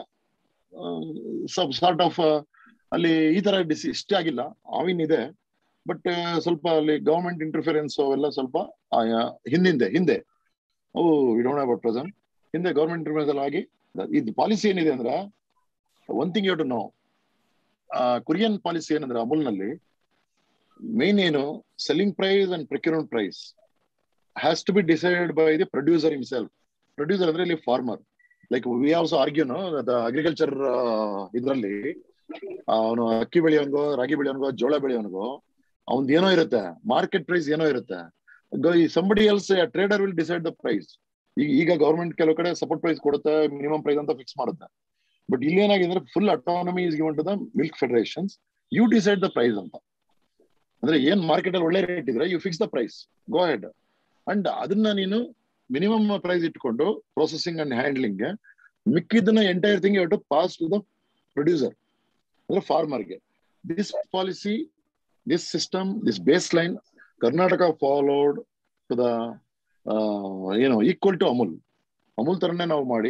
ಸಬ್ sort of ಅಲ್ಲಿ ಈ ತರ DC ಇಷ್ಟ ಆಗಿಲ್ಲ, ಆವಿನ್ ಇದೆ, ಬಟ್ ಸ್ವಲ್ಪ ಅಲ್ಲಿ ಗವರ್ಮೆಂಟ್ ಇಂಟರ್ಫಿರೆನ್ಸ್ ಅವೆಲ್ಲ ಸ್ವಲ್ಪ ಹಿಂದಿಂದೆ ಹಿಂದೆ ಅವು we don't have at present. ಹಿಂದೆ ಗವರ್ಮೆಂಟ್ ಇಂಟರ್ಫಿರೆನ್ಸ್ ಆಗಿ ಇದು ಪಾಲಿಸಿ ಏನಿದೆ ಅಂದ್ರೆ, one thing you to know, Kurien policy ಏನಂದ್ರೆ ಅಮೂಲ್ನಲ್ಲಿ ಮೇನ್ ಏನು, selling price and procurement price has to be decided by the producer himself. Producer ಅಂದ್ರೆ ಇಲ್ಲಿ ಫಾರ್ಮರ್. ಲೈಕ್ ವಿ ಆಲ್ಸೋ ಆರ್ಗ್ಯೂನು ಅಗ್ರಿಕಲ್ಚರ್ ಇದ್ರಲ್ಲಿ ಅವನು ಅಕ್ಕಿ ಬೆಳೆಯೋನ್ಗೋ, ರಾಗಿ ಬೆಳೆಯೋನ್ಗೋ, ಜೋಳ ಬೆಳೆಯೋನ್ಗೋ ಅವನ್ ಏನೋ ಇರುತ್ತೆ, ಮಾರ್ಕೆಟ್ ಪ್ರೈಸ್ ಏನೋ ಇರುತ್ತೆ. Somebody else trader will decide the price. ಈಗ ಈಗ ಗವರ್ಮೆಂಟ್ ಕೆಲವು ಕಡೆ ಸಪೋರ್ಟ್ ಪ್ರೈಸ್ ಕೊಡುತ್ತೆ, ಮಿನಿಮಮ್ ಪ್ರೈಸ್ ಅಂತ ಫಿಕ್ಸ್ ಮಾಡುತ್ತೆ. ಬಟ್ ಇಲ್ಲಿ ಏನಾಗಿದೆ ಅಂದ್ರೆ full autonomy is given to the milk federations. You decide the price ಅಂತ. ಅಂದ್ರೆ ಏನ್ ಮಾರ್ಕೆಟ್ ಅಲ್ಲಿ ಒಳ್ಳೆ ರೇಟ್ ಇದ್ರೆ you fix the price, go ahead. And ಅದನ್ನ ನೀನು ಮಿನಿಮಮ್ ಪ್ರೈಸ್ ಇಟ್ಕೊಂಡು ಪ್ರೊಸೆಸಿಂಗ್ ಅಂಡ್ ಹ್ಯಾಂಡ್ಲಿಂಗ್, ಮಿಕ್ಕಿದ್ದನ್ನ entire thing you to pass to the producer ಅಂದ್ರೆ ಫಾರ್ಮರ್ಗೆ. This policy, this system, this baseline Karnataka followed to the ಏನು equal to Amul. Amul ತರನೇ ನಾವು ಮಾಡಿ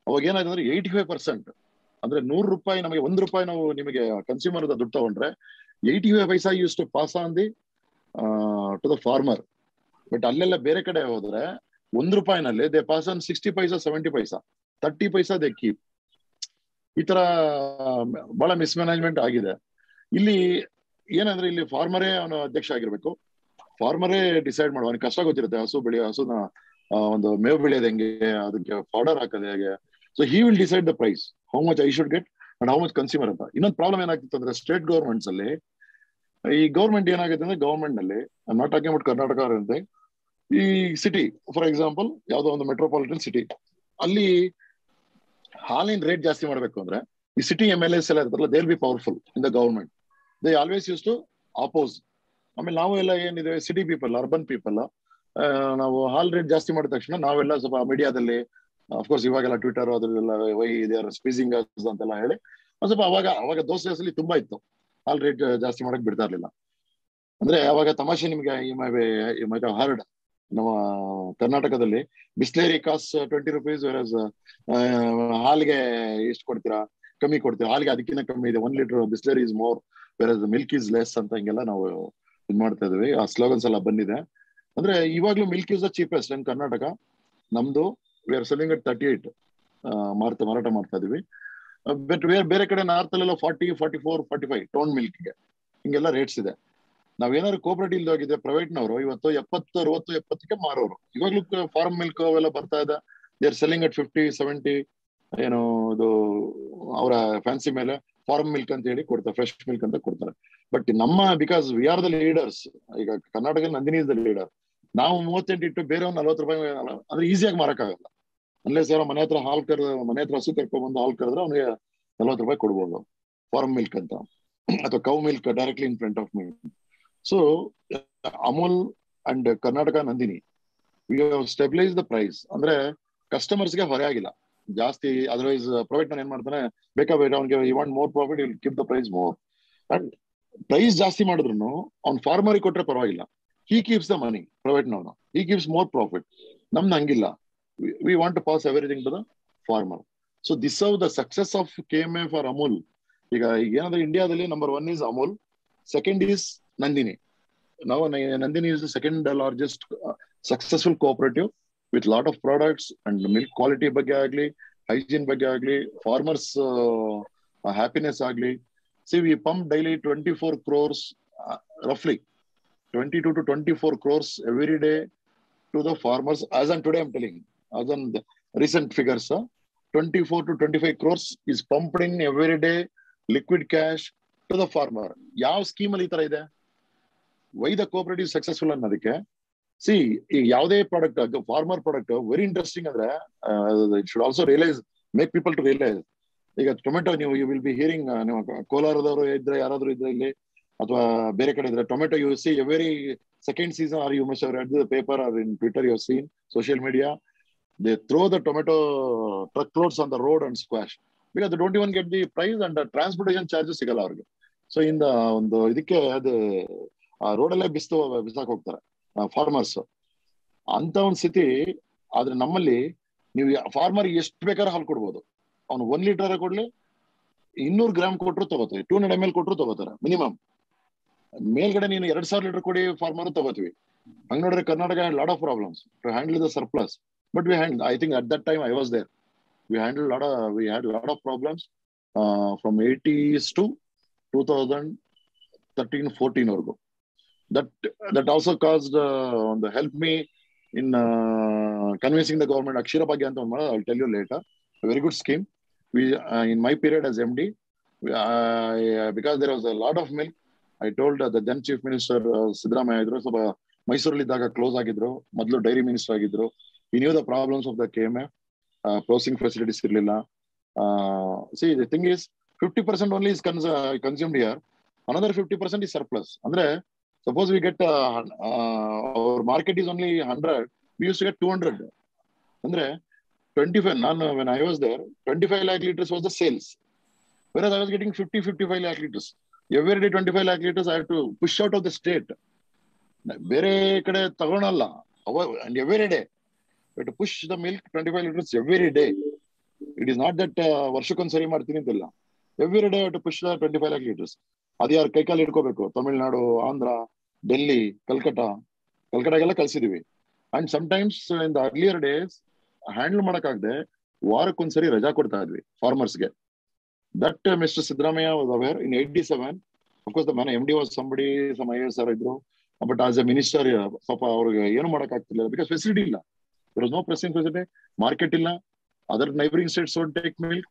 ಅವಾಗ ಏನಾಯ್ತು ಅಂದ್ರೆ ಏಯ್ಟಿ ಫೈವ್ ಪರ್ಸೆಂಟ್ ಅಂದ್ರೆ ನೂರು ರೂಪಾಯಿ ನಮಗೆ ಒಂದ್ ರೂಪಾಯಿ ನಾವು ನಿಮಗೆ ಕನ್ಸ್ಯೂಮರ್ ದುಡ್ಡು ತಗೊಂಡ್ರೆ eighty five paisa use to pass on the to the farmer. But ಅಲ್ಲೆಲ್ಲ ಬೇರೆ ಕಡೆ ಹೋದ್ರೆ ಒಂದ್ ರೂಪಾಯಿನಲ್ಲಿ they pass on sixty paisa seventy paisa thirty paisa they keep. ಈ ತರ ಬಹಳ ಮಿಸ್ಮ್ಯಾನೇಜ್ಮೆಂಟ್ ಆಗಿದೆ. ಇಲ್ಲಿ ಏನಂದ್ರೆ ಇಲ್ಲಿ ಫಾರ್ಮರೇ ಅವನು ಅಧ್ಯಕ್ಷ ಆಗಿರ್ಬೇಕು, ಫಾರ್ಮರೇ ಡಿಸೈಡ್ ಮಾಡುವ. ಅವನಿಗೆ ಕಷ್ಟ ಗೊತ್ತಿರುತ್ತೆ, ಹಸು ಬೆಳೆಯೋ ಹಸುನ ಒಂದು ಮೇವು ಬೆಳೆಯೋದು ಹೆಂಗೆ, ಅದಕ್ಕೆ ಪೌಡರ್ ಹಾಕೋದು ಹೇಗೆ. So he will decide the price, how much I should get and how much consumer ಅಂತ. ಇನ್ನೊಂದು ಪ್ರಾಬ್ಲಮ್ ಏನಾಗ್ತಿತ್ತು ಅಂದ್ರೆ ಸ್ಟೇಟ್ ಗವರ್ಮೆಂಟ್ಸ್ ಅಲ್ಲಿ, ಈ ಗವರ್ಮೆಂಟ್ ಏನಾಗುತ್ತೆ ಅಂದ್ರೆ ಗವರ್ಮೆಂಟ್ ನಲ್ಲಿ ನಾಟ್ ಟಾಕಿಂಗ್ ಅಬೌಟ್ ಕರ್ನಾಟಕ ಅಂತೆ, ಈ ಸಿಟಿ ಫಾರ್ ಎಕ್ಸಾಂಪಲ್ ಯಾವ್ದೋ ಒಂದು ಮೆಟ್ರೋಪಾಲಿಟನ್ ಸಿಟಿ, ಅಲ್ಲಿ ಹಾಲಿನ ರೇಟ್ ಜಾಸ್ತಿ ಮಾಡ್ಬೇಕು ಅಂದ್ರೆ ಈ ಸಿಟಿ ಎಂ ಎಲ್ ಎಸ್ ಎಲ್ಲ ಇರ್ತಾರಲ್ಲ, they will be powerful in the government, they always use to oppose. ಆಮೇಲೆ ನಾವು ಎಲ್ಲ ಏನಿದೆ ಸಿಟಿ ಪೀಪಲ್, ಅರ್ಬನ್ ಪೀಪಲ್, ನಾವು ಹಾಲ್ ರೇಟ್ ಜಾಸ್ತಿ ಮಾಡಿದ ತಕ್ಷಣ ನಾವೆಲ್ಲ ಸ್ವಲ್ಪ ಮೀಡಿಯಾದಲ್ಲಿ ಅಫ್ಕೋರ್ಸ್ ಇವಾಗೆಲ್ಲ ಟ್ವಿಟರ್ ಅದ್ರಲ್ಲ ವೈ ದೇ ಆರ್ ಸ್ಪೀಸಿಂಗ್ ಅಂತೆಲ್ಲ ಹೇಳಿ ಸ್ವಲ್ಪ ಅವಾಗ ಅವಾಗ ದೋಸೆ ಹೆಸಲಿ ತುಂಬಾ ಇತ್ತು, ಹಾಲ್ ರೇಟ್ ಜಾಸ್ತಿ ಮಾಡಕ್ ಬಿಡ್ತಾ ಇರ್ಲಿಲ್ಲ. ಅಂದ್ರೆ ಅವಾಗ ತಮಾಷೆ ನಿಮ್ಗೆ ಹಾರ್ಡ್ ನಮ್ಮ ಕರ್ನಾಟಕದಲ್ಲಿ ಬಿಸ್ಲೇರಿ ಕಾಸ್ಟ್ ಟ್ವೆಂಟಿ ರುಪೀಸ್, ಹಾಲ್ಗೆ ಎಷ್ಟು ಕೊಡ್ತೀರಾ, ಕಮ್ಮಿ ಕೊಡ್ತೀರಾ, ಹಾಲ್ಗೆ ಅದಕ್ಕಿಂತ ಕಮ್ಮಿ ಇದೆ, one litre Bisleri is more versus milk is less ಅಂತ ಹಿಂಗೆಲ್ಲ ನಾವು ಇದ್ ಮಾಡ್ತಾ ಇದೀವಿ. ಆ ಸ್ಲೋಗನ್ಸ್ ಎಲ್ಲ ಬಂದಿದೆ. ಅಂದ್ರೆ ಇವಾಗ್ಲೂ milk is the cheapest in Karnataka. ನಮ್ದು we are selling at thirty eight ಮಾರ್ತ ಮಾರಾಟ ಮಾಡ್ತಾ ಇದೀವಿ. ಬಟ್ ಬೇರೆ ಕಡೆ ನಾರ್ತ್ ಅಲ್ಲೆಲ್ಲ forty forty four forty five tone ಮಿಲ್ಕ್ಗೆ ಹಿಂಗೆಲ್ಲ ರೇಟ್ಸ್ ಇದೆ. ನಾವೇನಾದ್ರು ಕೋಪರೇಟಿವ್ ಇಲ್ದ ಹೋಗಿದ್ರೆ ಪ್ರೈವೇಟ್ ನವರು ಇವತ್ತು ಎಪ್ಪತ್ತು ಅರವತ್ತು ಎಪ್ಪತ್ತಕ್ಕೆ ಮಾರೋರು. ಇವಾಗ್ಲೂ ಫಾರ್ಮ್ ಮಿಲ್ಕ್ ಅವೆಲ್ಲ ಬರ್ತಾ ಇದೆ, they are selling at fifty seventy, ಏನು ಇದು ಅವರ ಫ್ಯಾನ್ಸಿ ಮೇಲೆ ಫಾರ್ಮ್ ಮಿಲ್ಕ್ ಅಂತ ಹೇಳಿ ಕೊಡ್ತಾರೆ, ಫ್ರೆಶ್ ಮಿಲ್ಕ್ ಅಂತ ಕೊಡ್ತಾರೆ. ಬಟ್ ನಮ್ಮ because we are the leaders, ಈಗ Karnataka Nandini is the leader, ನಾವು ಮೂವತ್ತೆಂಟು ಇಟ್ಟು ಬೇರೆ ಒಂದು ನಲ್ವತ್ತು ರೂಪಾಯಿ ಅಂದ್ರೆ ಈಸಿಯಾಗಿ ಮಾರಕ್ಕಾಗಲ್ಲ. ಅಲ್ಲೇ ಸರ್ ಮನೆ ಹತ್ರ ಹಾಲ್ ಕರ್ ಮನೆ ಹತ್ರ ಹಸು ಕರ್ಕೊಂಡ್ ಬಂದು ಹಾಲ್ ಕರೆದ್ರೆ ಅವನಿಗೆ ನಲ್ವತ್ತು ರೂಪಾಯಿ ಕೊಡ್ಬೋದು ಫಾರ್ಮ್ ಮಿಲ್ಕ್ ಅಂತ, ಅಥವಾ cow milk directly in front of me. So Amul and Karnataka Nandini we have stabilise the price. ಅಂದ್ರೆ ಕಸ್ಟಮರ್ಸ್ಗೆ ಹೊರೆ ಆಗಿಲ್ಲ ಜಾಸ್ತಿ. ಅದರ್ವೈಸ್ ಪ್ರೈವೇಟ್ ನಾನು ಏನ್ ಮಾಡ್ತಾನೆ, ಬೇಕಾ ಅವ್ನಿಗೆ you want more profit, will keep the price more. And price ಜಾಸ್ತಿ ಮಾಡಿದ್ರು ಅವ್ನ್ ಫಾರ್ಮರಿಗೆ ಕೊಟ್ರೆ ಪರವಾಗಿಲ್ಲ, he keeps the money. Private now, he gives more profit. Namna hangilla, we, we want to pass everything to the farmer. So this is how the success of K M A for Amul. Iga yenadre India dalli number one is Amul, second is Nandini. Now Nandini is the second largest uh, successful cooperative with lot of products and milk quality ಬಗ್ಗೆ ಆಗಲಿ, hygiene ಬಗ್ಗೆ ಆಗಲಿ, farmers uh, uh, happiness ಆಗಲಿ. See, we pump daily twenty-four crores uh, roughly twenty-two to twenty-four crores every day to the farmers. As on today, I'm telling, as on the recent figures, uh, twenty-four to twenty-five crores is pumped in every day, liquid cash to the farmer. Yav scheme ali tara ide? Why the cooperative successful annadike? See, yavade product, farmer product, very interesting andre, uh, it should also realize, make people to realize. Like tomato, you will be hearing, Kolaradaru idre yaradru idre illi, ಅಥವಾ ಬೇರೆ ಕಡೆ ಇದ್ರೆ tomato, you see every second season or you must have read the paper or in Twitter, you have seen social media, they throw the tomato truck loads on the road and squash because they don't even get the price and transportation charges ಸಿಗಲ್ಲ ಅವ್ರಿಗೆ. So ಇಂದ ಒಂದು ಇದಕ್ಕೆ ಅದು ಆ ರೋಡಲ್ಲೇ ಬಿಸ್ತು ಬಿಸಾಕ್ ಹೋಗ್ತಾರೆ farmers ಅಂತ ಒಂದು ಸ್ಥಿತಿ. ಆದ್ರೆ ನಮ್ಮಲ್ಲಿ ನೀವು ಫಾರ್ಮರ್ ಎಷ್ಟು ಬೇಕಾದ್ರೂ ಹಾಲು ಕೊಡ್ಬೋದು, ಅವ್ನು ಒಂದ್ ಲೀಟರ್ ಕೊಡ್ಲಿ, ಇನ್ನೂರು ಗ್ರಾಮ್ ಕೊಟ್ಟರು ತಗೋತಾರೆ, ಟೂ ಹಂಡ್ರೆಡ್ ಎಮ್ ಎಲ್ ಕೊಟ್ಟರು ತಗೋತಾರೆ ಮಿನಿಮಮ್. ಮೇಲ್ಗಡೆ ನೀನು ಎರಡ್ ಸಾವಿರ ಲೀಟರ್ ಕೊಡಿ ಫಾರ್ಮರ್ ತಗೋತೀವಿ. ಹಂಗ್ ನೋಡ್ರೆ Karnataka had lot of problems to handle the surplus, but we handle, I think at that time I was there, we handle lot of we had lot of problems from eighties to two thousand thirteen fourteen ವರ್ಗು. That that also caused ಒಂದು help me in convincing the government. Akshara Bhagya ಅಂತ ಒಂದು ಮಾಡೋದು, I will tell you later, very good scheme. We uh, in my period as M D, uh, because there was a lot of milk, I told uh, the then Chief Minister uh, Siddaramaiah idru, so Mysore idaga close agidru, modlu dairy minister agidru. He knew the problems of the K M F, uh, processing facilities irlilla. Uh, see, the thing is, fifty percent only is cons uh, consumed here, another fifty percent is surplus. Andre, suppose we get uh, uh, our market is only one hundred, we used to get two hundred. Andre twenty-five, none, when I was there, twenty-five lakh liters was the sales. Whereas I was getting fifty, fifty-five lakh liters. Every day twenty-five lakh liters I had to push out of the state. Bere kade tagonalla. And every day, we had to push the milk twenty-five liters every day. It is not that ವರ್ಷಕ್ಕೊಂದ್ಸರಿ ಮಾಡ್ತೀನಿ ಅಂತಿಲ್ಲ. Every day to push twenty five lakh litres. ಅದು ಯಾರು ಕೈಕಾಲು ಇಟ್ಕೋಬೇಕು, ತಮಿಳ್ನಾಡು, ಆಂಧ್ರ, ಡೆಲ್ಲಿ, ಕಲ್ಕಟಾ, ಕಲ್ಕಟಾಗೆಲ್ಲ ಕಳ್ಸಿದೀವಿ. And sometimes in the earlier days handle ಮಾಡಕ್ಕಾಗದೆ ವಾರಕ್ಕೊಂದ್ಸರಿ ರಜಾ ಕೊಡ್ತಾ ಇದ್ವಿ ಫಾರ್ಮರ್ಸ್ಗೆ. That mister Siddaramaiah was aware in eighty seven. Of course the man M D was somebody, some I S R ಇದ್ರು, ಬಟ್ ಆಸ್ ಎ ಮಿನಿಸ್ಟರ್ ಪಾಪ ಅವ್ರಿಗೆ ಏನು ಮಾಡಕ್ ಆಗ್ತಿಲ್ಲ, ಬಿಕಾಸ್ ಫೆಸಿಲಿಟಿ ಇಲ್ಲ. There was no processing facility, market ಇಲ್ಲ. Other neighbouring states won't take milk.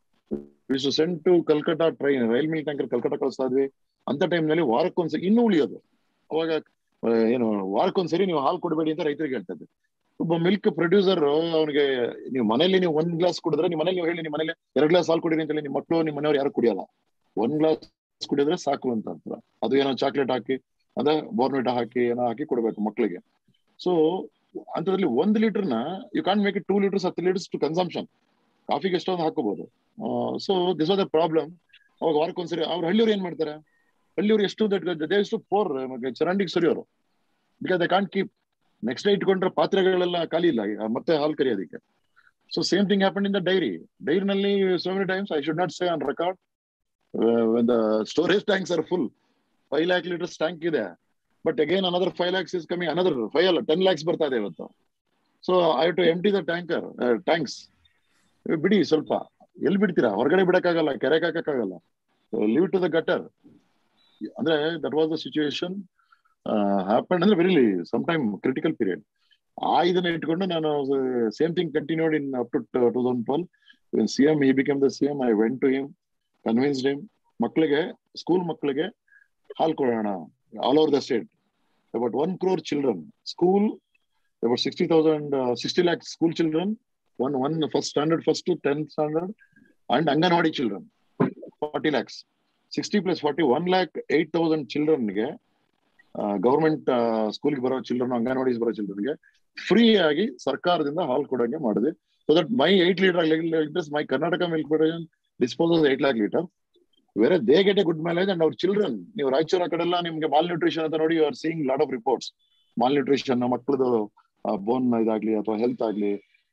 We should send to Calcutta train, rail milk tanker Calcutta ಕಳಿಸ್ತಾ ಇದ್ವಿ. ಅಂತ ಟೈಮ್ ನಲ್ಲಿ ವಾರಕ್ಕೊಂದ್ಸರಿ ಇನ್ನೂ ಉಳಿಯೋದು. ಅವಾಗ ಏನು ವಾರಕ್ಕೊಂದ್ಸರಿ ನೀವು ಹಾಲು ಕೊಡಬೇಡಿ ಅಂತ ರೈತರಿಗೆ ಹೇಳ್ತಾ ಇದ್ದೆ. ಒಬ್ಬ ಮಿಲ್ಕ್ ಪ್ರೊಡ್ಯೂಸರ್ ಅವನಿಗೆ ನೀವು ಮನೇಲಿ ನೀವು ಒಂದ್ ಗ್ಲಾಸ್ ಕುಡಿದ್ರೆ, ನಿಮ್ಮ ಮನೇಲಿ ನೀವು ಹೇಳಿ ನಿಮ್ಮ ಮನೇಲಿ ಎರಡ್ ಗ್ಲಾಸ್ ಹಾಲು ಕುಡಿರಿ ಅಂತ ಹೇಳಿ, ನಿಮ್ಮ ಮಕ್ಕಳು ನಿಮ್ಮ ಮನೆಯವ್ರು ಯಾರು ಕುಡಿಯಲ್ಲ. ಒಂದ್ ಗ್ಲಾಸ್ ಕುಡಿದ್ರೆ ಸಾಕು ಅಂತ ಅಂತಾರೆ. ಅದು ಏನೋ ಚಾಕ್ಲೇಟ್ ಹಾಕಿ, ಅದೇ ಬೋರ್ನ್ವಿಟಾ ಹಾಕಿ ಏನೋ ಹಾಕಿ ಕೊಡ್ಬೇಕು ಮಕ್ಕಳಿಗೆ. ಸೊ ಅಂತದ್ರಲ್ಲಿ ಒಂದ್ ಲೀಟರ್ನ you can't make it two litres ಹತ್ತು ಲೀಟರ್ಸ್ ಟು ಕನ್ಸಂಪ್ಷನ್. ಕಾಫಿಗೆ ಎಷ್ಟೊಂದು ಹಾಕೋಬಹುದು. So this was the problem. ಅವಾಗ ವಾರಕ್ಕೊಂದ್ಸರಿ ಅವ್ರು ಹಳ್ಳಿಯವ್ರು ಏನ್ ಮಾಡ್ತಾರೆ, ಹಳ್ಳಿಯವ್ರು ಎಷ್ಟು ಎಷ್ಟು ಫೋರ್ ಚರಂಡಿಗೆ ಸರಿಯೋರು, because they can't keep. Next day ಇಟ್ಕೊಂಡ್ರೆ ಪಾತ್ರೆಗಳೆಲ್ಲ ಖಾಲಿ ಇಲ್ಲ ಮತ್ತೆ ಹಾಲು ಕರಿಯೋದಕ್ಕೆ. So same thing happen in the dairy. ಡೈರಿನಲ್ಲಿ so many times, I should not say on record, when the storage tanks R full, five lakh litres tank ಇದೆ, but again another five lakhs is coming, another five ಅಲ್ಲ ten lakhs ಬರ್ತಾ ಇದೆ ಇವತ್ತು. So I to empty the tanker tanks. ಬಿಡಿ ಸ್ವಲ್ಪ, ಎಲ್ಲಿ ಬಿಡ್ತೀರಾ, ಹೊರಗಡೆ ಬಿಡಕ್ಕಾಗಲ್ಲ, ಕೆರೆಗೆ ಹಾಕಕ್ಕಾಗಲ್ಲ, ಲೀವ್ ಟು ದ ಗಟರ್. ಅಂದ್ರೆ that was the situation happen ಅಂದ್ರೆ very some time critical period. ಆ ಇದನ್ನ ಇಟ್ಕೊಂಡು ನಾನು same thing continued in up to two thousand twelve. When C M he become the C M, I went to him, convinced him. ಮಕ್ಕಳಿಗೆ, school ಮಕ್ಕಳಿಗೆ ಹಾಲು ಕೊಡೋಣ all over the state. About one crore children school, about sixty thousand sixty lakh school children, one one first standard first to tenth standard, and Anganwadi children forty lakhs, sixty plus forty, one lakh eight thousand children ge uh, government uh, school ge baro children, Anganwadi baro children ge free agi sarkaradinda ಹಾಲು ಕೊಡಂಗೆ ಮಾಡಿದೆ. So that my eight liter liters, my Karnataka milk federation disposes eight lakh liter, where they get a good mileage. And our children, ನೀವು ರಾಯಚೂರು ಆ ಕಡೆ ಎಲ್ಲ ನಿಮ್ಗೆ mall nutrition ಅಂತ ನೋಡಿ, you are seeing lot of reports. Malnutrition, ಮಕ್ಕಳದು bone ಇದಾಗ್ಲಿ ಅಥವಾ ಹೆಲ್ತ್ ಆಗ್ಲಿ,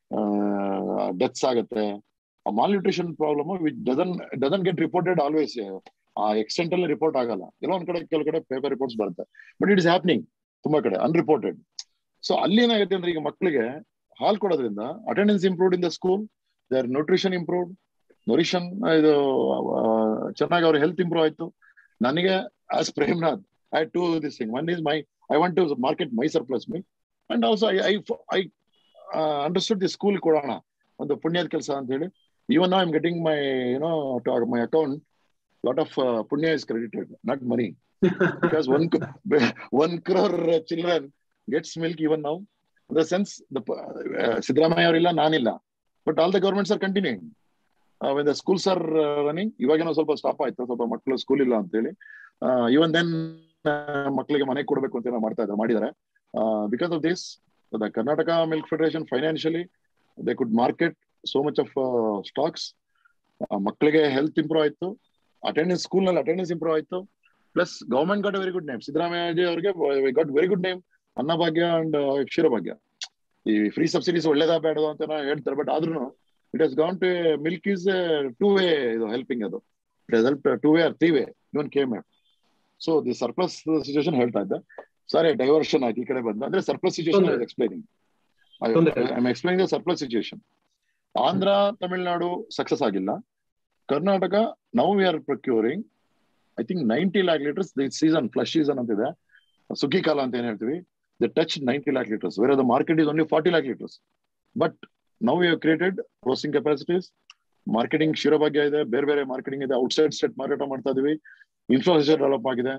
ಡೆತ್ಸ್ ಆಗುತ್ತೆ. ಆ malnutrition problem which doesn't doesn't get reported always. ಆ ಎಕ್ಸ್ಟೆಂಟ್ ಅಲ್ಲಿ ರಿಪೋರ್ಟ್ ಆಗಲ್ಲ, ಎಲ್ಲ ಒಂದ್ ಕಡೆ ಕೆಲವು ಕಡೆ ಪೇಪರ್ ರಿಪೋರ್ಟ್ಸ್ ಬರುತ್ತೆ, ಬಟ್ ಇಟ್ ಇಸ್ ಹ್ಯಾಪ್ನಿಂಗ್ ತುಂಬಾ ಕಡೆ ಅನ್ರಿಪೋರ್ಟೆಡ್. ಸೊ ಅಲ್ಲಿ ಏನಾಗುತ್ತೆ ಅಂದ್ರೆ, ಈಗ ಮಕ್ಕಳಿಗೆ ಹಾಲು ಕೊಡೋದ್ರಿಂದ attendance improved in the school, there nutrition improved, nutrition ಇದು ಚೆನ್ನಾಗಿ ಅವ್ರ ಹೆಲ್ತ್ ಇಂಪ್ರೂವ್ ಆಯ್ತು. ನನಗೆ as Premnath, I to this thing. One is my I want to market my surplus milk, and also I I understood the school ಕೊಡೋಣ, ಒಂದು ಪುಣ್ಯದ ಕೆಲಸ ಅಂತ ಹೇಳಿ. Even now I am getting my you know to my account lot of ಪುಣ್ಯ is credited, not money, because one one crore children gets milk even now. In the sense Siddaramaiah ಅವರಿಲ್ಲ, ನಾನಿಲ್ಲ, but all the governments are continuing. When the schools are running, ಇವಾಗೇನೋ ಸ್ವಲ್ಪ stop ಆಯ್ತು, ಸ್ವಲ್ಪ ಮಕ್ಕಳು school ಇಲ್ಲ ಅಂತ ಹೇಳಿ. ಇವನ್ ದೆನ್ ಮಕ್ಕಳಿಗೆ ಮನೆ ಕೊಡ್ಬೇಕು ಅಂತ ಮಾಡ್ತಾ ಇದ್ದಾರೆ, ಮಾಡಿದ್ದಾರೆ. Because of this, the Karnataka Milk Federation financially they could market so much of uh, stocks. ಮಕ್ಕಳಿಗೆ ಹೆಲ್ತ್ ಇಂಪ್ರೂವ್ ಆಯ್ತು, ಅಟೆಂಡೆನ್ಸ್ ಸ್ಕೂಲ್ ನಲ್ಲಿ ಅಟೆಂಡೆನ್ಸ್ ಇಂಪ್ರೂವ್ ಆಯ್ತು, plus government got very good name. Siddaramaiah ji ಅವರಿಗೆ got very good name, Anna Bhagya and Ksheera Bhagya. ಈ free subsidies ಒಳ್ಳೇದಾ ಬೇಡದೋ ಅಂತ ಹೇಳ್ತಾರೆ, but ಆದ್ರೂ it has gone to milk is two way ಇದು ಹೆಲ್ಪಿಂಗ್. ಅದು it has help two way or three way, even came. So the surplus situation ಹೇಳ್ತಾ ಇದ್ದೆ. Sorry, diversion ಆಗಿ ಈ ಕಡೆ ಬಂದ. ಅಂದ್ರೆ surplus situation I explaining I am explaining the surplus situation. Andhra, Tamil Nadu success ಆಗಿಲ್ಲ. Karnataka now we are procuring I think ninety lakh litres the season, flush season ಅಂತಿದೆ, ಸುಗ್ಗಿ ಕಾಲ ಅಂತ ಏನ್ ಹೇಳ್ತೀವಿ. The touch ninety lakh litres, where the market is only forty lakh litres. But now we have created processing capacities, marketing Ksheera Bhagya ಇದೆ, ಬೇರೆ ಬೇರೆ marketing ಇದೆ, ಔಟ್ಸೈಡ್ ಸ್ಟೇಟ್ ಮಾರಾಟ ಮಾಡ್ತಾ ಇದೀವಿ, ಇನ್ಫ್ರಾಸ್ಟ್ರಕ್ಚರ್ ಡೆವಲಪ್ ಆಗಿದೆ.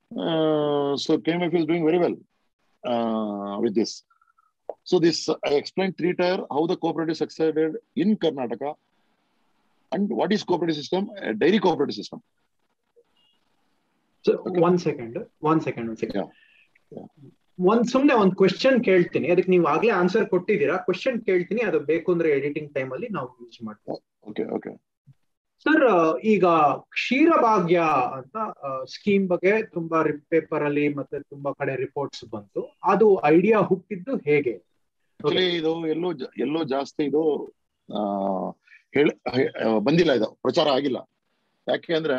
Uh, so K M F is doing very well uh, with this. So this I explained three tier how the cooperative succeeded in Karnataka, and what is cooperative system? A dairy cooperative system. So okay. one second, one second, one second. Yeah. Yeah. ಒಂದ್ ಸುಮ್ನೆ ಒಂದ್ question ಕೇಳ್ತೀನಿ, ಅದಕ್ಕೆ ನೀವು ಆಗ್ಲೇ answer ಕೊಟ್ಟಿದ್ದೀರಾ. Question ಕೇಳ್ತೀನಿ, ಅದು ಬೇಕು ಅಂದ್ರೆ ಎಡಿಟಿಂಗ್ ಟೈಮ್ ಅಲ್ಲಿ ನಾವು ಯೂಸ್ ಮಾಡ್ತೀವಿ. ಓಕೆ ಓಕೆ ಸರ್, ಈಗ ಕ್ಷೀರಭಾಗ್ಯ ಅಂತ ಸ್ಕೀಮ್ ಬಗ್ಗೆ ತುಂಬಾ ಪೇಪರ್ ಅಲ್ಲಿ ಮತ್ತೆ ತುಂಬಾ ಕಡೆ ರಿಪೋರ್ಟ್ಸ್ ಬಂತು. ಅದು ಐಡಿಯಾ ಹುಟ್ಟಿದ್ದು ಹೇಗೆ? ಇದು ಎಲ್ಲೋ ಎಲ್ಲೋ ಜಾಸ್ತಿ ಇದು ಹೇಳಿ ಬಂದಿಲ್ಲ, ಇದು ಪ್ರಚಾರ ಆಗಿಲ್ಲ. ಯಾಕೆ ಅಂದ್ರೆ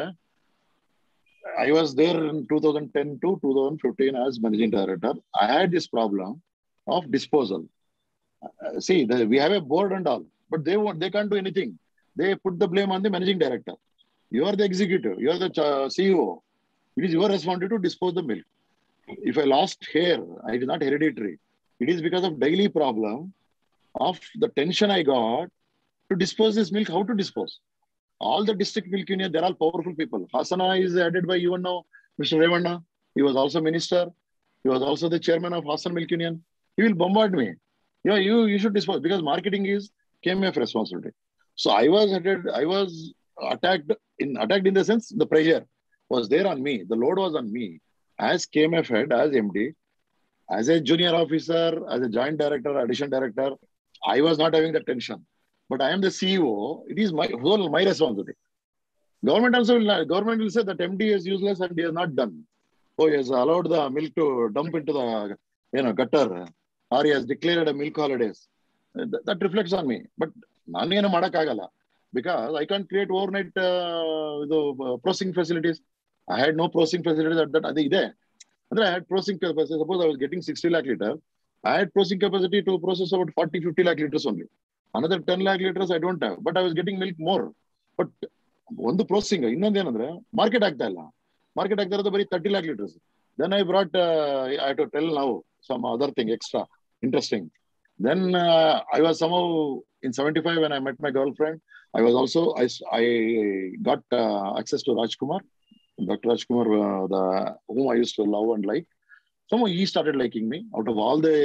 I was there in two thousand ten to two thousand fifteen as managing director. I had this problem of disposal. Uh, see, the, we have a board and all, but they won't, they can't do anything. They put the blame on the managing director. You are the executive. You are the C E O. It is your responsibility to dispose the milk. If I lost hair, it is not hereditary. It is because of daily problem of the tension I got to dispose this milk. How to dispose? All the district milk union, they're all powerful people. Hasana is headed by even now Mister Revanna. He was also minister. He was also the chairman of Hassan Milk Union. He will bombard me. Yeah, you you should dispose because marketing is K M F responsibility. So I was headed, I was attacked in attacked in the sense the pressure was there on me. The load was on me as K M F head, as M D, as a junior officer, as a joint director, additional director. I was not having the tension. But I am the C E O. It is my whole my responsibility. Government also will not, government will say that M D is useless and he has not done. Oh, he has allowed the milk to dump into the you know gutter, or he has declared a milk holidays. That, that reflects on me. But nanu madakagala because I can't create overnight uh, the uh, processing facilities. I had no processing facilities at that. Ade ide. Andre I had processing capacity. Suppose I was getting sixty lakh liters. I had processing capacity to process about forty, fifty lakh liters only. Another ten lakh liters I don't have, but I was getting milk more. But ಒಂದು processing, ಇನ್ನೊಂದು ಏನಂದ್ರೆ market ಆಗ್ತಾ ಇಲ್ಲ. Market ಆಗ್ತಾ ಇರೋದು ಬರೀ thirty lakh liters. Then I brought, uh, I had to tell now some other thing extra, interesting. Then uh, I was somehow in seventy-five when I met my girlfriend. I was also, I, I got uh, access to Rajkumar, Doctor Rajkumar, uh, the, whom I used to love and like. Somehow he started liking me out of all the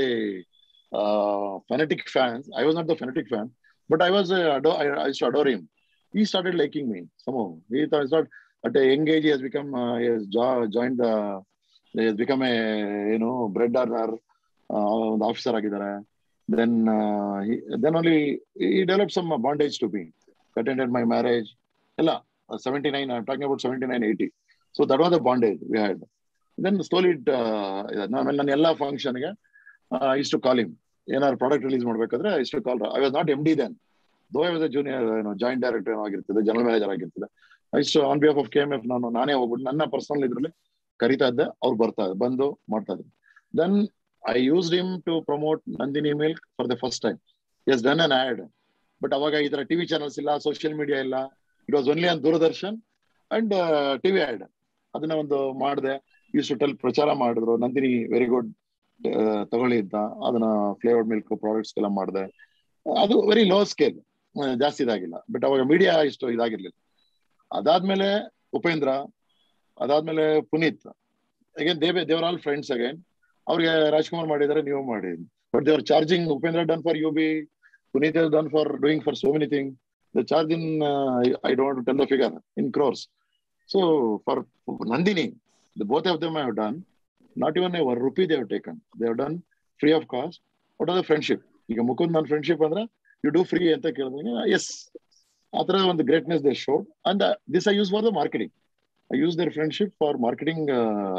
Uh, fanatic fans. I was not the fanatic fan, but I was uh, adore, I, I used to adore him. He started liking me somehow. He thought not at a young age he has become uh, he has jo- joined the he has become a you know bread earner, uh, the officer agidare. Then uh, he, then only he developed some bondage to me. Attended my marriage. Ella uh, seventy-nine. I'm talking about seventy-nine, eighty. So that was the bondage we had. Then slowly it. Nan ella function ge. Uh, I used to call him. ಏನಾದ್ರು product release ಮಾಡ್ಬೇಕಾದ್ರೆ I to call. I was not M D then, though I was a junior joint director ಆಗಿರ್ತದೆ, general manager ಆಗಿರ್ತದೆ. I to on behalf of K M F ನಾನು ನಾನೇ ಹೋಗ್ಬಿಟ್ಟು ನನ್ನ personal ಇದ್ರಲ್ಲಿ ಕರಿತಾ ಇದ್ದೆ. ಅವ್ರು ಬರ್ತಾ ಇದ್ದೆ, ಬಂದು ಮಾಡ್ತಾ ಇದ್ರು. Then I used him to promote Nandini milk for the first time. Has done an ad. But ಅವಾಗ ಈ ತರ ಟಿವಿ ಚಾನಲ್ಸ್ ಇಲ್ಲ, ಸೋಷಿಯಲ್ ಮೀಡಿಯಾ ಇಲ್ಲ. It was only on Doordarshan and TV ad. ಅದನ್ನ ಒಂದು ಮಾಡಿದೆ. ಯೂಸ್ ಟು ಟೆಲ್, ಪ್ರಚಾರ ಮಾಡಿದ್ರು. ನಂದಿನಿ ವೆರಿ ಗುಡ್ ತಗೊಳ್ಳಿ ಅಂತ. ಅದನ್ನ ಫ್ಲೇವರ್ಡ್ ಮಿಲ್ಕ್ ಪ್ರಾಡಕ್ಟ್ಸ್ ಎಲ್ಲ ಮಾಡಿದೆ. ಅದು ವೆರಿ ಲೋ ಸ್ಕೇಲ್, ಜಾಸ್ತಿ ಇದಾಗಿಲ್ಲ. ಬಟ್ ಅವಾಗ ಮೀಡಿಯಾ ಇಷ್ಟು ಇದಾಗಿರ್ಲಿಲ್ಲ. ಅದಾದ್ಮೇಲೆ ಉಪೇಂದ್ರ, ಅದಾದ್ಮೇಲೆ Puneeth. Again they they were all friends. Again ಅವ್ರಿಗೆ ರಾಜ್ಕುಮಾರ್ ಮಾಡಿದಾರೆ, ನೀವು ಮಾಡಿ. But they were charging. Upendra done for you be, Puneeth has done for doing for so many things. The charge in uh, I don't want to tell the figure in crores. So for Nandini, the both of them have done. Not even a one rupee they have taken. They have done free of cost. What are the friendship? ಈಗ ಮುಕುಂದ್ ನನ್ನ friendship ಅಂದ್ರೆ you do free ಅಂತ ಕೇಳಿದಾಗ S, ಆ ತರ ಒಂದು greatness they showed. And this I use for the marketing. I use their friendship for marketing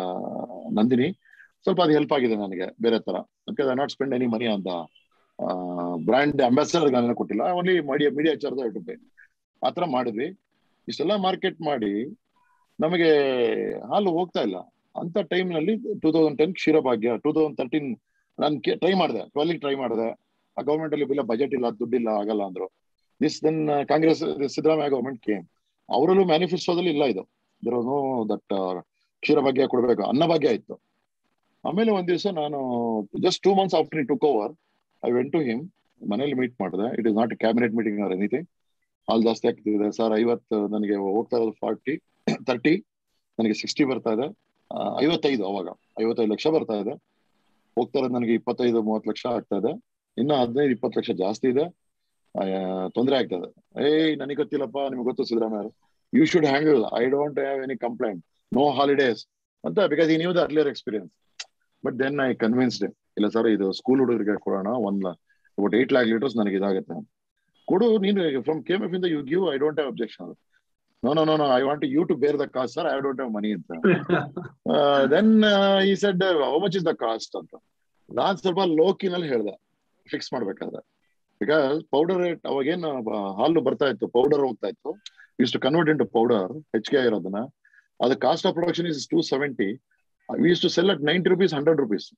Nandini. ಸ್ವಲ್ಪ ಅದು ಹೆಲ್ಪ್ ಆಗಿದೆ ನನಗೆ ಬೇರೆ ತರ. Because I not spend any money on the brand ambassador ಗಳನ್ನ ಕೊಟ್ಟಿಲ್ಲ. Only media media charge to pay. ಆ ತರ ಮಾಡಿದ್ವಿ. ಇಷ್ಟೆಲ್ಲ ಮಾರ್ಕೆಟ್ ಮಾಡಿ ನಮಗೆ ಹಾಲು ಹೋಗ್ತಾ ಇಲ್ಲ. ಅಂತ ಟೈಮ್ ನಲ್ಲಿ two thousand ten Ksheera Bhagya, two thousand thirteen ನಾನು ಟ್ರೈ ಮಾಡಿದೆ, ಟ್ವೆಲ್ಗೆ ಟ್ರೈ ಮಾಡಿದೆ. ಆ ಗೌರ್ಮೆಂಟ್ ಅಲ್ಲಿ ಇಲ್ಲ, ಬಜೆಟ್ ಇಲ್ಲ, ದುಡ್ಡಿಲ್ಲ, ಆಗಲ್ಲ ಅಂದ್ರು. This then Congress Siddaramaiah government came. ಅವರಲ್ಲೂ ಮ್ಯಾನಿಫೆಸ್ಟೋದಲ್ಲಿ ಇಲ್ಲ ಇದು. There was no that Ksheera Bhagya ಕೊಡಬೇಕು, ಅನ್ನಭಾಗ್ಯ ಇತ್ತು. ಆಮೇಲೆ ಒಂದ್ ದಿವಸ ನಾನು just two months after took over I went to him. ಮನೇಲಿ ಮೀಟ್ ಮಾಡಿದೆ. It is not cabinet meeting or anything. ಹಾಲ್ ಜಾಸ್ತಿ ಆಗ್ತಿದೆ ಸರ್. ಐವತ್ತು ನನಗೆ ಹೋಗ್ತಾ ಇರೋದು ಫಾರ್ಟಿ ತರ್ಟಿ ನನಗೆ ಸಿಕ್ಸ್ಟಿ ಬರ್ತಾ ಇದೆ. ಐವತ್ತೈದು ಅವಾಗ ಐವತ್ತೈದು ಲಕ್ಷ ಬರ್ತಾ ಇದೆ. ಹೋಗ್ತಾ ಇರೋದು ನನಗೆ ಇಪ್ಪತ್ತೈದು ಮೂವತ್ತು ಲಕ್ಷ ಆಗ್ತಾ ಇದೆ. ಇನ್ನ ಹದಿನೈದು ಇಪ್ಪತ್ತು ಲಕ್ಷ ಜಾಸ್ತಿ ಇದೆ. ತೊಂದರೆ ಆಗ್ತದೆ. ಏಯ್ ನನಗೆ ಗೊತ್ತಿಲ್ಲಪ್ಪ, ನಿಮ್ಗೆ ಗೊತ್ತು Siddaramaiah, you should handle. I don't have any complaint, no holidays ಅಂತ. ಬಿಕಾಸ್ ಈ new the earlier experience. But then I convinced, ಇಲ್ಲ ಸರ್ ಇದು ಸ್ಕೂಲ್ ಹುಡುಗರಿಗೆ ಕೊಡೋಣ. One about eight lakh litres ನನಗೆ ಇದಾಗುತ್ತೆ, ಕೊಡು ನೀನು ಫ್ರಮ್ ಕೆ ಎಂ ಎಫ್ ಇಂದ you give. I don't have objection. No, no, no, no. I want you to bear the cost, sir. I don't have money. uh, then uh, he said, uh, how much is the cost? ಅಂತ ನಾನು ಸ್ವಲ್ಪ ಲೋಕಿನಲ್ಲಿ ಹೇಳ್ದೆ, fix ಮಾಡ್ಬೇಕಾದ್ರೆ. Because powder rate ಅವಾಗೇನು ಹಾಲು ಬರ್ತಾ ಇತ್ತು, powder ಹೋಗ್ತಾ ಇತ್ತು, use to convert into powder ಹೆಚ್ಚಿಗೆ ಆಗಿರೋದನ್ನ. ಅದು cost of production is two seventy, we use to sell at ninety rupees, hundred rupees,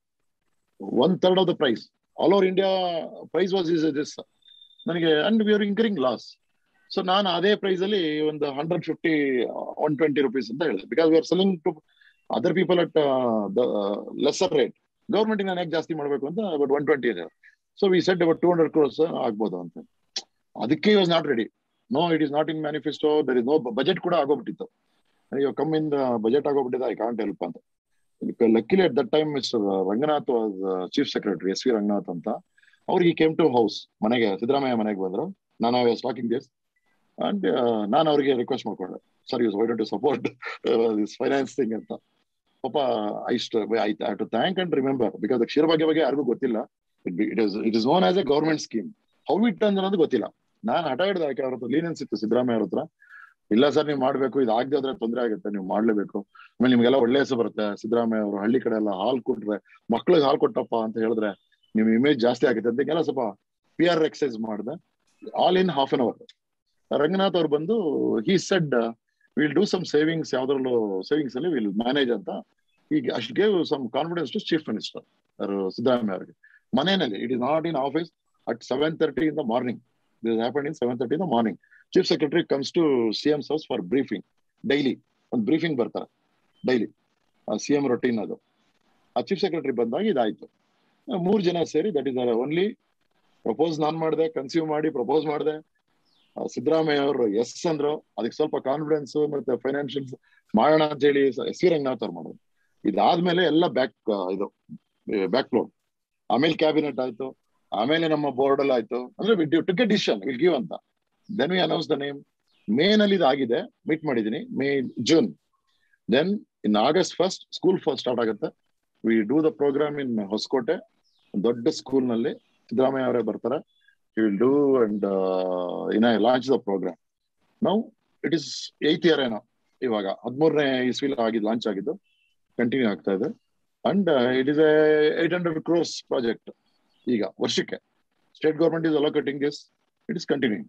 one third of the price. All over India price was is this ನನಗೆ, and we are incurring loss. So ನಾನು ಅದೇ price ಅಲ್ಲಿ ಒಂದು hundred fifty one twenty rupees ಅಂತ ಹೇಳಿದೆ, because we are selling to other people at the lesser rate. Government ನಾನು ಯಾಕೆ ಜಾಸ್ತಿ ಮಾಡಬೇಕು ಅಂತ ಬಟ್ ಒನ್ ಟ್ವೆಂಟಿ ಇದೆ. So we said about two hundred crores ಆಗ್ಬೋದು ಅಂತ. ಅದಕ್ಕೆ was not ready. No, it is not in manifesto, there is no budget ಕೂಡ ಆಗೋಗ್ಬಿಟ್ಟಿತ್ತು. ಅಯ್ಯೋ come in budget ಆಗೋಗ್ಬಿಟ್ಟಿದೆ, I can't help ಅಂತ. ಲಕ್ಕಿಲಿ at that time mister Ranganath was chief secretary, S V Ranganath ಅಂತ. ಅವ್ರಿಗೆ came to house, ಮನೆಗೆ ಸಿದ್ದರಾಮಯ್ಯ ಮನೆಗೆ ಬಂದ್ರು. ನಾನು I was talking this and ನಾನು ಅವ್ರಿಗೆ ರಿಕ್ವೆಸ್ಟ್ ಮಾಡ್ಕೊಂಡೆ, sir use why don't you support this finance thing ಅಂತ. ಪಾಪ I I have to thank and remember, because Ksheera Bhagya ಬಗ್ಗೆ ಯಾರಿಗೂ ಗೊತ್ತಿಲ್ಲ. It is it is known as a government scheme. How it ಅನ್ನೋದು ಗೊತ್ತಿಲ್ಲ. ನಾನು ಹಠ ಹಿಡಿದ, ಯಾಕೆ ಅವ್ರ ಹತ್ರ ಲೀನೆನ್ಸ್ ಇತ್ತು ಸಿದ್ದರಾಮಯ್ಯ ಅವ್ರ ಹತ್ರ. ಇಲ್ಲ ಸರ್ ನೀವು ಮಾಡ್ಬೇಕು, ಇದು ಆಗದೆ ಹೋದ್ರೆ ತೊಂದರೆ ಆಗುತ್ತೆ, ನೀವು ಮಾಡ್ಲೇಬೇಕು, ಆಮೇಲೆ ನಿಮ್ಗೆಲ್ಲ ಒಳ್ಳೆ ಹೆಸರು ಬರುತ್ತೆ. ಸಿದ್ದರಾಮಯ್ಯ ಅವರು ಹಳ್ಳಿ ಕಡೆ ಎಲ್ಲ ಹಾಲು ಕೊಟ್ರೆ, ಮಕ್ಳಿಗೆ ಹಾಲು ಕೊಟ್ಟಪ್ಪ ಅಂತ ಹೇಳಿದ್ರೆ ನಿಮ್ ಇಮೇಜ್ ಜಾಸ್ತಿ ಆಗುತ್ತೆ ಅಂತೆಲ್ಲ ಸ್ವಲ್ಪ ಪಿ ಆರ್ ಎಕ್ಸೈಸ್ ಮಾಡಿದೆ. All in half an hour Ranganath ಅವ್ರು ಬಂದು he said will do some savings, ಯಾವ್ದ್ರಲ್ಲೂ ಸೇವಿಂಗ್ಸ್ ಅಲ್ಲಿ ವಿಲ್ ಮ್ಯಾನೇಜ್ ಅಂತ. ಈಗ ಅಷ್ಟು gave some confidence to chief minister Siddaramaiah ಅವರಿಗೆ ಮನೆಯಲ್ಲಿ. It is not in office. At seven thirty in the morning, this happen in seven thirty in the morning. Chief secretary comes to C M house for briefing. Daily ಒಂದು briefing ಬರ್ತಾರೆ, daily C M routine ಅದು. ಆ chief secretary ಬಂದಾಗ ಇದಾಯ್ತು. ಮೂರ್ ಜನ ಸೇರಿ, that is only propose ನಾನ್ ಮಾಡಿದೆ, ಕನ್ಸ್ಯೂಮ್ ಮಾಡಿ ಪ್ರಪೋಸ್ ಮಾಡಿದೆ. ಸಿದ್ದರಾಮಯ್ಯ ಅವರು ಎಸ್ ಅಂದ್ರು, ಅದಕ್ಕೆ ಸ್ವಲ್ಪ ಕಾನ್ಫಿಡೆನ್ಸ್ ಮತ್ತೆ ಫೈನಾನ್ಷಿಯಲ್ಸ್ ಮಾಡೋಣ ಅಂತ ಹೇಳಿ ಎಸ್ ವಿ ರಂಗನಾಥ್ ಅವ್ರು ಮಾಡೋದು. ಇದಾದ್ಮೇಲೆ ಎಲ್ಲ ಬ್ಯಾಕ್ ಇದು ಬ್ಯಾಕ್ ಫ್ಲೋರ್, ಆಮೇಲೆ ಕ್ಯಾಬಿನೆಟ್ ಆಯ್ತು, ಆಮೇಲೆ ನಮ್ಮ ಬೋರ್ಡ್ ಅಲ್ಲಿ ಆಯ್ತು. ಅಂದ್ರೆ took a decision will give ಅಂತ. Then we announce the name. May ನಲ್ಲಿ ಇದಾಗಿದೆ, ಮೀಟ್ ಮಾಡಿದೀನಿ, May June. Then in August first school first start ಆಗುತ್ತೆ. We do the programme in Hosakote, ದೊಡ್ಡ ಸ್ಕೂಲ್ ನಲ್ಲಿ ಸಿದ್ದರಾಮಯ್ಯ ಅವರೇ ಬರ್ತಾರೆ. He will do and uh, you know launch the program. Now it is eighth year ಏನೋ, ಇವಾಗ ಹದಿಮೂರನೇ ಇಸ್ವಿಲ್ ಆಗಿದ್ದು, ಲಾಂಚ್ ಆಗಿದ್ದು, ಕಂಟಿನ್ಯೂ ಆಗ್ತಾ ಇದೆ. And it is a eight hundred crores project. ಈಗ ವರ್ಷಕ್ಕೆ state government is allocating this, it is continuing.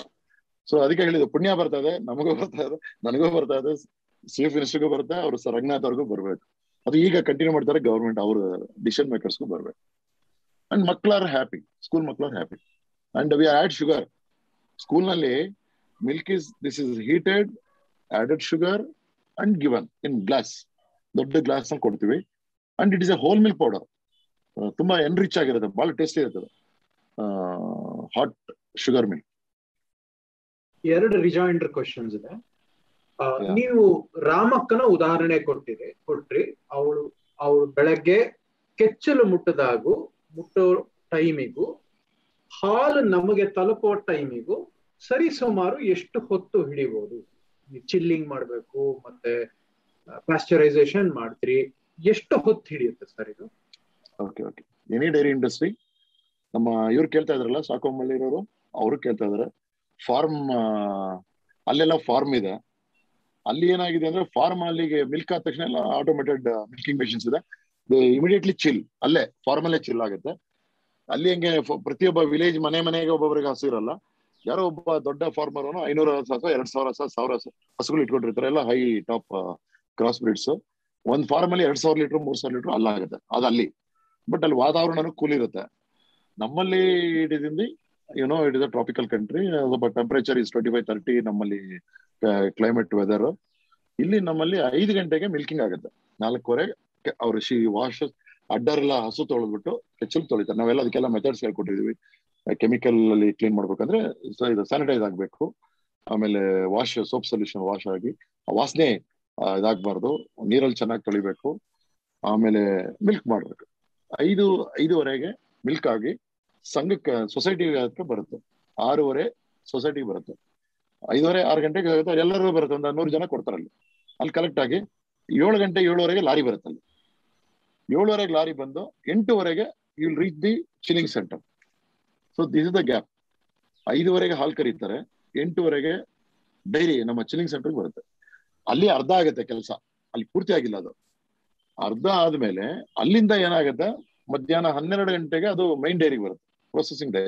So ಅದಕ್ಕೆ ಹೇಳಿದ್ದು, ಪುಣ್ಯ ಬರ್ತಾ ಇದೆ, ನಮಗೂ ಬರ್ತಾ ಇದೆ, ನನಗೂ ಬರ್ತಾ ಇದೆ, ಚೀಫ್ ಮಿನಿಸ್ಟರ್ಗೂ ಬರುತ್ತೆ, ಅವರು ಸರ್ ರಂಗನಾಥ್ ಅವ್ರಿಗೂ ಬರ್ಬೇಕು. ಅದು ಈಗ ಕಂಟಿನ್ಯೂ ಮಾಡ್ತಾರೆ ಗೌರ್ಮೆಂಟ್, ಅವ್ರ ಡಿಸಿಷನ್ ಮೇಕರ್ಸ್ಗೂ ಬರ್ಬೇಕು. ಅಂಡ್ ಮಕ್ಳು ಆರ್ ಹ್ಯಾಪಿ, ಸ್ಕೂಲ್ ಮಕ್ಳು are happy. And we add sugar. School nalli milk is, this is heated, added sugar and given in glass. Dodda glass ಅಲ್ಲಿ ಕೊಡ್ತೀವಿ. And it is a whole milk powder. ತುಂಬಾ enrich ಆಗಿರುತ್ತೆ, ಬಹಳ tasty ಇರ್ತದೆ hot sugar milk. ಎರಡು ರಿಜಾಯಿಂಡರ್ questions ಇದೆ. ನೀವು ರಾಮಕ್ಕನ ಉದಾಹರಣೆ ಕೊಟ್ಟಿರಿ ಕೊಟ್ರಿ ಅವಳು ಅವಳು ಬೆಳಗ್ಗೆ ಕೆಚ್ಚಲು ಮುಟ್ಟದಾಗೂ ಮುಟ್ಟೋ ಟೈಮಿಗೂ ಹಾಲು ನಮಗೆ ತಲುಪೋ ಟೈಮಿಗೂ ಸರಿ ಸುಮಾರು ಎಷ್ಟು ಹೊತ್ತು ಹಿಡಿಬಹುದು? ಚಿಲ್ಲಿಂಗ್ ಮಾಡ್ಬೇಕು, ಮತ್ತೆ ಪಾಶ್ಚರೈಸೇಷನ್ ಮಾಡ್ತೀರಿ, ಎಷ್ಟು ಹೊತ್ತು ಹಿಡಿಯುತ್ತೆ ಸರ್ ಇದು? Okay okay any dairy industry, ನಮ್ಮ ಇವ್ರು ಕೇಳ್ತಾ ಇದ್ರಲ್ಲ ಸಾಕೋಮಲ್ಲಿ ಇರೋರು, ಅವರು ಕೇಳ್ತಾ ಇದಾರೆ. ಫಾರ್ಮ್ ಅಲ್ಲೆಲ್ಲ ಫಾರ್ಮ್ ಇದೆ. ಅಲ್ಲಿ ಏನಾಗಿದೆ ಅಂದ್ರೆ, ಫಾರ್ಮ್ ಅಲ್ಲಿಗೆ ಮಿಲ್ಕ್ ಆದ ತಕ್ಷಣ ಎಲ್ಲ ಆಟೋಮೇಟೆಡ್ ಮಿಲ್ಕಿಂಗ್ ಮೆಷಿನ್ಸ್ ಇದೆ. ಇಮಿಡಿಯೇಟ್ಲಿ ಚಿಲ್, ಅಲ್ಲೇ ಫಾರ್ಮ್ ಅಲ್ಲೇ ಚಿಲ್ ಆಗುತ್ತೆ. ಅಲ್ಲಿ ಹೆಂಗೆ ಪ್ರತಿಯೊಬ್ಬ ವಿಲೇಜ್ ಮನೆ ಮನೆಗೆ ಒಬ್ಬೊಬ್ಬರಿಗೆ ಹಸು ಇರಲ್ಲ. ಯಾರೋ ಒಬ್ಬ ದೊಡ್ಡ ಫಾರ್ಮರ್ ಅವನು ಐನೂರ ಹಸು, ಎರಡ್ ಸಾವಿರ ಹಸು, ಸಾವಿರ ಹಸುಗಳು ಇಟ್ಕೊಂಡಿರ್ತಾರೆ, ಎಲ್ಲ ಹೈ ಟಾಪ್ ಕ್ರಾಸ್ ಬ್ರೀಡ್ಸ್. ಒಂದ್ ಫಾರ್ಮ್ ಅಲ್ಲಿ ಎರಡ್ ಸಾವಿರ ಲೀಟರ್ ಮೂರ್ ಸಾವಿರ ಲೀಟರ್ ಅಲ್ಲಾಗುತ್ತೆ, ಅದು ಅಲ್ಲಿ. ಬಟ್ ಅಲ್ಲಿ ವಾತಾವರಣನೂ ಕೂಲ್ ಇರುತ್ತೆ. ನಮ್ಮಲ್ಲಿ it is in the you know it is a tropical country, but temperature is twenty five thirty ನಮ್ಮಲ್ಲಿ ಕ್ಲೈಮೇಟ್ ವೆದರ್. ಇಲ್ಲಿ ನಮ್ಮಲ್ಲಿ ಐದು ಗಂಟೆಗೆ ಮಿಲ್ಕಿಂಗ್ ಆಗುತ್ತೆ, ನಾಲ್ಕುವರೆಗೆ ಅವ್ರು ಶಿ ವಾಶ್ ಅಡ್ಡರೆಲ್ಲ ಹಸು ತೊಳೆದ್ಬಿಟ್ಟು ಕೆಚ್ಚಲು ತೊಳಿತಾರೆ. ನಾವೆಲ್ಲ ಅದಕ್ಕೆಲ್ಲ ಮೆಥಡ್ಸ್ ಹೇಳ್ಕೊಟ್ಟಿದೀವಿ. ಕೆಮಿಕಲ್ ಅಲ್ಲಿ ಕ್ಲೀನ್ ಮಾಡ್ಬೇಕಂದ್ರೆ ಇದು ಸ್ಯಾನಿಟೈಸ್ ಆಗ್ಬೇಕು, ಆಮೇಲೆ ವಾಶ್ ಸೋಪ್ ಸೊಲ್ಯೂಷನ್ ವಾಶ್ ಆಗಿ ವಾಸನೆ ಇದಾಗಬಾರ್ದು, ನೀರಲ್ಲಿ ಚೆನ್ನಾಗಿ ತೊಳಿಬೇಕು, ಆಮೇಲೆ ಮಿಲ್ಕ್ ಮಾಡ್ಬೇಕು. ಐದು ಐದುವರೆಗೆ ಮಿಲ್ಕ್ ಆಗಿ ಸಂಘಕ್ಕೆ ಸೊಸೈಟಿ ಹತ್ರ ಬರುತ್ತೆ. ಆರೂವರೆ ಸೊಸೈಟಿಗೆ ಬರುತ್ತೆ. ಐದುವರೆ ಆರು ಗಂಟೆಗೆ ಆಗುತ್ತೆ, ಎಲ್ಲರಿಗೂ ಬರುತ್ತೆ, ಒಂದು ನೂರು ಜನ ಕೊಡ್ತಾರೆ ಅಲ್ಲಿ. ಅಲ್ಲಿ ಕಲೆಕ್ಟ್ ಆಗಿ ಏಳು ಗಂಟೆ ಏಳುವರೆಗೆ ಲಾರಿ ಬರುತ್ತೆ. ಅಲ್ಲಿ ಏಳುವರೆಗೆ ಲಾರಿ ಬಂದು ಎಂಟುವರೆಗೆ you will reach the chilling centre. So this is the gap. ಐದುವರೆಗೆ ಹಾಲು ಕರೀತಾರೆ, ಎಂಟುವರೆಗೆ ಡೈರಿ ನಮ್ಮ ಚಿಲ್ಲಿಂಗ್ ಸೆಂಟರ್ಗೆ ಬರುತ್ತೆ. ಅಲ್ಲಿ ಅರ್ಧ ಆಗುತ್ತೆ ಕೆಲಸ, ಅಲ್ಲಿ ಪೂರ್ತಿ ಆಗಿಲ್ಲ ಅದು. ಅರ್ಧ ಆದ್ಮೇಲೆ ಅಲ್ಲಿಂದ ಏನಾಗುತ್ತೆ, ಮಧ್ಯಾಹ್ನ ಹನ್ನೆರಡು ಗಂಟೆಗೆ ಅದು ಮೈನ್ ಡೈರಿಗೆ ಬರುತ್ತೆ, processing dairy.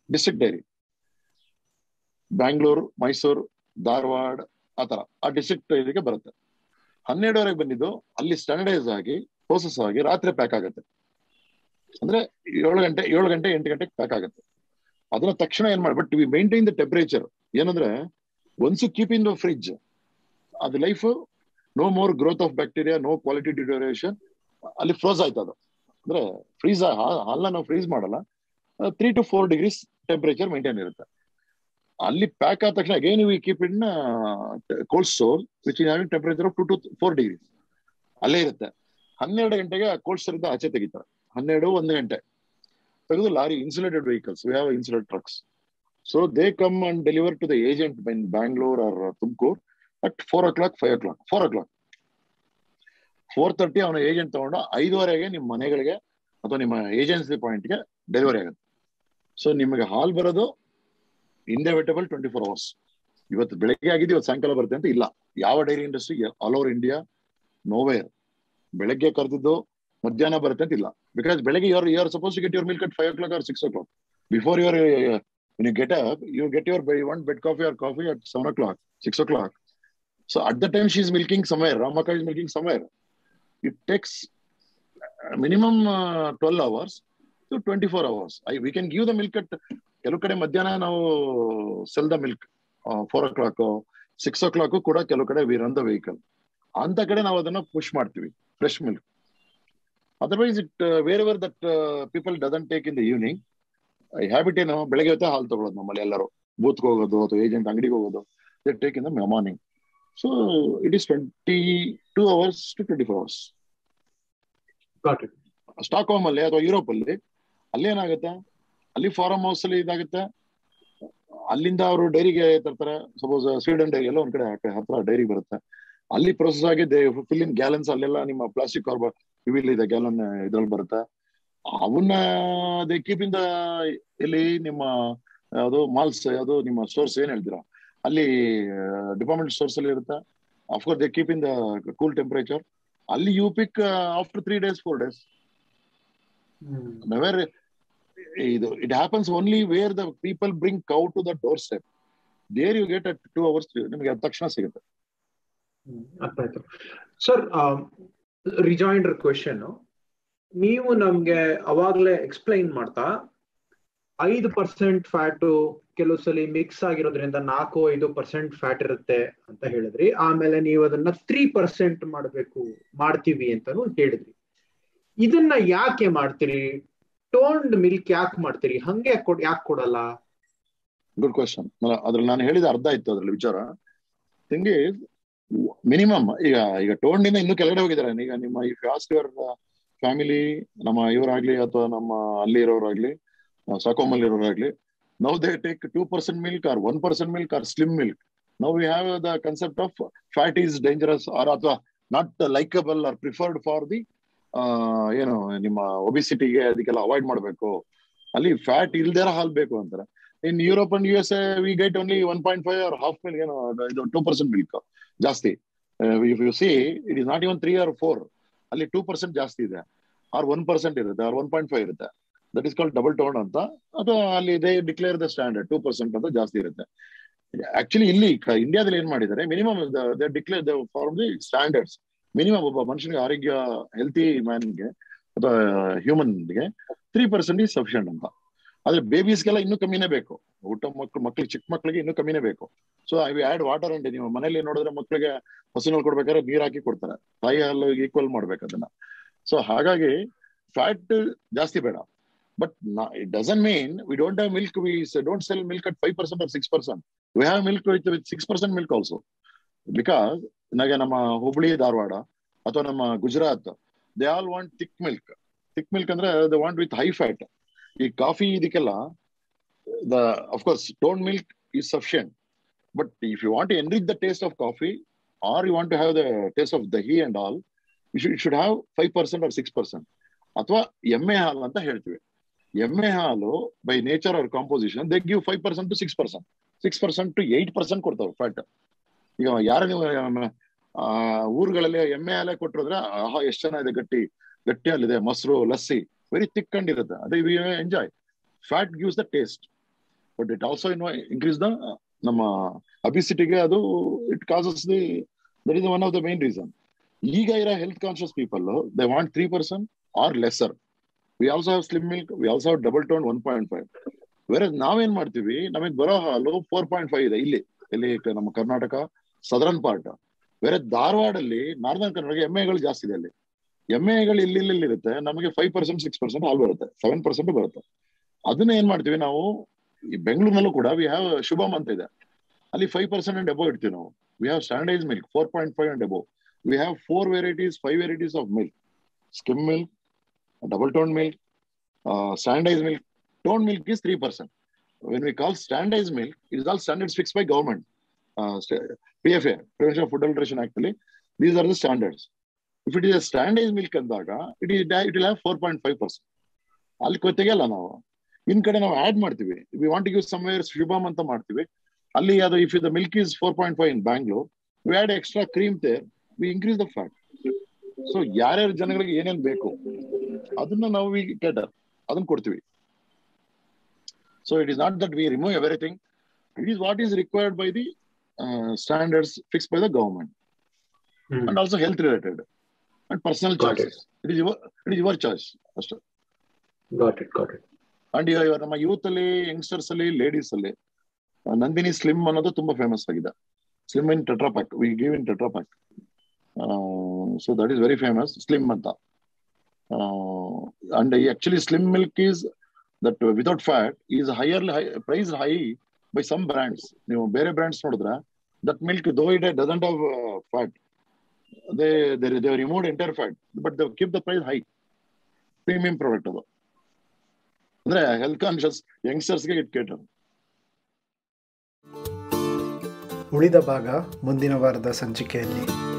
District dairy, Bangalore, Mysuru, Dharwad, ಆ ತರ ಆ ಡಿಸ್ಟ್ರಿಕ್ಟ್ ಡೈರಿಗೆ ಬರುತ್ತೆ. ಹನ್ನೆರಡುವರೆಗೆ ಬಂದಿದ್ದು ಅಲ್ಲಿ ಸ್ಟ್ಯಾಂಡರ್ಡೈಸ್ ಆಗಿ ಪ್ರೋಸೆಸ್ ಆಗಿ ರಾತ್ರಿ ಪ್ಯಾಕ್ ಆಗುತ್ತೆ. ಅಂದ್ರೆ ಏಳು ಗಂಟೆ ಏಳು ಗಂಟೆ ಎಂಟು ಗಂಟೆಗೆ ಪ್ಯಾಕ್ ಆಗುತ್ತೆ. ಅದನ್ನ ತಕ್ಷಣ ಏನ್ ಮಾಡಿ, but we maintain the temperature. ಏನಂದ್ರೆ once you keep in the fridge, ಅದು life no more growth of bacteria, no quality deterioration. ಅಲ್ಲಿ ಫ್ರೋಸ್ ಆಯ್ತು ಅದು. ಅಂದ್ರೆ ಫ್ರೀಸ್ ಹಾಲ್ನ ನಾವು ಫ್ರೀಸ್ ಮಾಡಲ್ಲ, three to four degrees temperature maintain ಇರುತ್ತೆ. ಅಲ್ಲಿ ಪ್ಯಾಕ್ ಆದ ತಕ್ಷಣ again we keep in cold store which is having temperature of two to four degrees ಅಲ್ಲೇ ಇರುತ್ತೆ. ಹನ್ನೆರಡು ಗಂಟೆಗೆ ಕೋಲ್ಡ್ ಸ್ಟೋರ್ ಇಂದ ಆಚೆ ತೆಗಿತಾರೆ. ಹನ್ನೆರಡು ಒಂದು ಗಂಟೆ ತೆಗೆದು lorry, insulated vehicles, we have insulated trucks. So they come and deliver to the agent in Bangalore or Tumkur at four o'clock five o'clock four o'clock four thirty ಅವನ agent ತಗೊಂಡು ಐದುವರೆಗೆ ನಿಮ್ಮ ಮನೆಗಳಿಗೆ ಅಥವಾ ನಿಮ್ಮ ಏಜೆನ್ಸಿ ಪಾಯಿಂಟ್ಗೆ delivery ಆಗುತ್ತೆ. So ನಿಮಗೆ ಹಾಲ್ ಬರೋದು ಇಂಡೆವಿಟಬಲ್ ಟ್ವೆಂಟಿ ಫೋರ್ ಅವರ್ಸ್. ಇವತ್ತು ಬೆಳಗ್ಗೆ ಆಗಿದ್ದು ಇವತ್ತು ಸಾಯಂಕಾಲ ಬರುತ್ತೆ ಅಂತ ಇಲ್ಲ. ಯಾವ dairy industry all over India nowhere ಬೆಳಗ್ಗೆ ಕರೆದಿದ್ದು ಮಧ್ಯಾಹ್ನ ಬರುತ್ತೆ ಅಂತ ಇಲ್ಲ. ಬಿಕಾಸ್ ಬೆಳಗ್ಗೆ you are you are suppose to get your milk at five o'clock or six o'clock before your you get up you get your by one bed coffee or coffee at seven o'clock six o'clock. So at the time she is milking somewhere, Ramakka is milking somewhere. It takes minimum twelve hours to twenty four hours. I we can give the milk at ಕೆಲವು ಕಡೆ ಮಧ್ಯಾಹ್ನ ನಾವು sell the milk four o'clock six o'clock ಕೂಡ ಕೆಲವು ಕಡೆ V run the vehicle. ಅಂತ ಕಡೆ ನಾವು ಅದನ್ನ ಪುಷ್ ಮಾಡ್ತೀವಿ fresh milk. Otherwise it wherever that people doesn't take in the evening. Habit ಏನು, ಬೆಳಗ್ಗೆ ಹೊತ್ತೆ ಹಾಲು ತಗೊಳ್ಳೋದು ನಮ್ಮಲ್ಲಿ ಎಲ್ಲರೂ, ಬೂತ್ಗೆ ಹೋಗೋದು ಅಥವಾ ಏಜೆಂಟ್ ಅಂಗಡಿಗೆ ಹೋಗೋದು, they take in the morning. So it is twenty two hours to twenty four hours. Stock home ಅಲ್ಲಿ ಅಥವಾ ಯುರೋಪ್ ಅಲ್ಲಿ ಅಲ್ಲೇನಾಗುತ್ತೆ, ಅಲ್ಲಿ ಫಾರ್ಮ್ ಹೌಸ್ ಅಲ್ಲಿ ಇದಾಗುತ್ತೆ, ಅಲ್ಲಿಂದ ಅವರು ಡೈರಿಗೆ ತರ್ತಾರೆ. ಸಪೋಸ್ ಸ್ವೀಡನ್ ಡೈರಿ ಎಲ್ಲ ಒಂದ್ ಕಡೆ ಹತ್ರ ಡೈರಿ ಬರುತ್ತೆ, ಅಲ್ಲಿ ಪ್ರೊಸೆಸ್ ಆಗಿ ಫಿಲ್ ಇನ್ ಗ್ಯಾಲನ್ಸ್, ಅಲ್ಲೆಲ್ಲ ನಿಮ್ಮ ಪ್ಲಾಸ್ಟಿಕ್ ಕಾರ್ಬ ಇವಿಲ್ ಇದೆ ಗ್ಯಾಲನ್ ಇದ್ರಲ್ಲಿ ಬರುತ್ತೆ. ಅವನ್ನ ದೇ ಕೀಪ್ ಇನ್ ದ ಇಲ್ಲಿ ನಿಮ್ಮ ಯಾವುದು ಮಾಲ್ಸ್ ಯಾವುದು ನಿಮ್ಮ ಸ್ಟೋರ್ಸ್ ಏನ್ ಹೇಳ್ತೀರಾ ಅಲ್ಲಿ ಡಿಪಾರ್ಟ್ಮೆಂಟ್ ಸ್ಟೋರ್ಸ್ ಅಲ್ಲಿ ಇರುತ್ತೆ. Of course they keep in the cool temperature. ಅಲ್ಲಿ you pick after three days four days. Never ಇದು it happens only where the people bring cow to the doorstep. There you get at two hours ನಿಮಗೆ ತಕ್ಷಣ ಸಿಗುತ್ತೆ. ಅರ್ಥ ಆಯ್ತು sir. ರಿಜಾಯಿಂಡರ್ question, ನೀವು ನಮ್ಗೆ ಅವಾಗ್ಲೇ ಎಕ್ಸ್ಪ್ಲೈನ್ ಮಾಡ್ತಾ ಐದು ಪರ್ಸೆಂಟ್ ಫ್ಯಾಟು ಕೆಲವು ಸಲ ಮಿಕ್ಸ್ ಆಗಿರೋದ್ರಿಂದ ನಾಲ್ಕು ಐದು ಪರ್ಸೆಂಟ್ ಫ್ಯಾಟ್ ಇರುತ್ತೆ ಅಂತ ಹೇಳಿದ್ರಿ. ಆಮೇಲೆ ನೀವು ಅದನ್ನ ತ್ರೀ ಪರ್ಸೆಂಟ್ ಮಾಡ್ಬೇಕು ಮಾಡ್ತೀವಿ ಅಂತಾನು ಹೇಳಿದ್ರಿ. ಇದನ್ನ ಯಾಕೆ ಮಾಡ್ತೀರಿ? ಟೋನ್ಡ್ ಮಿಲ್ಕ್ ಯಾಕೆ ಮಾಡ್ತೀರಿ? ಹಂಗೆ ಯಾಕೆ ಕೊಡಲ್ಲ? Good question. ಅದ್ರಲ್ಲಿ ನಾನು ಹೇಳಿದ ಅರ್ಧ ಇತ್ತು ಅದ್ರಲ್ಲಿ ವಿಚಾರ. ತಿಂಗಿ ಮಿನಿಮಮ್ ಈಗ ಈಗ ಟೋನ್ ಇಂದ ಇನ್ನೂ ಕೆಳಗಡೆ ಹೋಗಿದ್ದಾರೆ. ಈಗ ನಿಮ್ಮ ಈ ಫಾಸ್ಟ್ ಯುವರ್ ಫ್ಯಾಮಿಲಿ, ನಮ್ಮ ಇವರಾಗ್ಲಿ ಅಥವಾ ನಮ್ಮ ಅಲ್ಲಿ ಇರೋರಾಗ್ಲಿ, ಸಾಕೋಮ್ ಅಲ್ಲಿ ಇರೋರಾಗ್ಲಿ, now they take two percent milk or one percent milk or slim milk. Now we have the concept of fat is dangerous or ಅಥವಾ not likeable or preferred for the ಏನು ನಿಮ್ಮ ಒಬಿಸಿಟಿಗೆ, ಅದಕ್ಕೆಲ್ಲ ಅವಾಯ್ಡ್ ಮಾಡಬೇಕು. ಅಲ್ಲಿ ಫ್ಯಾಟ್ ಇಲ್ದೇರ ಹಾಲ್ ಬೇಕು ಅಂತಾರೆ. In Europe and U S A we get only one point five or half milk, ಏನೋ ಇದು ಟೂ ಪರ್ಸೆಂಟ್ ಮಿಲ್ಕ್ ಜಾಸ್ತಿ. If you see it is not even three or four, ಅಲ್ಲಿ ಟೂ ಪರ್ಸೆಂಟ್ ಜಾಸ್ತಿ ಇದೆ, or one percent ಇರುತ್ತೆ, or one point five ಇರುತ್ತೆ. That is called double tone ಅಂತ. ಅಥವಾ ಅಲ್ಲಿ they declare the standard two percent ಅಂತ ಜಾಸ್ತಿ ಇರುತ್ತೆ. ಆಕ್ಚುಲಿ ಇಲ್ಲಿ ಇಂಡಿಯಾದಲ್ಲಿ ಏನ್ ಮಾಡಿದ್ದಾರೆ, minimum they declare the for the standards. Minimum ಒಬ್ಬ ಮನುಷ್ಯನಿಗೆ ಆರೋಗ್ಯ ಹೆಲ್ತಿ ಮ್ಯಾನ್ಗೆ ಅಥವಾ ಹ್ಯೂಮನ್ಗೆ ತ್ರೀ ಪರ್ಸೆಂಟ್ ಈಸ್ ಸಫಿಷಿಯಂಟ್ ಅಂತ. ಆದ್ರೆ ಬೇಬೀಸ್ಗೆಲ್ಲ ಇನ್ನೂ ಕಮ್ಮಿನೇ ಬೇಕು. ಊಟ ಮಕ್ಳು ಮಕ್ಳಿಗೆ ಚಿಕ್ಕ ಮಕ್ಳಿಗೆ ಇನ್ನೂ ಕಮ್ಮಿನೇ ಬೇಕು. So I we add water and ನೀವು ಮನೇಲಿ ನೋಡಿದ್ರೆ ಮಕ್ಳಿಗೆ ಹಸುನಲ್ಲಿ ಕೊಡ್ಬೇಕಾದ್ರೆ ನೀರ್ ಹಾಕಿ ಕೊಡ್ತಾರೆ, ತಾಯಿ ಹಾಲು ಈಕ್ವಲ್ ಮಾಡ್ಬೇಕು ಅದನ್ನ. ಸೊ ಹಾಗಾಗಿ ಫ್ಯಾಟ್ ಜಾಸ್ತಿ ಬೇಡ. But it doesn't mean we don't have milk, we don't sell milk at five percent or six percent. We have milk with with six percent milk also. Because ನನಗೆ ನಮ್ಮ ಹುಬ್ಳಿ ಧಾರವಾಡ ಅಥವಾ ನಮ್ಮ Gujarat, they all want thick milk. Thick milk ಅಂದ್ರೆ they want with high fat. ಈ coffee ಇದಕ್ಕೆಲ್ಲ the of course tone milk is sufficient. But if you want to enrich the taste of coffee or you want to have the taste of dahi and all, you should should have five percent or six percent. ಅಥವಾ ಎಮ್ಮೆ ಹಾಲು ಅಂತ ಹೇಳ್ತೀವಿ. ಎಮ್ಮೆ ಹಾಲು by nature or composition they give five percent to six percent six percent to eight percent ಕೊಡ್ತಾವೆ fat. ಈಗ ಯಾರು ನೀವು ಆ ಊರುಗಳಲ್ಲಿ ಎಮ್ಮೆ ಹಾಲೆ ಕೊಟ್ಟಿರೋದ್ರೆ ಆಹಾ ಎಷ್ಟು ಚೆನ್ನಾಗಿದೆ, ಗಟ್ಟಿ ಗಟ್ಟಿ ಹಾಲಿದೆ, ಮೊಸರು ಲಸ್ಸಿ ವೆರಿ ಥಿಕ್ ಅಂಡ್ ಇರುತ್ತೆ. ಅದೇ we enjoy. Fat gives the taste. But it also in increase the ನಮ್ಮ ಅಬಿಸಿಟಿಗೆ ಅದು it causes the that is one of the main reason. ಈಗ ಇರೋ health conscious people they want three percent or lesser. We also have slim milk, we also have double tone one point five. ಬೇರೆ ನಾವೇನ್ ಮಾಡ್ತೀವಿ, ನಮಗೆ ಬರೋ ಹಾಲು four point five ಇದೆ ಇಲ್ಲಿ ಇಲ್ಲಿ ನಮ್ಮ ಕರ್ನಾಟಕ ಸದರ್ನ್ ಪಾರ್ಟ್. ಬೇರೆ ಧಾರವಾಡಲ್ಲಿ ನಾರ್ದನ್ ಕರ್ನಾಟಕ ಎಮ್ಮೆಗಳು ಜಾಸ್ತಿ ಇದೆ. ಅಲ್ಲಿ ಎಮ್ಮೆಗಳು ಇಲ್ಲಿ ಇಲ್ಲಿ ಇರುತ್ತೆ, ನಮಗೆ ಫೈವ್ ಪರ್ಸೆಂಟ್ ಸಿಕ್ಸ್ ಪರ್ಸೆಂಟ್ ಹಾಲು ಬರುತ್ತೆ, ಸೆವೆನ್ ಪರ್ಸೆಂಟ್ ಬರುತ್ತೆ. ಅದನ್ನ ಏನ್ ಮಾಡ್ತೀವಿ ನಾವು, ಈ ಬೆಂಗಳೂರಿನಲ್ಲೂ ಕೂಡ ವಿ ಹ್ಯಾವ್ ಶುಭಮ್ ಅಂತ ಇದೆ, ಅಲ್ಲಿ ಫೈವ್ ಪರ್ಸೆಂಟ್ ಅಂಡ್ ಅಬೋ ಇಡ್ತೀವಿ ನಾವು. We have standardise milk four point five and above. We have four varieties five varieties of milk: skim milk, double tone milk, standardise milk. Tone milk is three percent. When we call standardized milk, it is all standards fixed by government. Uh, P F A, Prevention of Food Adulteration Act. These are the standards. If it is a standardized milk, it is it will have four point five percent. ಅಲ್ಲಿ ಕೊತ್ತಿಗೆಲ್ಲ ನಾವು ಇನ್ ಕಡೆ ನಾವು add ಮಾಡ್ತೀವಿ. We want to give somewhere Shubham ಅಂತ ಮಾಡ್ತೀವಿ. ಅಲ್ಲಿ ಅದು if the milk is four point five in Bangalore, we add extra cream there, we increase the fat. So ಯಾರ್ಯಾರ ಜನಗಳಿಗೆ ಏನೇನ್ ಬೇಕು ಅದನ್ನ ನಾವು ವಿ ಕೇಟರ್ ಅದನ್ನ ಕೊಡ್ತೀವಿ. So it is not that we remove everything. It is what is required by the uh, standards fixed by the government, hmm. and also health related and personal got choices. It. it is your it is your choice. Got it, got it. And your ನಮ್ಮ youth ಅಲ್ಲಿ, youngsters ಅಲ್ಲಿ, ladies ಅಲ್ಲಿ Nandini slim ಅನ್ನೋದು ತುಂಬಾ famous ಆಗಿದೆ. Slim in tetra pack, we give in tetra pack. So that is very famous, slim ಅಂತ. Uh, and actually slim milk is that without fat is higher high, priced high by some brands. ನೀವು ಬೇರೆ brands ನೋಡಿದ್ರೆ that milk though it doesn't have uh, fat, they they they removed entire fat, but they keep the price high. Premium product ಅದು. ಅಂದ್ರೆ health conscious youngsters ಗೆ it cater. ಉಳಿದ ಭಾಗ ಮುಂದಿನ ವಾರದ ಸಂಚಿಕೆಯಲ್ಲಿ.